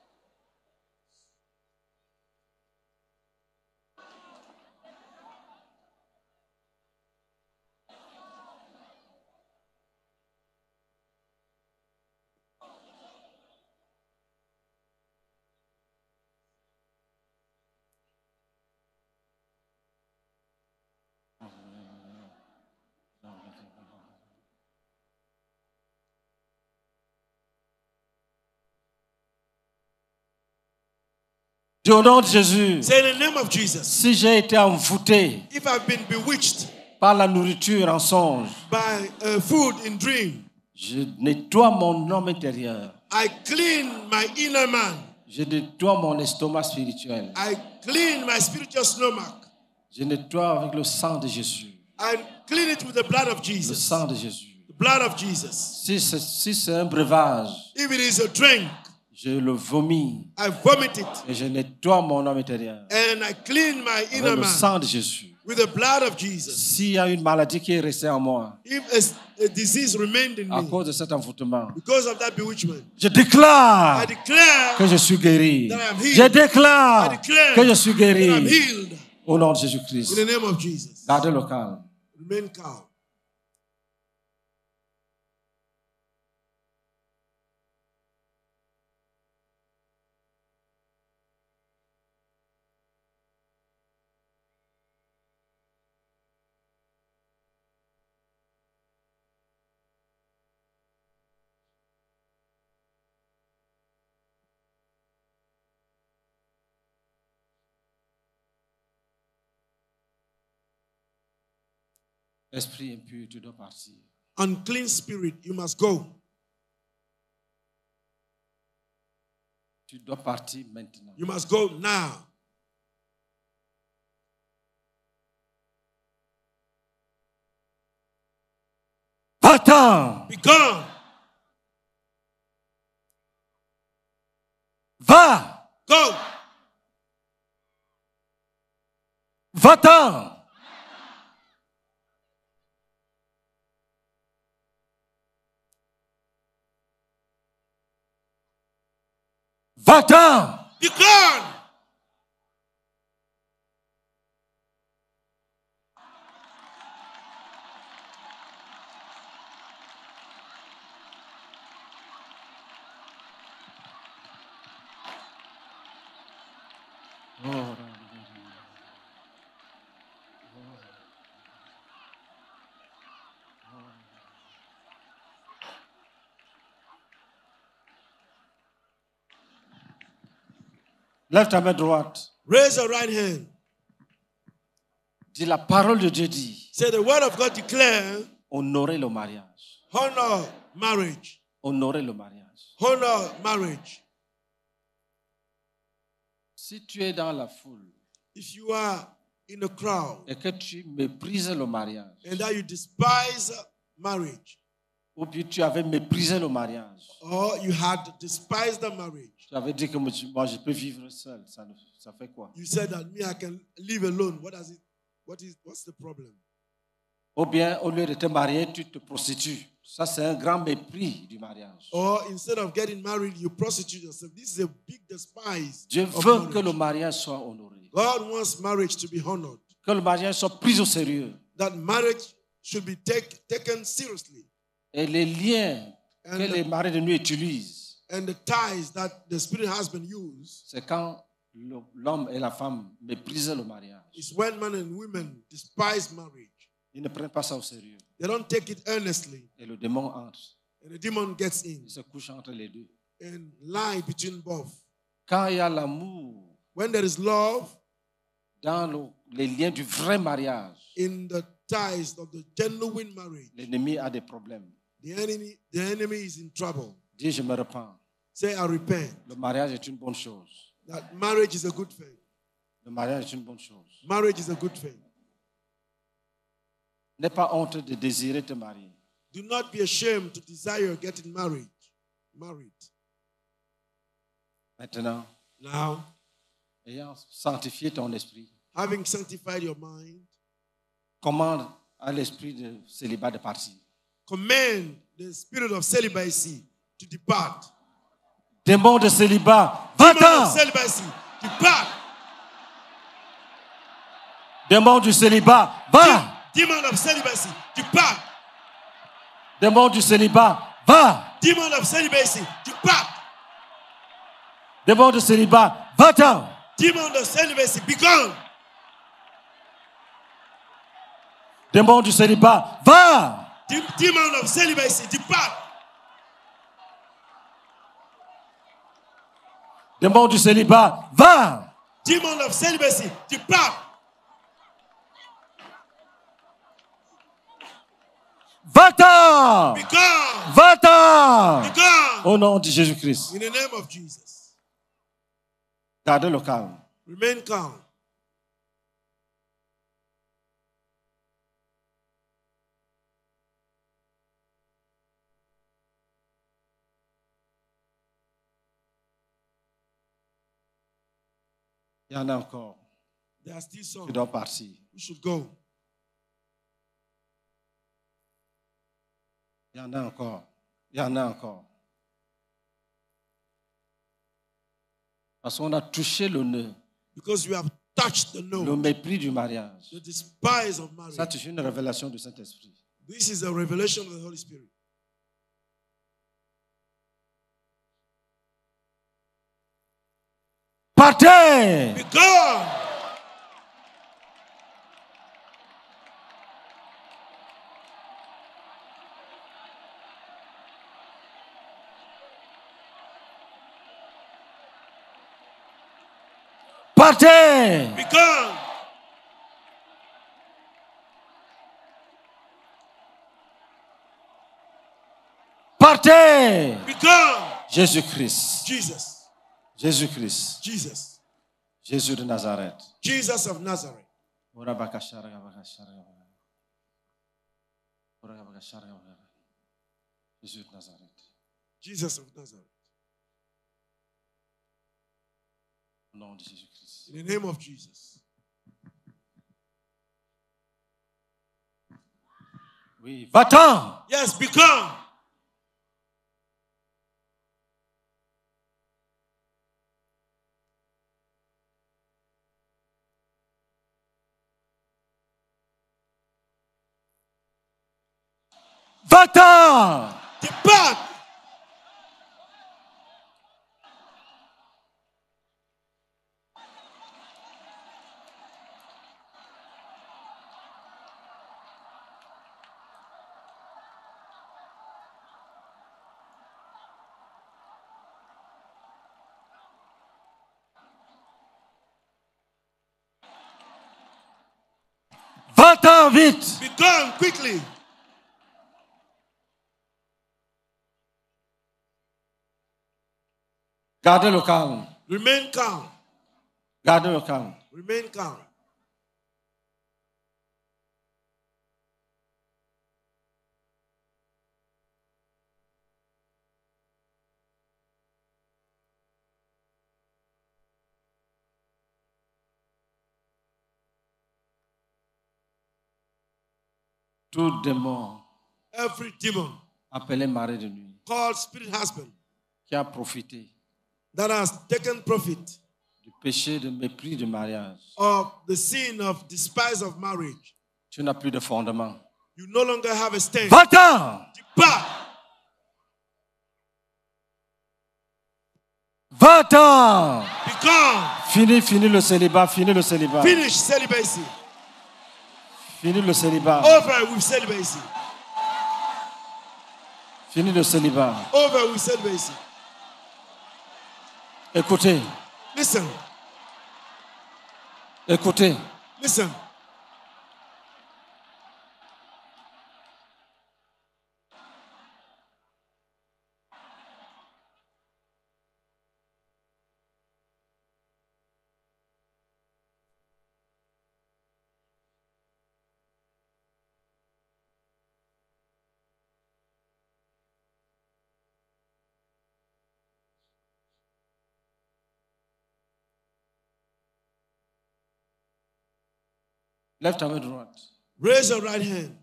Dis au nom de Jésus, Say in the name of Jesus. si j'ai été envoûté If I've been bewitched par la nourriture en songe, by food in dream, je nettoie mon homme intérieur. I clean my inner man. Je nettoie mon estomac spirituel. I clean my spiritual stomach. Je nettoie avec le sang de Jésus. I clean it with the blood of Le Jesus. sang de Jésus. The blood of Jesus. Si c'est un breuvage, If it is a drink, je le vomis I vomit it. et je nettoie mon homme intérieur And I clean my avec inner le man sang de Jésus. with the blood of Jesus. S'il y a une maladie qui est restée en moi If a disease remained in à me cause de cet envoûtement, because of that bewitchment, je déclare I declare que je suis guéri. that I am healed. Je déclare I declare que je suis that I am guéri healed au nom de in Jésus-Christ. the name of Jesus. Gardez le calme. Remain calm. Esprit impur, tu dois partir. Unclean spirit, you must go. Tu dois partir maintenant. You must go now. Va-t'en! Be gone. Va! Go. Va-t'en! Va-t'en! Be gone. Lève ta main droite. Raise your right hand. Dis la parole de Dieu dit. Say the word of God declare, Honorer le mariage. honor marriage. Honorer le mariage. Honor marriage. Si tu es dans la foule If you are in a crowd et que tu méprises le mariage, and that you despise marriage, ou bien tu avais méprisé le mariage, or you had despised the marriage, tu avais dit que moi je peux vivre seul, ça fait quoi? you said that me, I can live alone. What's the problem? Ou bien au lieu de te marier, tu te prostitues. Ça c'est un grand mépris du mariage. Or instead of getting married, you prostitute yourself. This is a big despise. Dieu of veut marriage. que le mariage soit honoré, God wants marriage to be honored. que le mariage soit pris au sérieux. That marriage should be taken seriously. Et les liens And que les maris de nuit utilisent, And the ties that the spirit husband use c'est quand l'homme et la femme méprisent le mariage. is when men and women despise marriage. Ils ne prennent pas ça au sérieux. They don't take it earnestly. Et le démon entre. And the demon gets in Il se couche entre les deux. and lie between both. Quand il y a l'amour When there is love dans les liens du vrai mariage, in the ties of the genuine marriage, l'ennemi a des problèmes. the enemy is in trouble. Dis, je me repens. Say, I repent. Le mariage est une bonne chose. That marriage is a good thing. Le mariage est une bonne chose. Marriage is a good thing. N'aie pas honte de désirer te marier. Do not be ashamed to desire getting married. Maintenant, Now, ayant sanctifié ton esprit, having sanctified your mind, commande à l'esprit de célibat de partir. command the spirit of celibacy to depart. Démon de célibat, Demon of va-t'en! celibacy, depart. Démon du célibat, va! Demon of celibacy, depart. Démon du célibat, va! Demon of celibacy, depart. Démon du célibat, va-t'en! Demon of celibacy, be gone. Démon du célibat, va! Demon of celibacy, depart. Démon du célibat, va! Demon of celibacy, depart. Va-t'en! Be gone. Va-t'en! Be gone. Au nom de Jésus-Christ. In the name of Jesus. Gardez le calme. Remain calm. Il y en a encore. There are still some Tu dois partir. who should go. Il y en a encore. Il y en a encore. Parce qu'on a touché le nœud, Because you have touched the le note, mépris du mariage. the despise of marriage. Ça, c'est une révélation du Saint-Esprit. This is a revelation of the Holy Spirit. Partez! Be gone. Partez! Be gone. Partez! Be gone. Jésus-Christ. Jesus. Jésus-Christ. Jesus. Jésus de Nazareth. Jesus of Nazareth. Jésus de Nazareth. Jesus of Nazareth. Au nom de Jésus-Christ. In the name of Jesus. Oui, va-t'en! Yes, be gone. Va-t'en! Depart. Va-t'en vite! Be gone quickly. Gardez le calme. Remain calm. Gardez le calme. Remain calm. Tout démon Every demon appelé mari de nuit called spirit husband qui a profité that has taken profit du péché de mépris du mariage. of the sin of despise of marriage, Tu n'as plus de fondement. you no longer have a stand. Va-t'en! Depart. Va-t'en! Be gone. Fini le célibat, fini le célibat. Finish celibacy. Fini le célibat. Over with celibacy. Fini le célibat. Over with celibacy. Écoutez, Listen. écoutez. Listen. Lève ta main droite. Raise your right hand.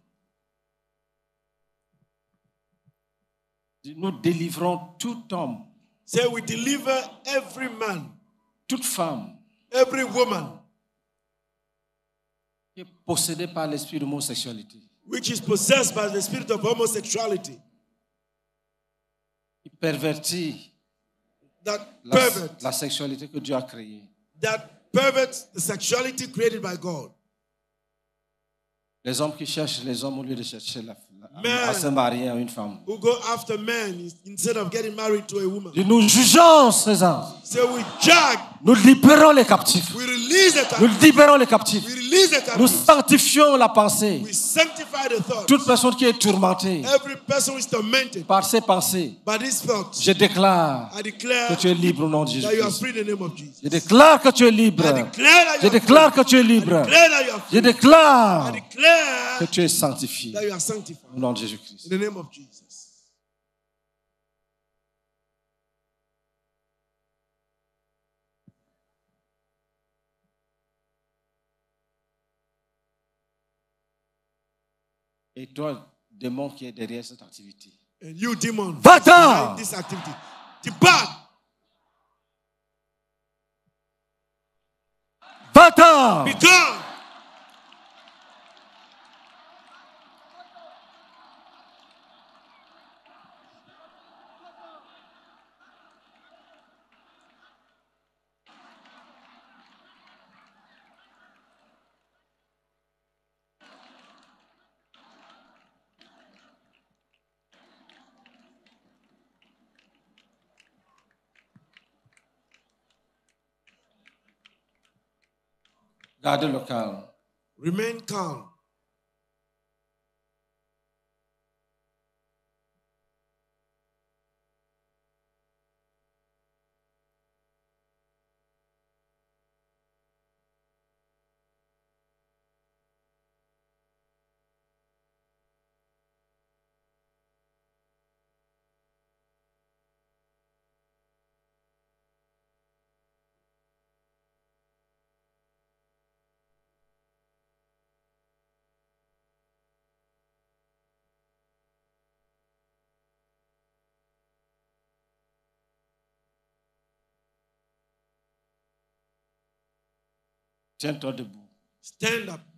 Nous délivrons tout homme, Say, we deliver every man, toute femme every woman, qui est possédée par l'esprit d'homosexualité, which is possessed by the spirit of homosexuality, qui pervertit that pervert, la sexualité que Dieu a créée. that perverts the sexuality created by God. Les hommes qui cherchent les hommes au lieu de chercher Men à se marier à une femme. who go after men instead of getting married to a woman. Nous jugeons ces hommes. So we judge Nous libérons les captifs. We release the Nous captive. libérons les captifs. We release the Nous captive. sanctifions la pensée. We sanctify the thought. Toute personne qui est tourmentée Every person who is tormented par ses pensées, by these thoughts, je déclare I declare que tu es libre au nom de that you are Jésus-Christ. free in the name of Jesus. Je déclare que tu es libre. I declare that Je you are déclare free. que tu es I libre. declare that you are Je free. déclare I declare que tu es sanctifié that you are sanctified au nom de Jésus-Christ. in the name of Jesus. Et toi, démon qui est derrière cette activité, And you, demon, Va-t'en! behind this activity, depart. va-t'en! Be gone. Gardez le calme. Remain calm. Tiens-toi debout. Stand up.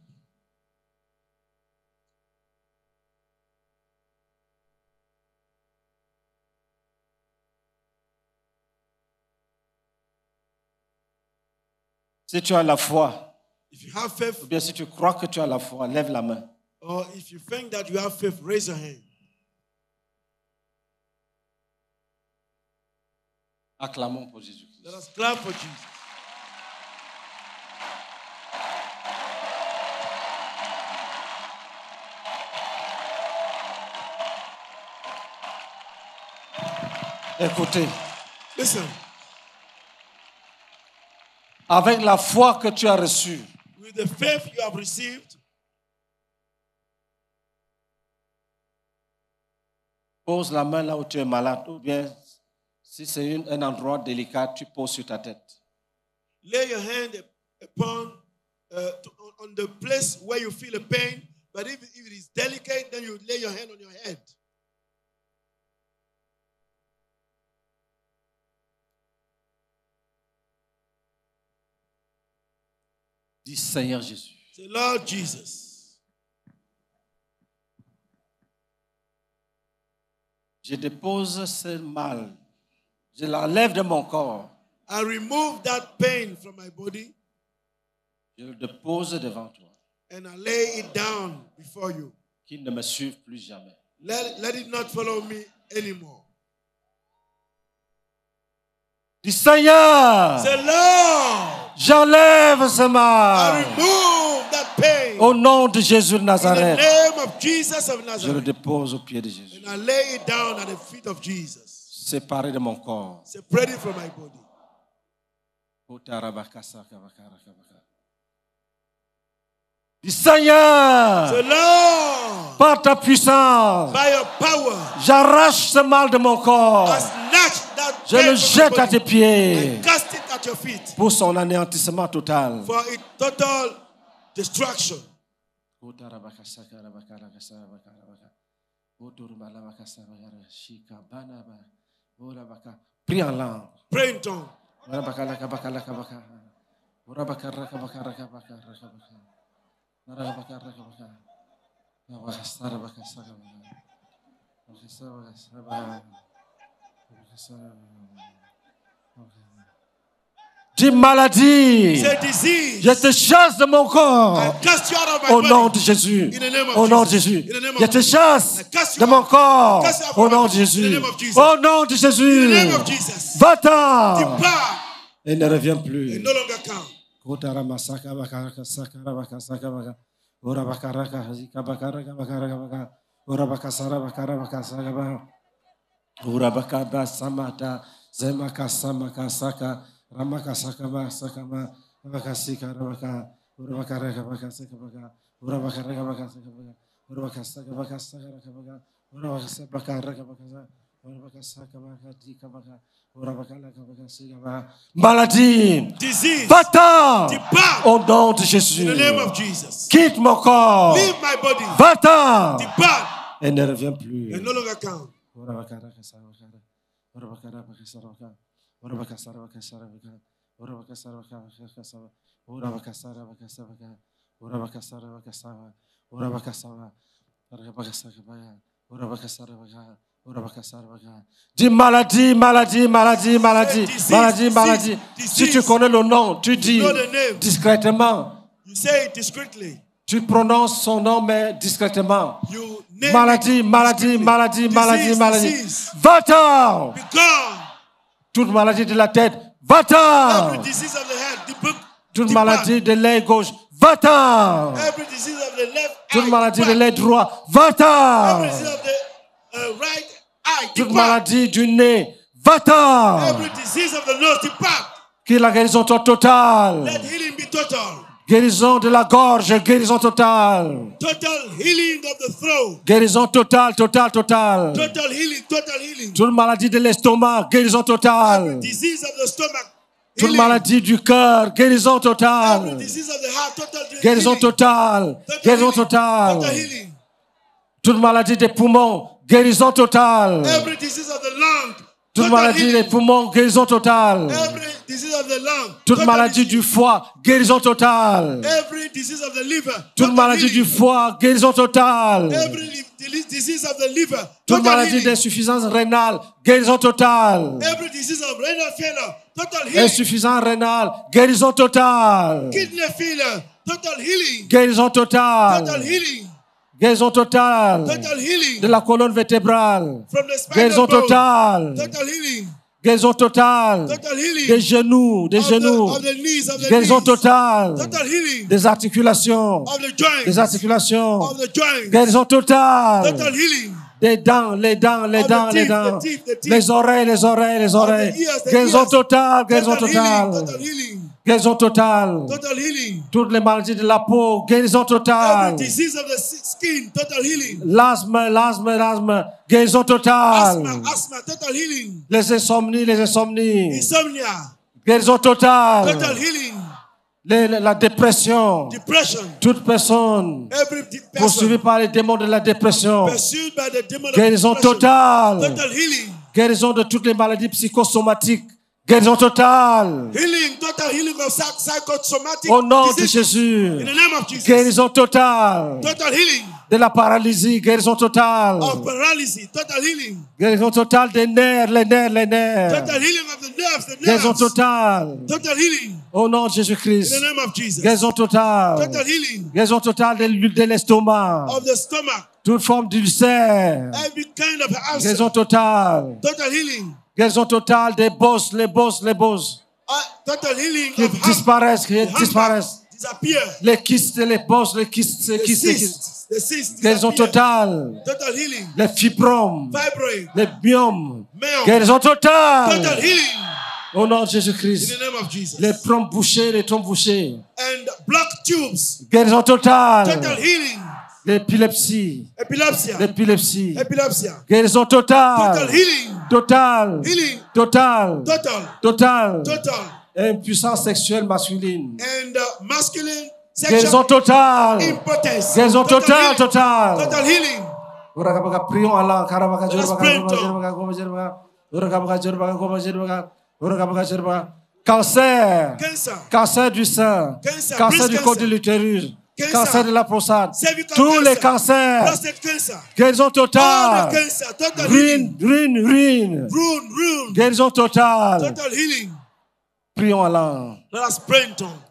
Si tu as la foi, If you have faith, ou bien si tu crois que tu as la foi, lève la main. or if you think that you have faith, raise your hand. Acclamons pour Jésus-Christ. Let us clap for Jesus. Écoutez, Listen, avec la foi que tu as reçue, with the faith you have received, pose la main là où tu es malade, ou bien si c'est un endroit délicat, tu poses sur ta tête. lay your hand upon on the place where you feel a pain. But if it is delicate, then you lay your hand on your head. Dis Seigneur Jésus, Say, Lord Jesus, je dépose ce mal, je l'enlève de mon corps, I remove that pain from my body je le dépose devant toi, and I lay it down before you. qu'il ne me suive plus jamais. Let it not follow me anymore. Dis Seigneur, Say, Lord, j'enlève ce I mal. remove that pain Au nom de Jésus de in the Nazareth, name of Jesus of je le Nazareth. dépose au pied de Jésus, And I lay it down at the feet of Jesus. séparé de mon corps. Separate it from my body. Dis Seigneur, Say, Lord, par ta puissance, by your power, j'arrache ce mal de mon corps. I snatch that Je pain le from jette my à body tes pieds and cast it at your feet pour son anéantissement total. for its total destruction. Prie en langue. Pray in tongue. Dis maladie, Say disease. je te chasse de mon corps. I cast you out of my Au nom body. de Jésus. In the name of Au nom de Jesus. Jésus. In the name of Je te Jesus. chasse I cast you de mon out. corps. I cast you out Au of nom my de body. Jésus. In the name of Jesus. Au nom de In the Jésus. name of Jesus. Va-t'en. Depart. Et ne revient It plus. no longer come. Kotaramasaka bakaraka sakarabaka sakabaka. Urabakaraka hazika bakaraka bakaraka. Urabakasara bakarabaka sakabaka. Urabakaba samata. Zemaka samaka saka. Ramaka sakaba sakaba. Rabakasika rabaka. Urabakaraka bakasakabaka. Urabakaraka bakasakabaka. Urabakasaka bakasakabaka. Urabakasaka bakasakabaka. Maladie, Disease, va-t'en depart au nom de Jésus. in the name of Jesus. Quitte mon corps, Leave my body. va-t'en Depart et ne reviens plus. and no longer come. Dis maladie, maladie, maladie, maladie, maladie, maladie. Si tu connais le nom, tu dis discrètement. You say it discreetly. Tu prononces son nom, mais discrètement. You name Maladie, it maladie, discreetly. maladie, maladie, Disease, maladie. disease. Va-t'en! Be gone. Toute maladie de la tête, va-t'en! Every disease of the head, Toute depart. maladie de l'œil gauche, va-t'en! Every disease of the left Toute eye, maladie de depart. l'œil droit, va-t'en! Every disease of the right eye, Toute depart. maladie du nez, va-t'en! Every disease of the nose, depart. Que la guérison soit totale. Let healing be total. Guérison de la gorge, guérison totale. Total healing of the throat. Guérison totale, totale, totale. Total healing, total healing. Toute maladie de l'estomac, guérison totale. Disease of the stomach, Toute healing. maladie du cœur, guérison Every totale. disease of the heart, total Guérison healing. totale. Total Guérison healing. Total totale. healing. Toute maladie des poumons, guérison totale. Every disease of the lung, Toute total maladie healing. des poumons, guérison totale. Every disease of the lung, Toute total maladie healing. du foie, guérison totale. Every disease of the liver, Toute total maladie du healing. foie, guérison totale. Every disease of the liver, Toute total maladie healing. d'insuffisance rénale, guérison totale. Every disease of renal failure, total healing. Insuffisance rénale, guérison totale. Kidney failure, total healing. Guérison Total totale. healing. Guérison totale. Total healing. De la colonne vertébrale. From the spinal Guérison bone. totale. Total healing. Guérison totale. Total healing. Des genoux, des Of the- genoux. of the knees, of the Guérison knees. totale. Total healing. Des articulations. Of the joints. Des articulations. Of the joints. Guérison totale. Total healing. Des dents, les dents, les Of the dents, les teeth, dents. the teeth, the teeth. Les oreilles, les oreilles, les oreilles. ears, the Guérison ears. totale, guérison Total healing. totale. Total healing. Guérison totale. Total healing. Toutes les maladies de la peau, guérison totale. Every disease of the skin, total healing. L'asthme, l'asthme, l'asthme, guérison totale. Asthma, total healing. Les insomnies, les insomnies, Insomnia, guérison totale. total healing. La dépression, Depression, toute personne every poursuivie person par les démons de la dépression, pursued by the demon of guérison depression. totale. Total healing. Guérison de toutes les maladies psychosomatiques, guérison totale. Healing, total healing of psychosomatic Au nom de diseases. Jésus, In the name of Jesus. guérison totale. Total healing De la paralysie, guérison totale. of paralysis. Total healing. Guérison totale des nerfs, les nerfs, les nerfs. Total healing of the nerves, the Guérison nerves. totale. Total healing. Au nom de In Jésus-Christ. the name of Jesus. Guérison totale. Total healing Guérison totale de l'estomac. of the stomach. Toute forme d'ulcère. Every kind of ulcer. Guérison totale. Total healing. Guérison totale des bosses, les bosses, les bosses. Total healing Qui of hump. disparaissent, qui The hump disparaissent. disappear. Les kystes, les bosses, les kystes, les The kystes, les kystes. cysts. The cysts Guérison disappear. totale. Total healing. Les fibromes. Fibroid. Les biomes. Myome. Guérison totale. Total healing. Au nom de In Jésus-Christ. the name of Jesus. Les trompes bouchées, les trompes bouchées. And block tubes. Guérison Total totale. healing. L'épilepsie. Epilepsy. L'épilepsie. Epilepsy. Guérison Total totale. healing. Totale. Healing. Totale. Total. Totale. Total. Impuissance sexuelle masculine. And masculine Guérison sexual totale. impotence. Guérison totale, healing. totale. Total healing. Prions Allah. Let us pray Cancer. Cancer. Cancer du sein. Cancer, Cancer breast du cancer. col de l'utérus. Cancer. Cancer de la prostate. Cervical Tous les cancer. cancers. Prostate cancer. Guérison All totale. the cancer. Total healing. Ruine. Rune. Guérison totale. Total healing. Prions Allah. Let us pray in tongue.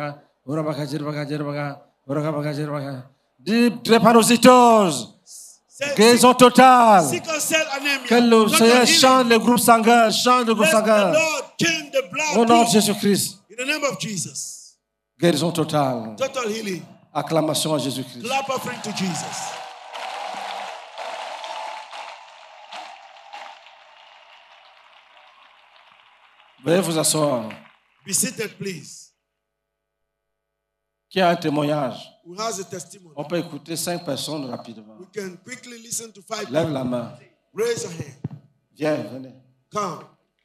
Drépanocytose. Guérison totale. Sickle cell anemia. Que le Total Seigneur healing. change le groupe sanguin, change le groupe Let sanguin. the Lord change the blood Au nom de group. Jésus-Christ. In the name of Jesus. Guérison totale. Total healing. Acclamation à Jésus-Christ. Clap offering to Jesus. Veuillez vous asseoir. Be seated, please. Qui a un témoignage? Who has a testimony? On peut écouter 5 personnes rapidement. We can quickly listen to 5 Lève people. la main. Raise your hand. Viens, venez. Come.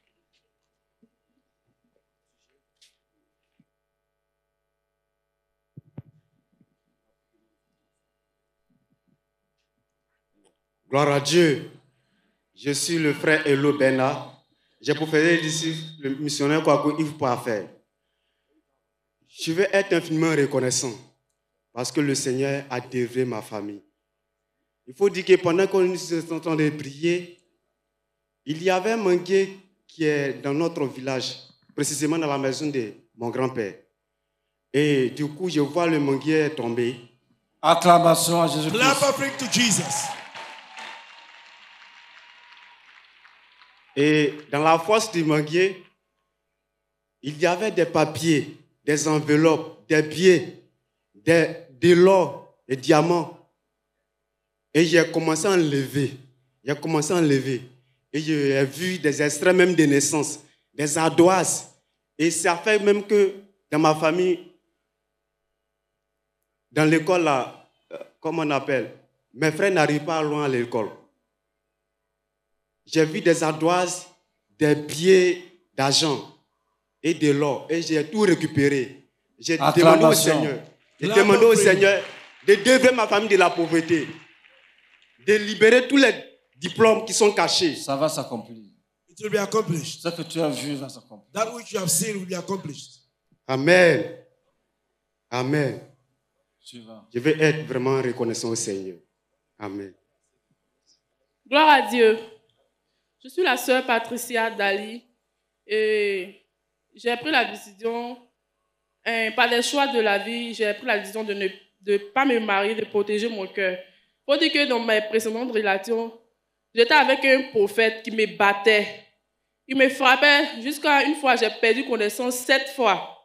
Gloire à Dieu. Je suis le frère Elo Bernard. J'ai professé ici le missionnaire Kwaku Yves Poifer. Je veux être infiniment reconnaissant parce que le Seigneur a délivré ma famille. Il faut dire que pendant qu'on était en train de prier, il y avait un manguier qui est dans notre village, précisément dans la maison de mon grand-père. Et du coup, je vois le manguier tomber. Acclamation à Clap Jésus-Christ. offering to Jesus. Et dans la fosse du manguier, il y avait des papiers, des enveloppes, des billets, de l'or, des diamants. Et j'ai commencé à enlever. Et j'ai vu des extraits même de naissance, des ardoises. Et ça fait même que dans ma famille, dans l'école, là, comment on appelle, mes frères n'arrivent pas loin à l'école. J'ai vu des ardoises, des billets d'argent et de l'or. Et j'ai tout récupéré. J'ai demandé au Seigneur. J'ai demandé au Seigneur de délivrer ma famille de la pauvreté. De libérer tous les diplômes qui sont cachés. Ça va s'accomplir. It will be accomplished. Ce que tu as vu va s'accomplir. That which you have seen will be accomplished. Amen. Amen. Suivant. Je vais être vraiment reconnaissant au Seigneur. Amen. Gloire à Dieu. Je suis la sœur Patricia Dali et j'ai pris la décision, par les choix de la vie, j'ai pris la décision de ne pas me marier, de protéger mon cœur. Il faut dire que dans mes précédentes relations, j'étais avec un prophète qui me battait. Il me frappait jusqu'à une fois, j'ai perdu connaissance 7 fois.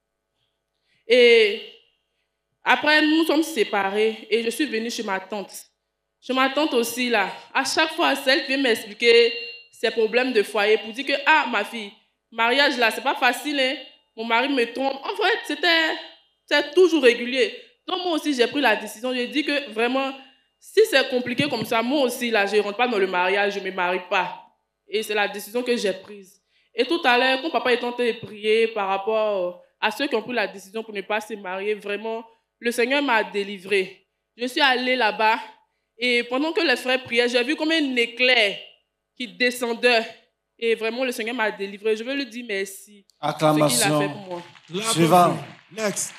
Et après, nous sommes séparés et je suis venue chez ma tante. Chez ma tante aussi, là, à chaque fois, c'est elle qui vient m'expliquer ses problèmes de foyer pour dire que, ah, ma fille, mariage là, c'est pas facile, hein? Mon mari me trompe. En fait, c'est toujours régulier. Donc, moi aussi, j'ai pris la décision. J'ai dit que vraiment, si c'est compliqué comme ça, moi aussi, là, je ne rentre pas dans le mariage, je ne me marie pas. Et c'est la décision que j'ai prise. Et tout à l'heure, quand papa est en train de prier par rapport à ceux qui ont pris la décision pour ne pas se marier, vraiment, le Seigneur m'a délivrée. Je suis allée là-bas et pendant que les frères priaient, j'ai vu comme un éclair qui descendait. Et vraiment, le Seigneur m'a délivré. Je veux lui dire merci. Acclamation. Ce qu'il a fait pour moi. Suivant. Next.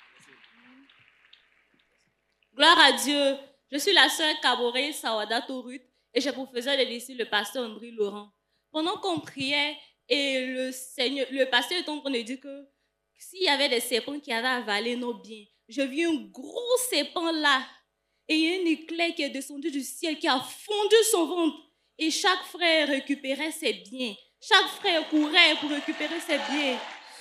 Gloire à Dieu. Je suis la sœur Kaboré Sawada Torut et j'ai pour faiseur de ici le pasteur André Laurent. Pendant qu'on priait et le pasteur est en train de dire que s'il y avait des serpents qui avaient avalé nos biens, j'ai vu un gros serpent là et il y a un éclair qui est descendu du ciel qui a fondu son ventre et chaque frère récupérait ses biens. Chaque frère courait pour récupérer ses biens.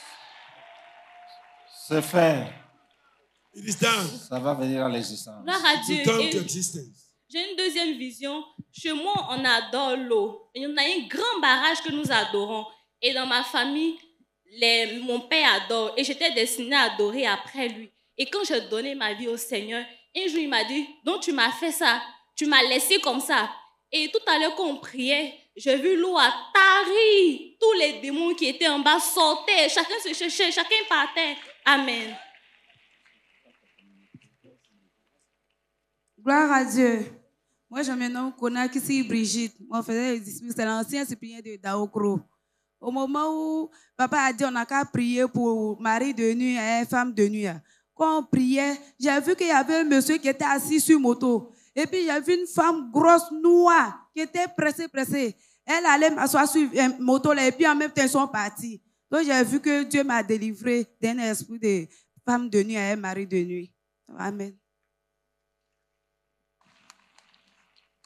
C'est fait. It is done. Ça va venir à l'existence. Gloire à Dieu. To come Et to existence. j'ai une deuxième vision. Chez moi, on adore l'eau. Il y en a un grand barrage que nous adorons. Et dans ma famille, mon père adore. Et j'étais destinée à adorer après lui. Et quand j'ai donné ma vie au Seigneur, un jour il m'a dit, donc tu m'as fait ça. Tu m'as laissé comme ça. Et tout à l'heure quand on priait, j'ai vu l'eau à tari. Tous les démons qui étaient en bas sortaient. Chacun se cherchait, chacun partait. Amen. Gloire à Dieu. Moi, je me nomme Konakisi Brigitte. Moi, je faisais les disciples. C'est l'ancien suppliant de Daokro. Au moment où papa a dit on n'a qu'à prier pour mari de nuit et femme de nuit. Quand on priait, j'ai vu qu'il y avait un monsieur qui était assis sur moto. Et puis, j'ai vu une femme grosse, noire, qui était pressée. Elle allait m'asseoir sur une moto là, et puis en même temps, ils sont partis. Donc, j'ai vu que Dieu m'a délivré d'un esprit de femme de nuit et mari de nuit. Amen.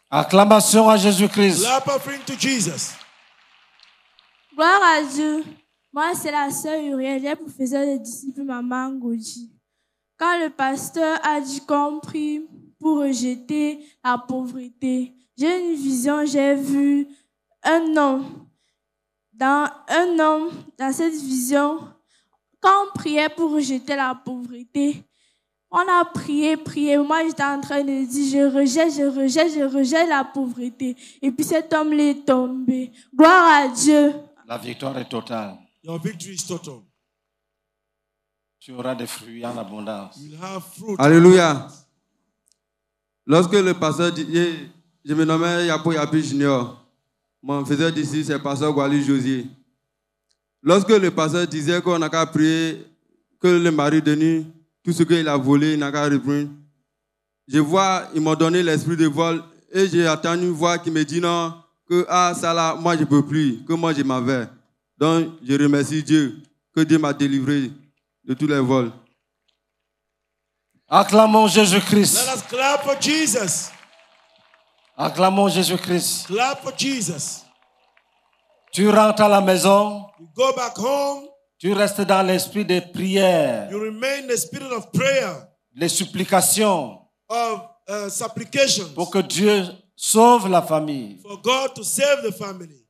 Acclamation à Jésus-Christ. Clap offering to Jesus. Gloire à Dieu. Moi, c'est la sœur Uriel, j'ai pour faire des disciples Maman Goji. Quand le pasteur a dit qu'on prie pour rejeter la pauvreté, j'ai une vision, j'ai vu un homme. Dans cette vision, quand on priait pour rejeter la pauvreté, on a prié. Moi, j'étais en train de dire, je rejette la pauvreté. Et puis cet homme est tombé. Gloire à Dieu. La victoire est totale. Your victory is total. Tu auras des fruits en abondance. You'll have fruit. Alléluia. Lorsque le pasteur disait, je me nommais Yapo Yapi Junior, mon faiseur d'ici, c'est le pasteur Gwali Josier. Lorsque le pasteur disait qu'on n'a qu'à prier, que le mari de nuit, tout ce qu'il a volé, il n'a qu'à reprendre. Je vois, ils m'ont donné l'esprit de vol et j'ai attendu une voix qui me dit non, que ça là, moi je ne peux plus, que moi je m'en vais. Donc je remercie Dieu, que Dieu m'a délivré de tous les vols. Acclamons Jésus-Christ. Let us clap for Jesus. Acclamons Jésus-Christ. Clap for Jesus. Tu rentres à la maison. You go back home. Tu restes dans l'esprit de prière. You remain in the spirit of prayer. Les supplications. Of supplications. Pour que Dieu sauve la famille. For God to save the family.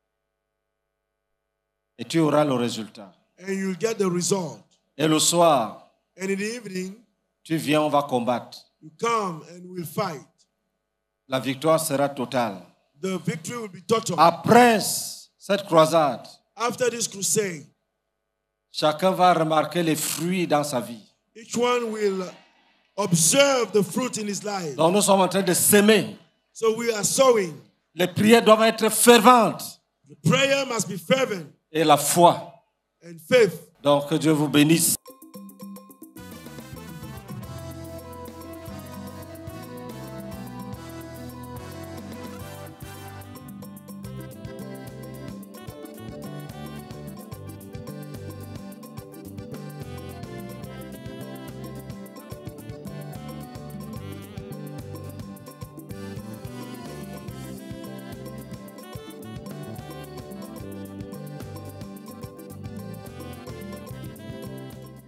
Et tu auras le résultat. And you'll get the result. Et le soir, and in the evening, tu viens, on va combattre. You come and we'll fight. La victoire sera totale. The victory will be total. Après cette croisade, after this crusade, chacun va remarquer les fruits dans sa vie. Each one will observe the fruit in his life. Donc nous sommes en train de s'aimer. So we are sowing. Les prières doivent être ferventes. The prayer must be fervent. Et la foi. And faith. Donc que Dieu vous bénisse.